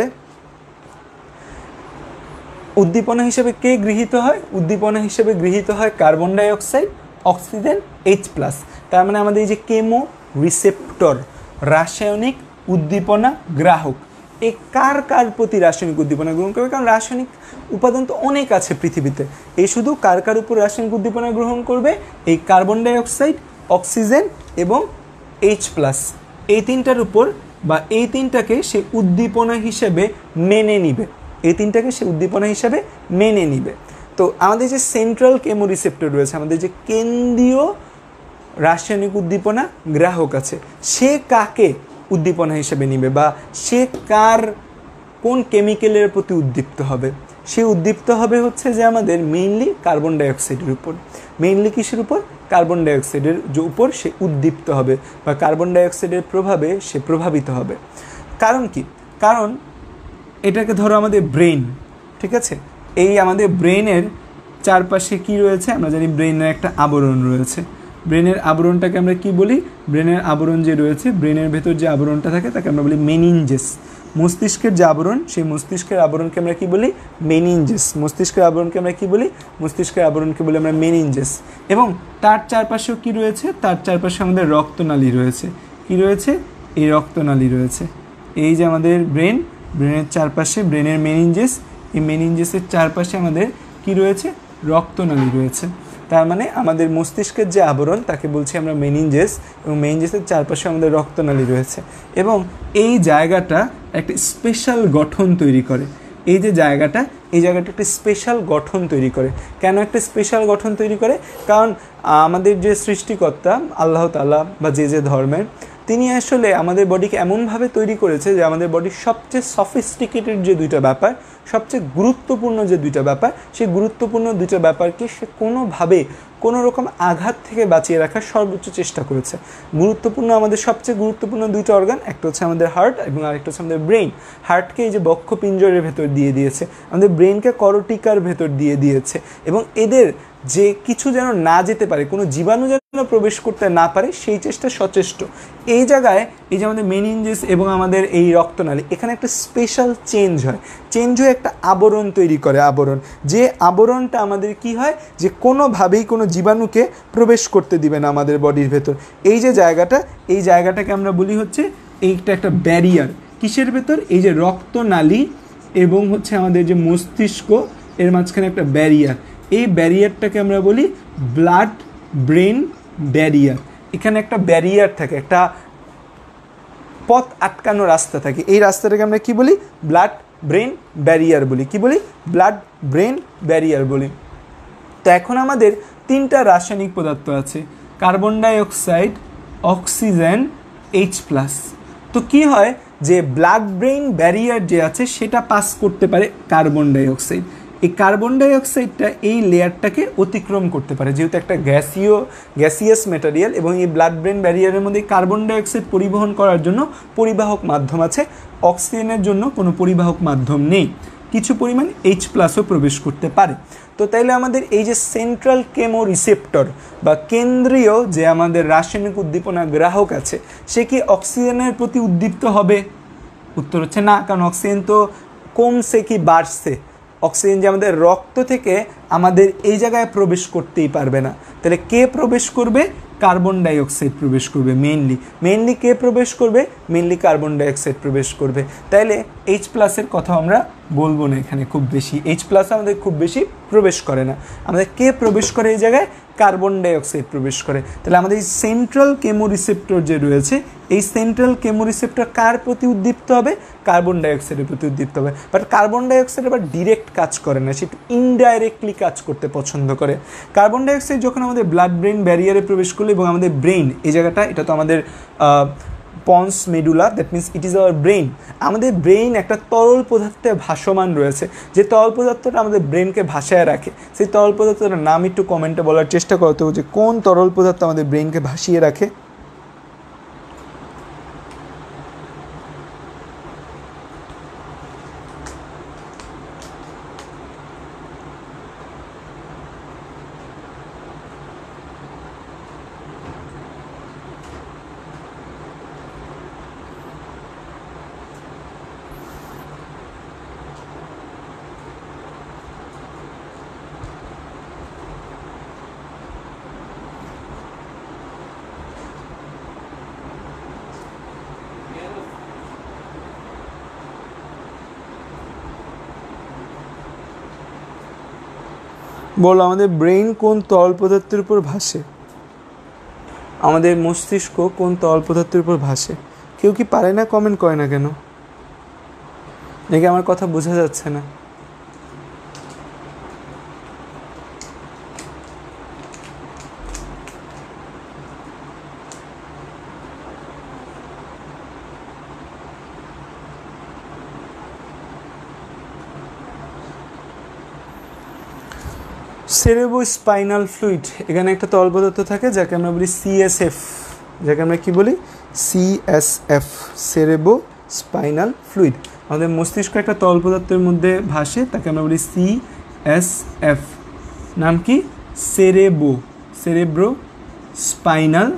উদ্দীপনা হিসেবে গৃহীত হয় carbon dioxide, oxygen, H+। তার মানে আমাদের এই যে কেমো রিসেপ্টর রাসায়নিক উদ্দীপনা গ্রাহক, এ কার প্রতি রাসায়নিক উদ্দীপনা গ্রহণ করবে? কারণ রাসায়নিক উপাদান তো অনেক আছে পৃথিবীতে, এই শুধু কার উপর রাসায়নিক উদ্দীপনা গ্রহণ করবে? এই কার্বন ডাই অক্সাইড, অক্সিজেন এবং H+, এই তিনটার উপর বা এই তিনটাকে সে উদ্দীপনা হিসেবে মেনে নিবে। তো আমাদের যে সেন্ট্রাল কেমোরিসেপ্টর রয়েছে, আমাদের যে কেন্দ্রীয় রাসায়নিক উদ্দীপনা গ্রাহক আছে, সে কাকে উদ্দীপনা হিসেবে নিবে বা সে কোন কেমিক্যালের প্রতি উদ্দীপ্ত হবে? সে উদ্দীপ্ত হবে হচ্ছে যে আমাদের মেইনলি কার্বন ডাইঅক্সাইডের উপর। মেইনলি কিসের উপর? কার্বন ডাইঅক্সাইডের উপর সে উদ্দীপ্ত হবে বা কার্বন ডাইঅক্সাইডের প্রভাবে সে প্রভাবিত হবে। কারণ কি? কারণ এটাকে ধরো আমাদের ব্রেন, ঠিক আছে, এই আমাদের ব্রেনের চারপাশে কি রয়েছে? আমরা জানি ব্রেনের একটা আবরণ রয়েছে। ব্রেনের আবরণটাকে আমরা কি বলি? ব্রেনের আবরণ যে রয়েছে, ব্রেনের ভেতর যে আবরণটা থাকে তাকে আমরা বলি মেনিনজেস। মস্তিষ্কের যে আবরণ, সেই মস্তিষ্কের আবরণকে আমরা কি বলি? মেনিনজেস। মস্তিষ্কের আবরণকে আমরা কি বলি? মস্তিষ্কের আবরণকে বলি আমরা মেনিনজেস। এবং তার চারপাশেও কি রয়েছে? তার চারপাশে আমাদের রক্তনালী রয়েছে। কি রয়েছে? এই রক্তনালী রয়েছে। এই যে আমাদের ব্রেনের চারপাশে ব্রেনের মেনিনজেস, এই মেনিনজেসের চারপাশে আমাদের কি রয়েছে? রক্তনালী রয়েছে। তার মানে আমাদের মস্তিষ্কের যে আবরণ তাকে বলছি আমরা মেনিনজেস, এবং মেনিনজেসের চারপাশে আমাদের রক্তনালী রয়েছে। এবং এই জায়গাটা একটা স্পেশাল গঠন তৈরি করে। এই জায়গাটা একটা স্পেশাল গঠন তৈরি করে। কেন একটা স্পেশাল গঠন তৈরি করে? কারণ আমাদের যে সৃষ্টিকর্তা আল্লাহ তাআলা বা যে ধর্মের, তিনি আসলে আমাদের বডিকে এমনভাবে তৈরি করেছে যে আমাদের বডির সবচেয়ে সফিস্টিকেটেড যে দুইটা ব্যাপার, সবচেয়ে গুরুত্বপূর্ণ যে দুইটা ব্যাপার, সেই গুরুত্বপূর্ণ দুইটা ব্যাপারকে সে কোনোভাবে কোনো রকম আঘাত থেকে বাঁচিয়ে রাখার সর্বোচ্চ চেষ্টা করেছে। আমাদের সবচেয়ে গুরুত্বপূর্ণ দুইটা অর্গান, একটা হচ্ছে আমাদের হার্ট এবং আরেকটা হচ্ছে আমাদের ব্রেন। হার্টকে এই যে বক্ষপিঞ্জরের ভেতর দিয়ে দিয়েছে, আমাদের ব্রেনকে করটিকার ভেতর দিয়ে দিয়েছে, এবং এদের যে কিছু যেন না যেতে পারে, কোনো জীবাণু যেন প্রবেশ করতে না পারে সেই চেষ্টা সচেষ্ট। এই জায়গায় এই যে আমাদের মেনিনজেস এবং আমাদের এই রক্তনালী, এখানে একটা স্পেশাল চেঞ্জ হয়, চেঞ্জ হয়ে একটা আবরণ তৈরি করে। আবরণ, যে আবরণটা আমাদের কি হয়, যে কোনোভাবেই কোনো জীবাণুকে প্রবেশ করতে দিবে না আমাদের বডির ভেতর। এই যে জায়গাটা, এই জায়গাটাকে আমরা বলি হচ্ছে এইটা একটা ব্যারিয়ার। কিসের ভেতর? এই যে রক্তনালী এবং হচ্ছে আমাদের যে মস্তিষ্ক, এর মাঝখানে একটা ব্যারিয়ার। এই ব্যারিয়ারটাকে আমরা বলি ব্লাড ব্রেন ব্যারিয়ার। এখানে একটা ব্যারিয়ার থাকে, একটা পথ আটকানো রাস্তা থাকে। এই রাস্তাটাকে আমরা কি বলি? ব্লাড ব্রেন ব্যারিয়ার বলি। কি বলি? ব্লাড ব্রেন ব্যারিয়ার বলি। তো এখন আমাদের তিনটা রাসায়নিক পদার্থ আছে, কার্বন ডাইঅক্সাইড, অক্সিজেন, H+। তো কি হয় যে ব্লাড ব্রেন ব্যারিয়ার যে আছে সেটা পাস করতে পারে কার্বন ডাইঅক্সাইড। এই কার্বন ডাইঅক্সাইডটা এই লেয়ারটাকে অতিক্রম করতে পারে, যেহেতু একটা গ্যাসিয়াস ম্যাটেরিয়াল, এবং এই ব্লাড ব্রেন ব্যারিয়ারের মধ্যে কার্বন ডাইঅক্সাইড পরিবহন করার জন্য পরিবাহক মাধ্যম আছে। অক্সিজেনের জন্য কোনো পরিবাহক মাধ্যম নেই। কিছু পরিমাণ H+ও প্রবেশ করতে পারে। তো তাইলে আমাদের এই যে সেন্ট্রাল কেমো রিসেপ্টর বা কেন্দ্রীয় যে আমাদের রাসায়নিক উদ্দীপনা গ্রাহক আছে, সে কি অক্সিজেনের প্রতি উদ্দীপ্ত হবে? উত্তর হচ্ছে না, কারণ অক্সিজেন তো কমছে কি বাড়ছে। অক্সিজেন যে আমাদের রক্ত থেকে আমাদের এই জায়গায় প্রবেশ করতেই পারবে না। তাহলে কে প্রবেশ করবে? কার্বন ডাইঅক্সাইড প্রবেশ করবে। মেইনলি কে প্রবেশ করবে? মেইনলি কার্বন ডাইঅক্সাইড প্রবেশ করবে। তাইলে H+-এর কথা আমরা বলবো না এখানে খুব বেশি। H+ আমাদের খুব বেশি প্রবেশ করে না। আমাদের কে প্রবেশ করে এই জায়গায়? কার্বন ডাইঅক্সাইড প্রবেশ করে। তাহলে আমাদের এই সেন্ট্রাল কেমো রিসেপ্টর যে রয়েছে, এই সেন্ট্রাল কেমো রিসেপ্টর কার প্রতি উদ্দীপ্ত হবে? কার্বন ডাইঅক্সাইডের প্রতি উদ্দীপ্ত হবে। বাট কার্বন ডাইঅক্সাইড আবার ডিরেক্ট কাজ করে না, সে একটু ইনডাইরেক্টলি কাজ করতে পছন্দ করে। কার্বন ডাইঅক্সাইড যখন আমাদের ব্লাড ব্রেন ব্যারিয়ারে প্রবেশ করলো এবং আমাদের ব্রেইন, এই জায়গাটা এটা তো আমাদের pons medulla, that means it is our brain. আমাদের ব্রেইন একটা তরল পদার্থে ভাসমান রয়েছে, যে তরল পদার্থটা আমাদের ব্রেনকে ভাসায় রাখে। সেই তরল পদার্থটার নাম একটু কমেন্টে বলার চেষ্টা করতে হবে, যে কোন তরল পদার্থ আমাদের ব্রেনকে ভাসিয়ে রাখে। বলো, আমাদের ব্রেইন কোন তরল পদার্থের উপর ভাসে? আমাদের মস্তিষ্ক কোন তরল পদার্থের উপর ভাসে? কেউ কি পারে না? কমেন্ট করে না কেন? নাকি আমার কথা বোঝা যাচ্ছে না? সেরেব্রোস্পাইনাল ফ্লুইড, এখানে একটা তরল পদার্থ থাকে যাকে আমরা বলি CSF, যাকে আমরা কি বলি? CSF, cerebrospinal fluid. আমাদের মস্তিষ্ক একটা তরল পদার্থের মধ্যে ভাসে, তাকে আমরা বলি CSF। নাম কি? Cerebrospinal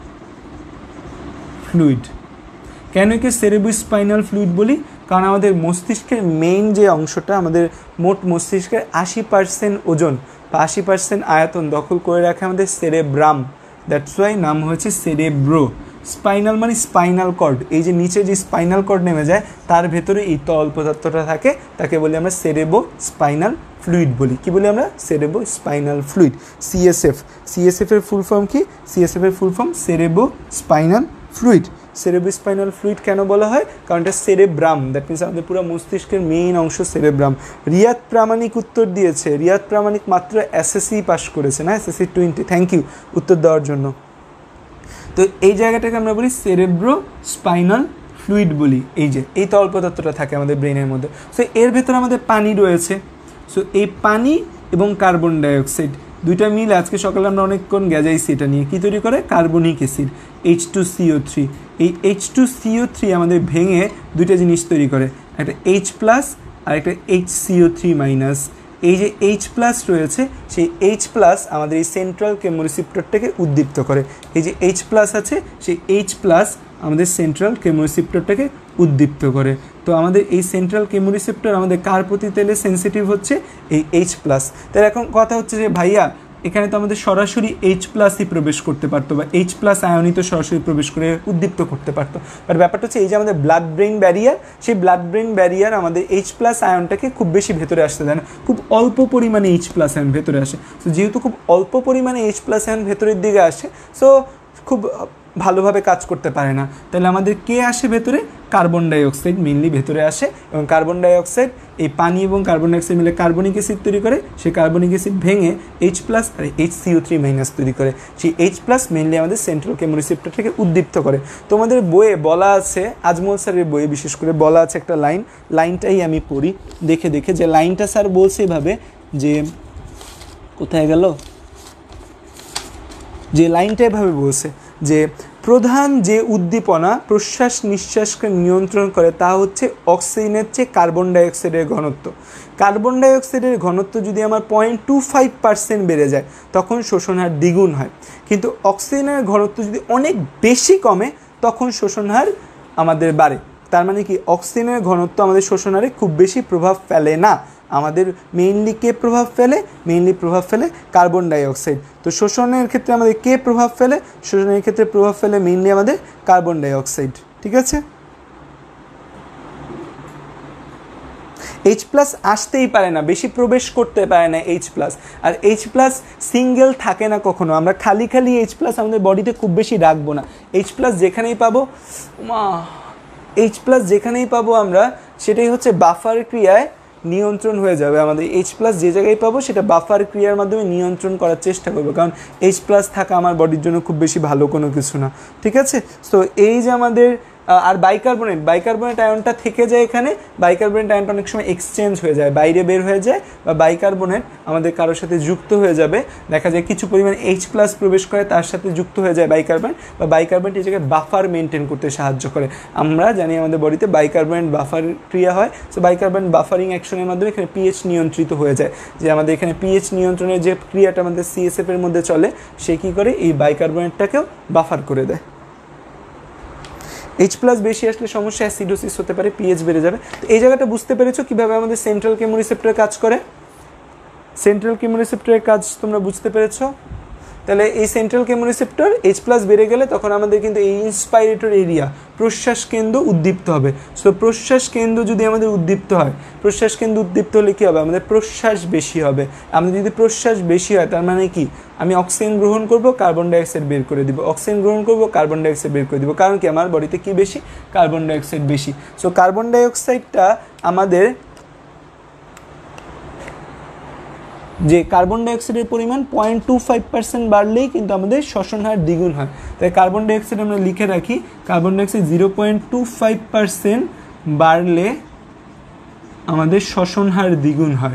fluid. কেন একে সেরেব্রোস্পাইনাল ফ্লুইড বলি? কারণ আমাদের মস্তিষ্কের মেইন যে অংশটা, আমাদের মোট মস্তিষ্কের 80% ওজন বা 80% আয়তন দখল করে রাখে আমাদের সেরেব্রাম। দ্যাটস ওয়াই নাম হয়েছে সেরেব্রো। স্পাইনাল মানে স্পাইনাল কর্ড, এই যে নিচে যে স্পাইনাল কর্ড নেমে যায় তার ভেতরে এই তরল পদার্থটা থাকে, তাকে বলি আমরা সেরেব্রোস্পাইনাল ফ্লুইড বলি। কি বলি আমরা? Cerebrospinal fluid, CSF। CSF এর ফুল ফর্ম কি? CSF এর full form cerebrospinal fluid. Cerebrospinal fluid কেন বলা হয়? কারণ এটা সেরেব্রাম, দ্যাট মিনস আমাদের পুরো মস্তিষ্কের মেইন অংশ সেরেব্রাম। রিয়াদ প্রামাণিক উত্তর দিয়েছে। রিয়াদ প্রামাণিক মাত্র SSC পাস করেছে না, SSC 20। থ্যাংক ইউ উত্তর দেওয়ার জন্য। তো এই জায়গাটাকে আমরা বলি সেরেব্রোস্পাইনাল ফ্লুইড বলি। এই যে এই তরল পদার্থটা থাকে আমাদের ব্রেনের মধ্যে। সো এর ভেতরে আমাদের পানি রয়েছে। সো এই পানি এবং কার্বন ডাইঅক্সাইড দুইটা মিলে আজকে সকালে আমরা অনেকক্ষণ গেজাইছি এটা নিয়ে। কী তৈরি করে? Carbonic acid, H2CO3। এই H2CO3 আমাদের ভেঙে দুইটা জিনিস তৈরি করে, একটা H+ আর একটা HCO3-। এই যে এইচ প্লাস রয়েছে সেই এইচ প্লাস আমাদের এই সেন্ট্রাল কেমোরিসেপ্টরটাকে উদ্দীপ্ত করে। এই যে এইচ প্লাস আছে সেই এইচ প্লাস আমাদের সেন্ট্রাল কেমোরিসেপ্টরটাকে উদ্দীপ্ত করে। তো আমাদের এই সেন্ট্রাল কেমোরিসেপ্টর আমাদের কার প্রতি তাহলে সেন্সিটিভ হচ্ছে? এই এইচ প্লাস। তাহলে এখন কথা হচ্ছে যে ভাইয়া এখানে তো আমাদের সরাসরি এইচ প্লাসই প্রবেশ করতে পারতো বা এইচ প্লাস আয়নিত সরাসরি প্রবেশ করে উদ্দীপ্ত করতে পারতো, বাট ব্যাপারটা হচ্ছে এই যে আমাদের ব্লাড ব্রেন ব্যারিয়ার, সেই ব্লাড ব্রেন ব্যারিয়ার আমাদের এইচ প্লাস আয়নটাকে খুব বেশি ভেতরে আসতে দেয় না, খুব অল্প পরিমাণে এইচ প্লাস আয়ন ভেতরে আসে। তো যেহেতু খুব অল্প পরিমাণে এইচ প্লাস আয়ন ভেতরের দিকে আসে, সো খুব ভালোভাবে কাজ করতে পারে না। তাহলে আমাদের কে আসে ভেতরে? কার্বন ডাইঅক্সাইড মেইনলি ভেতরে আসে, এবং কার্বন ডাইঅক্সাইড এই পানি এবং কার্বন ডাইঅক্সাইড মিলে কার্বনিক অ্যাসিড তৈরি করে, সেই কার্বনিক অ্যাসিড ভেঙে এইচ প্লাস আর HCO3- তৈরি করে। সেই এইচ প্লাস মেইনলি আমাদের সেন্ট্রাল কেমোরিসেপ্টরটাকে উদ্দীপ্ত করে। তোমাদের বইয়ে বলা আছে, আজমল স্যারের বইয়ে বিশেষ করে বলা আছে একটা লাইনটাই আমি পড়ি দেখে দেখে, যে লাইনটা স্যার বলছে এভাবে, যে কোথায় গেল, যে লাইনটা এভাবে বলছে যে প্রধান যে উদ্দীপনা প্রশ্বাস নিঃশ্বাসকে নিয়ন্ত্রণ করে তা হচ্ছে অক্সিজেনের চেয়ে কার্বন ডাইঅক্সাইডের ঘনত্ব। কার্বন ডাইঅক্সাইডের ঘনত্ব যদি আমার 0.25% বেড়ে যায় তখন শোষণ হার দ্বিগুণ হয়, কিন্তু অক্সিজেনের ঘনত্ব যদি অনেক বেশি কমে তখন শোষণ হার আমাদের বাড়ে। তার মানে কি, অক্সিজেনের ঘনত্ব আমাদের শোষণ হারে খুব বেশি প্রভাব ফেলে না। আমাদের মেইনলি কে প্রভাব ফেলে? মেইনলি প্রভাব ফেলে কার্বন ডাইঅক্সাইড। তো শোষণের ক্ষেত্রে আমাদের কে প্রভাব ফেলে? শোষণের ক্ষেত্রে প্রভাব ফেলে মেইনলি আমাদের কার্বন ডাইঅক্সাইড। ঠিক আছে, এইচ প্লাস আসতেই পারে না, বেশি প্রবেশ করতে পারে না এইচ প্লাস। আর এইচ প্লাস সিঙ্গেল থাকে না কখনো, আমরা খালি খালি এইচ প্লাস আমাদের বডিতে খুব বেশি রাখবো না। এইচ প্লাস যেখানেই পাবো, এইচ প্লাস যেখানেই পাবো আমরা, সেটাই হচ্ছে বাফার ক্রিয়ায় নিয়ন্ত্রণ হয়ে যাবে। আমাদের এইচ প্লাস যে জায়গায় পাবো সেটা বাফার ক্রিয়ার মাধ্যমে নিয়ন্ত্রণ করার চেষ্টা করবো, কারণ এইচ প্লাস থাকা আমার বডির জন্য খুব বেশি ভালো কোনো কিছু না। ঠিক আছে, তো এই যে আমাদের আর বাইকার্বনেট আয়নটা থেকে যায় এখানে। বাইকার্বনেট আয়নটা অনেক সময় এক্সচেঞ্জ হয়ে যায়, বাইরে বের হয়ে যায়, বা বাইকার্বনেট আমাদের কারোর সাথে যুক্ত হয়ে যাবে, দেখা যায় কিছু পরিমাণ এইচ প্লাস প্রবেশ করে তার সাথে যুক্ত হয়ে যায় বাইকার্বনেট, বা বাইকার্বনেট এই জায়গায় বাফার মেনটেন করতে সাহায্য করে। আমরা জানি আমাদের বডিতে বাইকার্বনেট বাফার ক্রিয়া হয়, সো বাইকার্বনেট বাফারিং অ্যাকশনের মাধ্যমে এখানে পিএইচ নিয়ন্ত্রিত হয়ে যায়। যে আমাদের এখানে পিএইচ নিয়ন্ত্রণের যে ক্রিয়াটা আমাদের সিএসএফ এর মধ্যে চলে, সে কী করে এই বাইকার্বনেটটাকেও বাফার করে দেয়। এইচ প্লাস বেশি আসলে সমস্যা অ্যাসিডোসিস হতে পারে, পিএইচ বেড়ে যাবে। তো এই জায়গাটা বুঝতে পেরেছো কীভাবে আমাদের সেন্ট্রাল কেমোরিসেপ্টর কাজ করে? সেন্ট্রাল কেমোরিসেপ্টরের কাজ তোমরা বুঝতে পেরেছো? তাহলে এই সেন্ট্রাল কেমোরিসেপ্টর এইচ প্লাস বেড়ে গেলে তখন আমাদের কিন্তু এই ইন্সপাইরেটর এরিয়া, প্রশ্বাস কেন্দ্র উদ্দীপ্ত হবে। সো প্রশ্বাস কেন্দ্র যদি আমাদের উদ্দীপ্ত হয়, প্রশ্বাস কেন্দ্র উদ্দীপ্ত হলে কী হবে? আমাদের প্রশ্বাস বেশি হবে। আমাদের যদি প্রশ্বাস বেশি হয় তার মানে কি, আমি অক্সিজেন গ্রহণ করব, কার্বন ডাইঅক্সাইড বের করে দিব, অক্সিজেন গ্রহণ করব, কার্বন ডাইঅক্সাইড বের করে দিব। কারণ কি, আমার বডিতে কি বেশি? কার্বন ডাইঅক্সাইড বেশি। সো কার্বন ডাইঅক্সাইডটা আমাদের, যে কার্বন ডাইঅক্সাইডের পরিমাণ 0.25% বাড়লেই কিন্তু আমাদের শ্বসন হার দ্বিগুণ হয়। তাই কার্বন ডাইঅক্সাইড আমরা লিখে রাখি, কার্বন ডাইঅক্সাইড 0.25% বাড়লে আমাদের শ্বসন হার দ্বিগুণ হয়।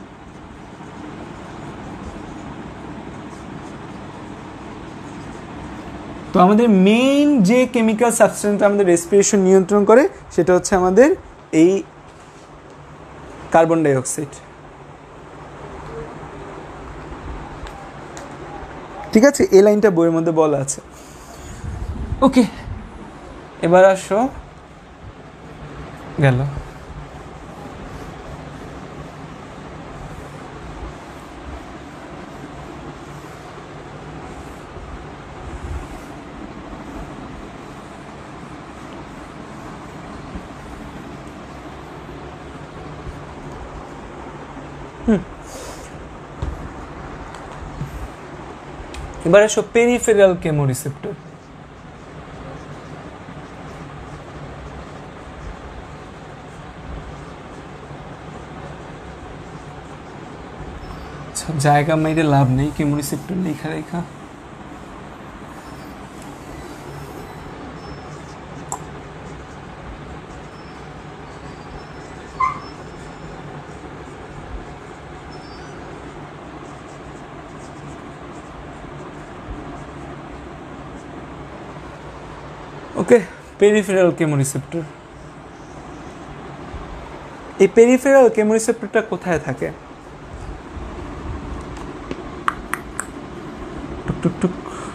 তো আমাদের মেইন যে কেমিক্যাল সাবস্টেন্সটা আমাদের রেসপিরেশন নিয়ন্ত্রণ করে সেটা হচ্ছে আমাদের এই কার্বন ডাইঅক্সাইড। ঠিক আছে, এই লাইনটা বইয়ের মধ্যে বলা আছে। ওকে, এবার আসো, গেল। এবার আসো পেরিফেরাল কেমোরিসেপ্টর। জায়গা মাইরে লাভ নেই, কেমোরিসেপ্টর লেখা রেখা। Okay, peripheral chemoreceptor. এই পেরিফেরাল কেমোরিসেপ্টরটা কোথায় থাকে? টুক টুক টুক।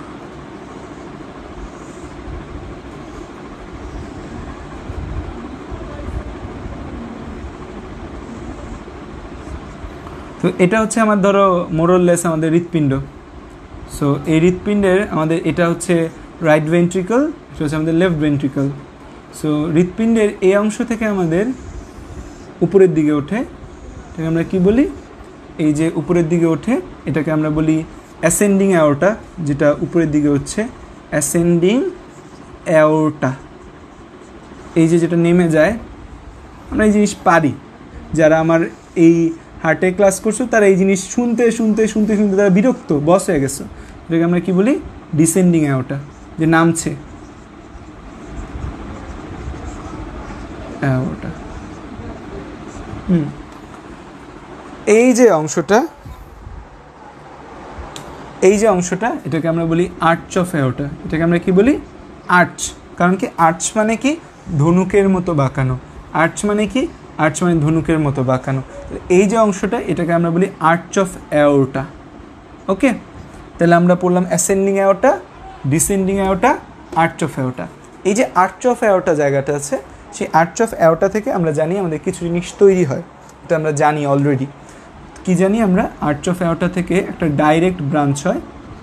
তো এটা হচ্ছে আমার ধরো মোরললেস আমাদের হৃৎপিণ্ড। সো এই হৃৎপিণ্ডের আমাদের এটা হচ্ছে রাইট ভেন্ট্রিকল, এটা হচ্ছে আমাদের লেফট ভেন্ট্রিকল। সো হৃৎপিণ্ডের এই অংশ থেকে আমাদের উপরের দিকে ওঠে, এটাকে আমরা কি বলি, এই যে উপরের দিকে ওঠে এটাকে আমরা বলি অ্যাসেন্ডিং অ্যাওর্টা, যেটা উপরের দিকে হচ্ছে অ্যাসেন্ডিং অ্যাওর্টা। এই যে যেটা নেমে যায়, আমরা এই জিনিস পারি, যারা আমার এই হার্টে ক্লাস করছো তারা এই জিনিস শুনতে শুনতে শুনতে শুনতে তারা বিরক্ত, বস হয়ে গেছো। এটাকে আমরা কি বলি, ডিসেন্ডিং অ্যাওর্টা, যে নামছে অ্যাওর্টা। এই যে অংশটা, এটাকে আমরা বলি আর্চ অফ অ্যাওর্টা। এটাকে আমরা কি বলি, আর্চ। কারণ কি, আর্চ মানে কি, ধনুকের মতো বাঁকানো। আর্চ মানে কি, আর্চ মানে ধনুকের মতো বাঁকানো। এই যে অংশটা, এটাকে আমরা বলি আর্চ অফ অ্যাওর্টা। ওকে, তাহলে আমরা পড়লাম ascending aorta, descending aorta, arch of aorta. এই যে আর্চ অফ অ্যাওর্টা জায়গাটা আছে, সেই আর্চ অফ অ্যাওর্টা থেকে আমরা জানি আমাদের কিছু জিনিস তৈরি হয়, এটা আমরা জানি অলরেডি। কি জানি আমরা, আর্চ অফ অ্যাওর্টা থেকে একটা ডাইরেক্ট ব্রাঞ্চ হয়,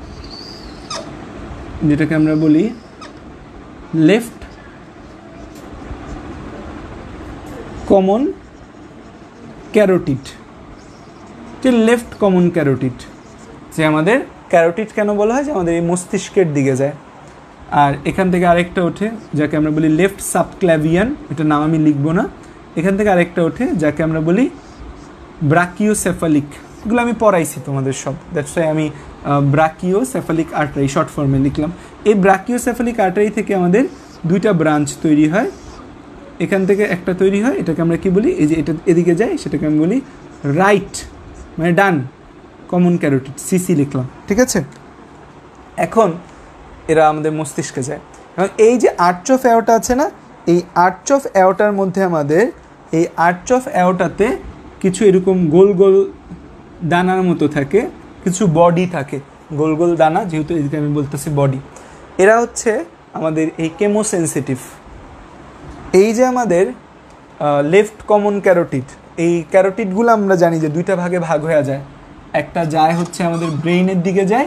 যেটাকে আমরা বলি লেফট কমন ক্যারোটিড। যে লেফট কমন ক্যারোটিড, যে আমাদের ক্যারোটিড কেন বলা হয়, যে আমাদের এই মস্তিষ্কের দিকে যায়। আর এখান থেকে আরেকটা ওঠে যাকে আমরা বলি লেফট সাবক্ল্যাভিয়ান, এটা নাম আমি লিখবো না। এখান থেকে আরেকটা ওঠে যাকে আমরা বলি ব্রাকিওসেফালিক। এগুলো আমি পড়াইছি তোমাদের সব, দ্যাটস ওয়াই আমি ব্রাকিওসেফালিক আর্টারি শর্ট ফর্মে লিখলাম। এই ব্রাকিওসেফালিক আর্টারি থেকে আমাদের দুইটা ব্রাঞ্চ তৈরি হয়। এখান থেকে একটা তৈরি হয়, এটাকে আমরা কি বলি, এই যে এটা এদিকে যায় সেটাকে আমি বলি রাইট, মানে ডান কমন ক্যারোটিড, সিসি লিখলাম, ঠিক আছে। এখন এরা আমাদের মস্তিষ্কে যায়। এবং এই যে আর্চ অফ অ্যাওর্টা আছে না, এই আর্চ অফ অ্যাওর্টার মধ্যে আমাদের, এই আর্চ অফ অ্যাওর্টাতে কিছু এরকম গোল গোল দানার মতো থাকে, কিছু বডি থাকে, গোল গোল দানা, যেহেতু এদিকে আমি বলতেছি বডি। এরা হচ্ছে আমাদের এই কেমোসেন্সিটিভ। এই যে আমাদের লেফট কমন ক্যারোটিড, এই ক্যারোটিডগুলো আমরা জানি যে দুইটা ভাগে ভাগ হয়ে যায়। একটা যায় হচ্ছে আমাদের ব্রেইনের দিকে যায়,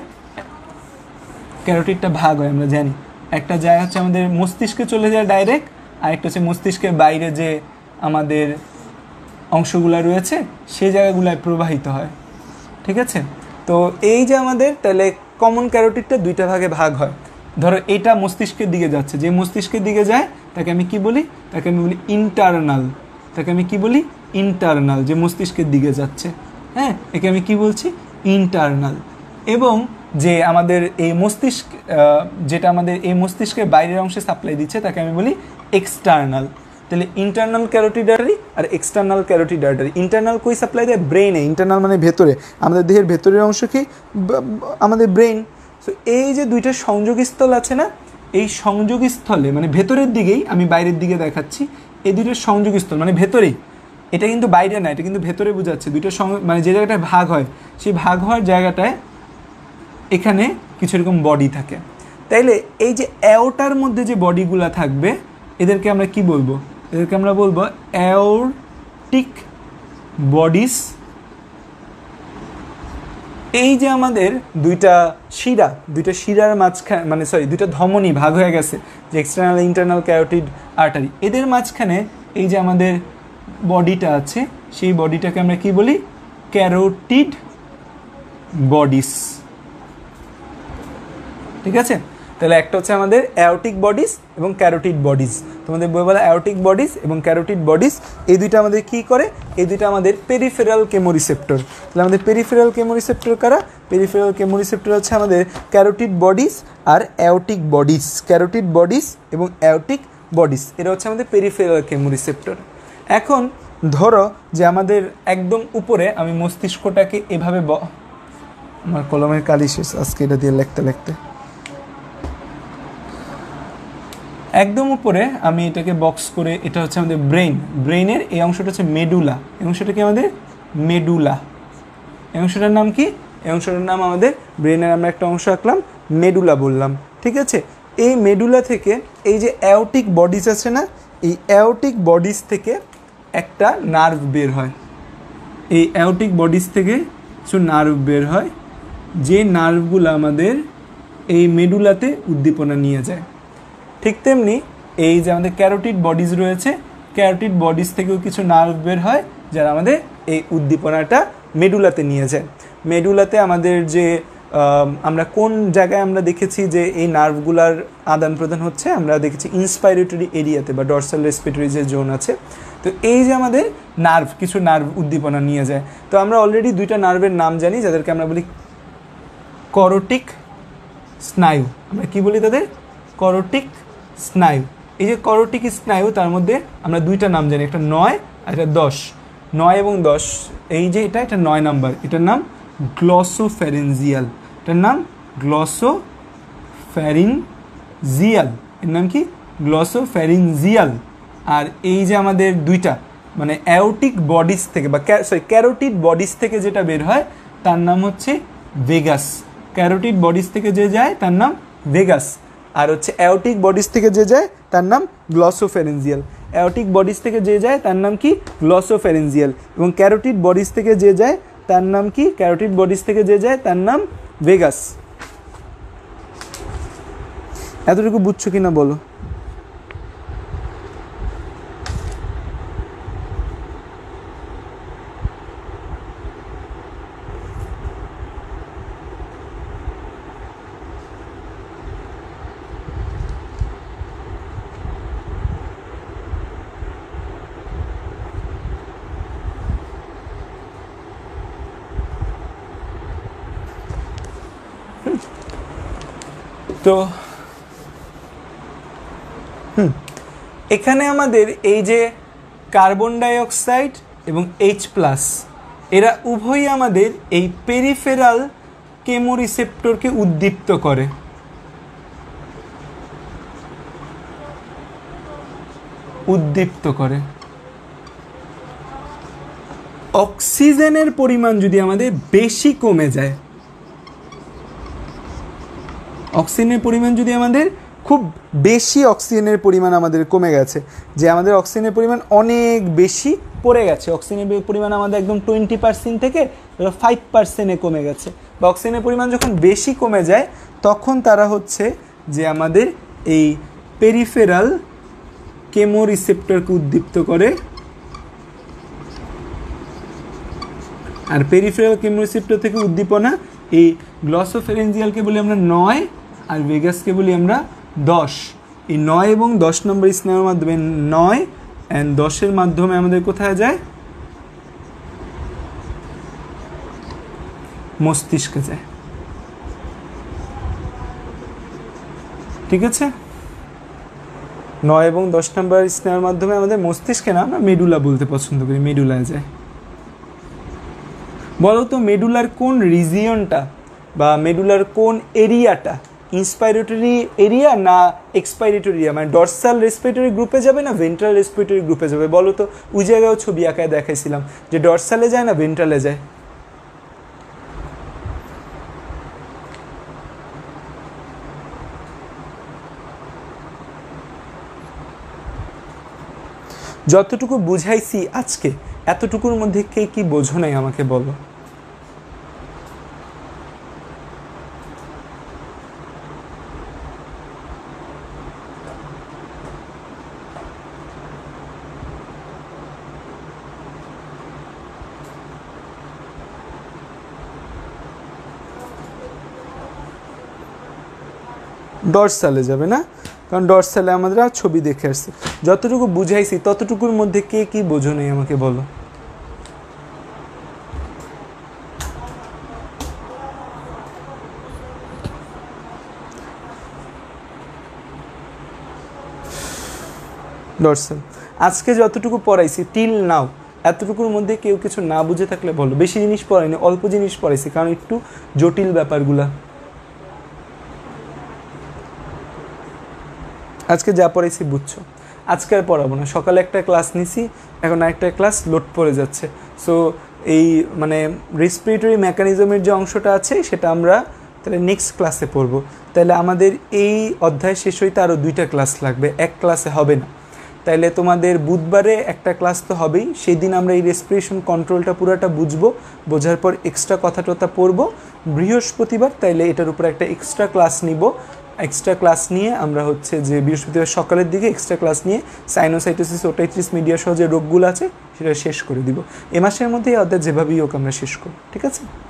ক্যারোটিডটা ভাগ হয় আমরা জানি। একটা যায় হচ্ছে আমাদের মস্তিষ্কে চলে যায় ডাইরেক্ট, আর একটা হচ্ছে মস্তিষ্কের বাইরে যে আমাদের অংশগুলো রয়েছে সেই জায়গাগুলোয় প্রবাহিত হয়, ঠিক আছে। তো এই যে আমাদের তাহলে কমন ক্যারোটিডটা দুইটা ভাগে ভাগ হয়। ধরো এটা মস্তিষ্কের দিকে যাচ্ছে, যে মস্তিষ্কের দিকে যায় তাকে আমি কি বলি, তাকে আমি বলি ইন্টারনাল। তাকে আমি কি বলি, ইন্টারনাল, যে মস্তিষ্কের দিকে যাচ্ছে, হ্যাঁ, একে আমি কি বলছি, ইন্টারনাল। এবং যে আমাদের এই মস্তিষ্ক, যেটা আমাদের এই মস্তিষ্কের বাইরের অংশে সাপ্লাই দিচ্ছে তাকে আমি বলি এক্সটার্নাল। তাহলে ইন্টারনাল ক্যারোটিড আর্টারি আর এক্সটার্নাল ক্যারোটিড আর্টারি। ইন্টারনাল কই সাপ্লাই দেয়, ব্রেইনে। ইন্টারনাল মানে ভেতরে, আমাদের দেহের ভেতরের অংশ কি, আমাদের ব্রেইন। সো এই যে দুইটা সংযোগস্থল আছে না, এই সংযোগস্থলে মানে ভেতরের দিকেই, আমি বাইরের দিকে দেখাচ্ছি, এই দুইটার সংযোগস্থল মানে ভেতরেই, এটা কিন্তু বাইরে না, এটা কিন্তু ভেতরে বোঝাচ্ছে। দুইটা মানে যে জায়গাটায় ভাগ হয়, সেই ভাগ হওয়ার জায়গাটায় এখানে কিছু এরকম বডি থাকে। তাইলে এই যে অ্যাওর্টার মধ্যে যে বডিগুলো থাকবে এদেরকে আমরা কি বলবো, এদেরকে আমরা বলবো অ্যাওর্টিক বডিস। এই যে আমাদের দুইটা শিরার মাঝখানে, মানে সরি দুইটা ধমনী ভাগ হয়ে গেছে, যে এক্সটার্নাল ইন্টারনাল ক্যারোটিড আর্টারি, এদের মাঝখানে এই যে আমাদের বডিটা আছে, সেই বডিটাকে আমরা কি বলি, ক্যারোটিড বডিস, ঠিক আছে। তাহলে একটা হচ্ছে আমাদের অ্যাওর্টিক বডিস এবং ক্যারোটিড বডিস। তোমাদের বই বলা অ্যাওর্টিক বডিস এবং ক্যারোটিড বডিস, এই দুইটা আমাদের কি করে, এই দুইটা আমাদের পেরিফেরাল কেমোরিসেপ্টর। তাহলে আমাদের পেরিফেরাল কেমোরিসেপ্টর কারা, পেরিফেরাল কেমোরিসেপ্টর হচ্ছে আমাদের ক্যারোটিড বডিস আর অ্যাওর্টিক বডিস। ক্যারোটিড বডিস এবং অ্যাওর্টিক বডিস, এরা হচ্ছে আমাদের পেরিফেরাল কেমোরিসেপ্টর। এখন ধরো যে আমাদের একদম উপরে, আমি মস্তিষ্কটাকে এভাবে, আমার কলমের কালি শেষ আজকে এটা দিয়ে লিখতে লিখতে, একদম উপরে আমি এটাকে বক্স করে, এটা হচ্ছে আমাদের ব্রেইন। ব্রেইনের এই অংশটা হচ্ছে মেডুলা, এই অংশটা কি আমাদের মেডুলা। এই অংশটার নাম কি, এই অংশটার নাম আমাদের ব্রেনের আমরা একটা অংশ আঁকলাম, মেডুলা বললাম, ঠিক আছে। এই মেডুলা থেকে এই যে অ্যাওটিক বডিজ আছে না, এই অ্যাওটিক বডিজ থেকে একটা নার্ভ বের হয়, এই অ্যাওটিক বডিজ থেকে কিছু নার্ভ বের হয়, যে নার্ভগুলো আমাদের এই মেডুলাতে উদ্দীপনা নিয়ে যায়। ঠিক তেমনি এই যে আমাদের ক্যারোটিড বডিজ রয়েছে, ক্যারোটিড বডিজ থেকেও কিছু নার্ভ বের হয় যারা আমাদের এই উদ্দীপনাটা মেডুলাতে নিয়ে যায়। মেডুলাতে আমাদের যে আমরা কোন জায়গায় আমরা দেখেছি যে এই নার্ভগুলার আদান প্রদান হচ্ছে, আমরা দেখেছি ইন্সপাইরেটরি এরিয়াতে বা ডরসাল রেসপিরেটরি যে জোন আছে। তো এই যে আমাদের নার্ভ, কিছু নার্ভ উদ্দীপনা নিয়ে যায়। তো আমরা অলরেডি দুইটা নার্ভের নাম জানি যাদেরকে আমরা বলি করোটিক স্নায়ু। আমরা কি বলি তাদের? করোটিক স্নায়ু। এই যে করোটিক স্নায়ু, তার মধ্যে আমরা দুইটা নাম জানি, একটা 9 আর একটা 10। 9 এবং 10, এই যে এটা 9 নাম্বার, এটার নাম গ্লসোফ্যারিঞ্জিয়াল, এটার নাম গ্লসোফ্যারিঞ্জিয়াল, এর নাম কি? গ্লসোফ্যারিঞ্জিয়াল। আর এই যে আমাদের দুইটা মানে অ্যাওটিক বডিজ থেকে বা ক্যারোটিড বডিজ থেকে যেটা বের হয় তার নাম হচ্ছে ভেগাস। ক্যারোটিড বডিজ থেকে যে যায় তার নাম ভেগাস, আর হচ্ছে অ্যাওটিক বডিজ থেকে যে যায় তার নাম গ্লসোফ্যারিঞ্জিয়াল। অ্যাওটিক বডিজ থেকে যে যায় তার নাম কি? গ্লসোফ্যারিঞ্জিয়াল। এবং ক্যারোটিড বডিজ থেকে যে যায় তার নাম কি? ক্যারোটিড বডিজ থেকে যে যায় তার নাম ভেগাস। এতটুকু বুঝছো কিনা বলো? তো এখানে আমাদের এই যে কার্বন ডাইঅক্সাইড এবং H+, এরা উভয়ই আমাদের এই পেরিফেরাল কেমোরিসেপ্টরকে উদ্দীপ্ত করে। অক্সিজেনের পরিমাণ যদি আমাদের বেশি কমে যায়, অক্সিজেনের পরিমাণ যদি আমাদের খুব বেশি অক্সিজেনের পরিমাণ আমাদের কমে গেছে, যে আমাদের অক্সিজেনের পরিমাণ অনেক বেশি পড়ে গেছে, অক্সিজেনের পরিমাণ আমাদের একদম 20% থেকে 5%-এ কমে গেছে, বা অক্সিজেনের পরিমাণ যখন বেশি কমে যায় তখন তারা হচ্ছে যে আমাদের এই পেরিফেরাল কেমোরিসেপ্টরকে উদ্দীপ্ত করে। আর পেরিফেরাল কেমোরিসেপ্টর থেকে উদ্দীপনা এই গ্লসোফ্যারিঞ্জিয়ালকে বলি আমরা 9 আর ভেগাসকে বলি আমরা 10। এই 9 এবং 10 নম্বর স্নায়ুর মাধ্যমে 9 অ্যান্ড 10-এর মাধ্যমে আমাদের কোথায় যায়? মস্তিষ্কে যায়। ঠিক আছে, 9 এবং 10 নম্বর স্নায়ুর মাধ্যমে আমাদের মস্তিষ্কে না, আমরা মেডুলা বলতে পছন্দ করি, মেডুলায় যায়। বলো তো মেডুলার কোন রিজিয়নটা বা মেডুলার কোন এরিয়াটা ইন্সপাইরেটরি এরিয়া না এক্সপাইরেটরি এরিয়া, মানে ডরসাল রেসপিরেটরি গ্রুপে যাবে না ভেন্ট্রাল রেসপিরেটরি গ্রুপে যাবে? বলো তো, ওই জায়গায়ও ছবি আঁকায় দেখাইছিলাম যে ডরসালে যায় না ভেন্ট্রালে যায়? যতটুকু বুঝাইছি আজকে, এতটুকুর মধ্যে কে কি বোঝো নাই আমাকে বলো। ডরসালে যাবে না, কারণ ডরসালে আমরা ছবি দেখে আসছি। যতটুকু বুঝাইছি ততটুকুর মধ্যে কে কি বোঝো নেই আমাকে বলো। ডরসাল আজকে যতটুকু পড়াইছি টিল নাও, এতটুকুর মধ্যে কেউ কিছু না বুঝে থাকলে বলো। বেশি জিনিস পড়াইনি, অল্প জিনিস পড়াইছি, কারণ একটু জটিল ব্যাপারগুলা। আজকে যা পড়াইছি বুঝছো, আজকে আর পড়াবো না। সকালে একটা ক্লাস নিছি, এখন আরেকটা ক্লাস লোড পড়ে যাচ্ছে। সো এই মানে রেসপিরেটরি মেকানিজমের যে অংশটা আছে সেটা আমরা তাহলে নেক্সট ক্লাসে পড়বো। তাহলে আমাদের এই অধ্যায় শেষ হইতে আরও 2টা ক্লাস লাগবে, এক ক্লাসে হবে না। তাইলে তোমাদের বুধবারে একটা ক্লাস তো হবেই, সেই দিন আমরা এই রেসপিরেশন কন্ট্রোলটা পুরোটা বুঝবো, বোঝার পর এক্সট্রা কথা টথা পড়বো। বৃহস্পতিবার তাইলে এটার উপর একটা এক্সট্রা ক্লাস নিব, এক্সট্রা ক্লাস নিয়ে আমরা হচ্ছে যে বৃহস্পতিবার সকালের দিকে এক্সট্রা ক্লাস নিয়ে সাইনোসাইটোসিস ওটাইটিস মিডিয়া সহ যে রোগগুলো আছে সেটা শেষ করে দিব। এ মাসের মধ্যে এই অধ্যায় যেভাবেই হোক আমরা শেষ করব, ঠিক আছে।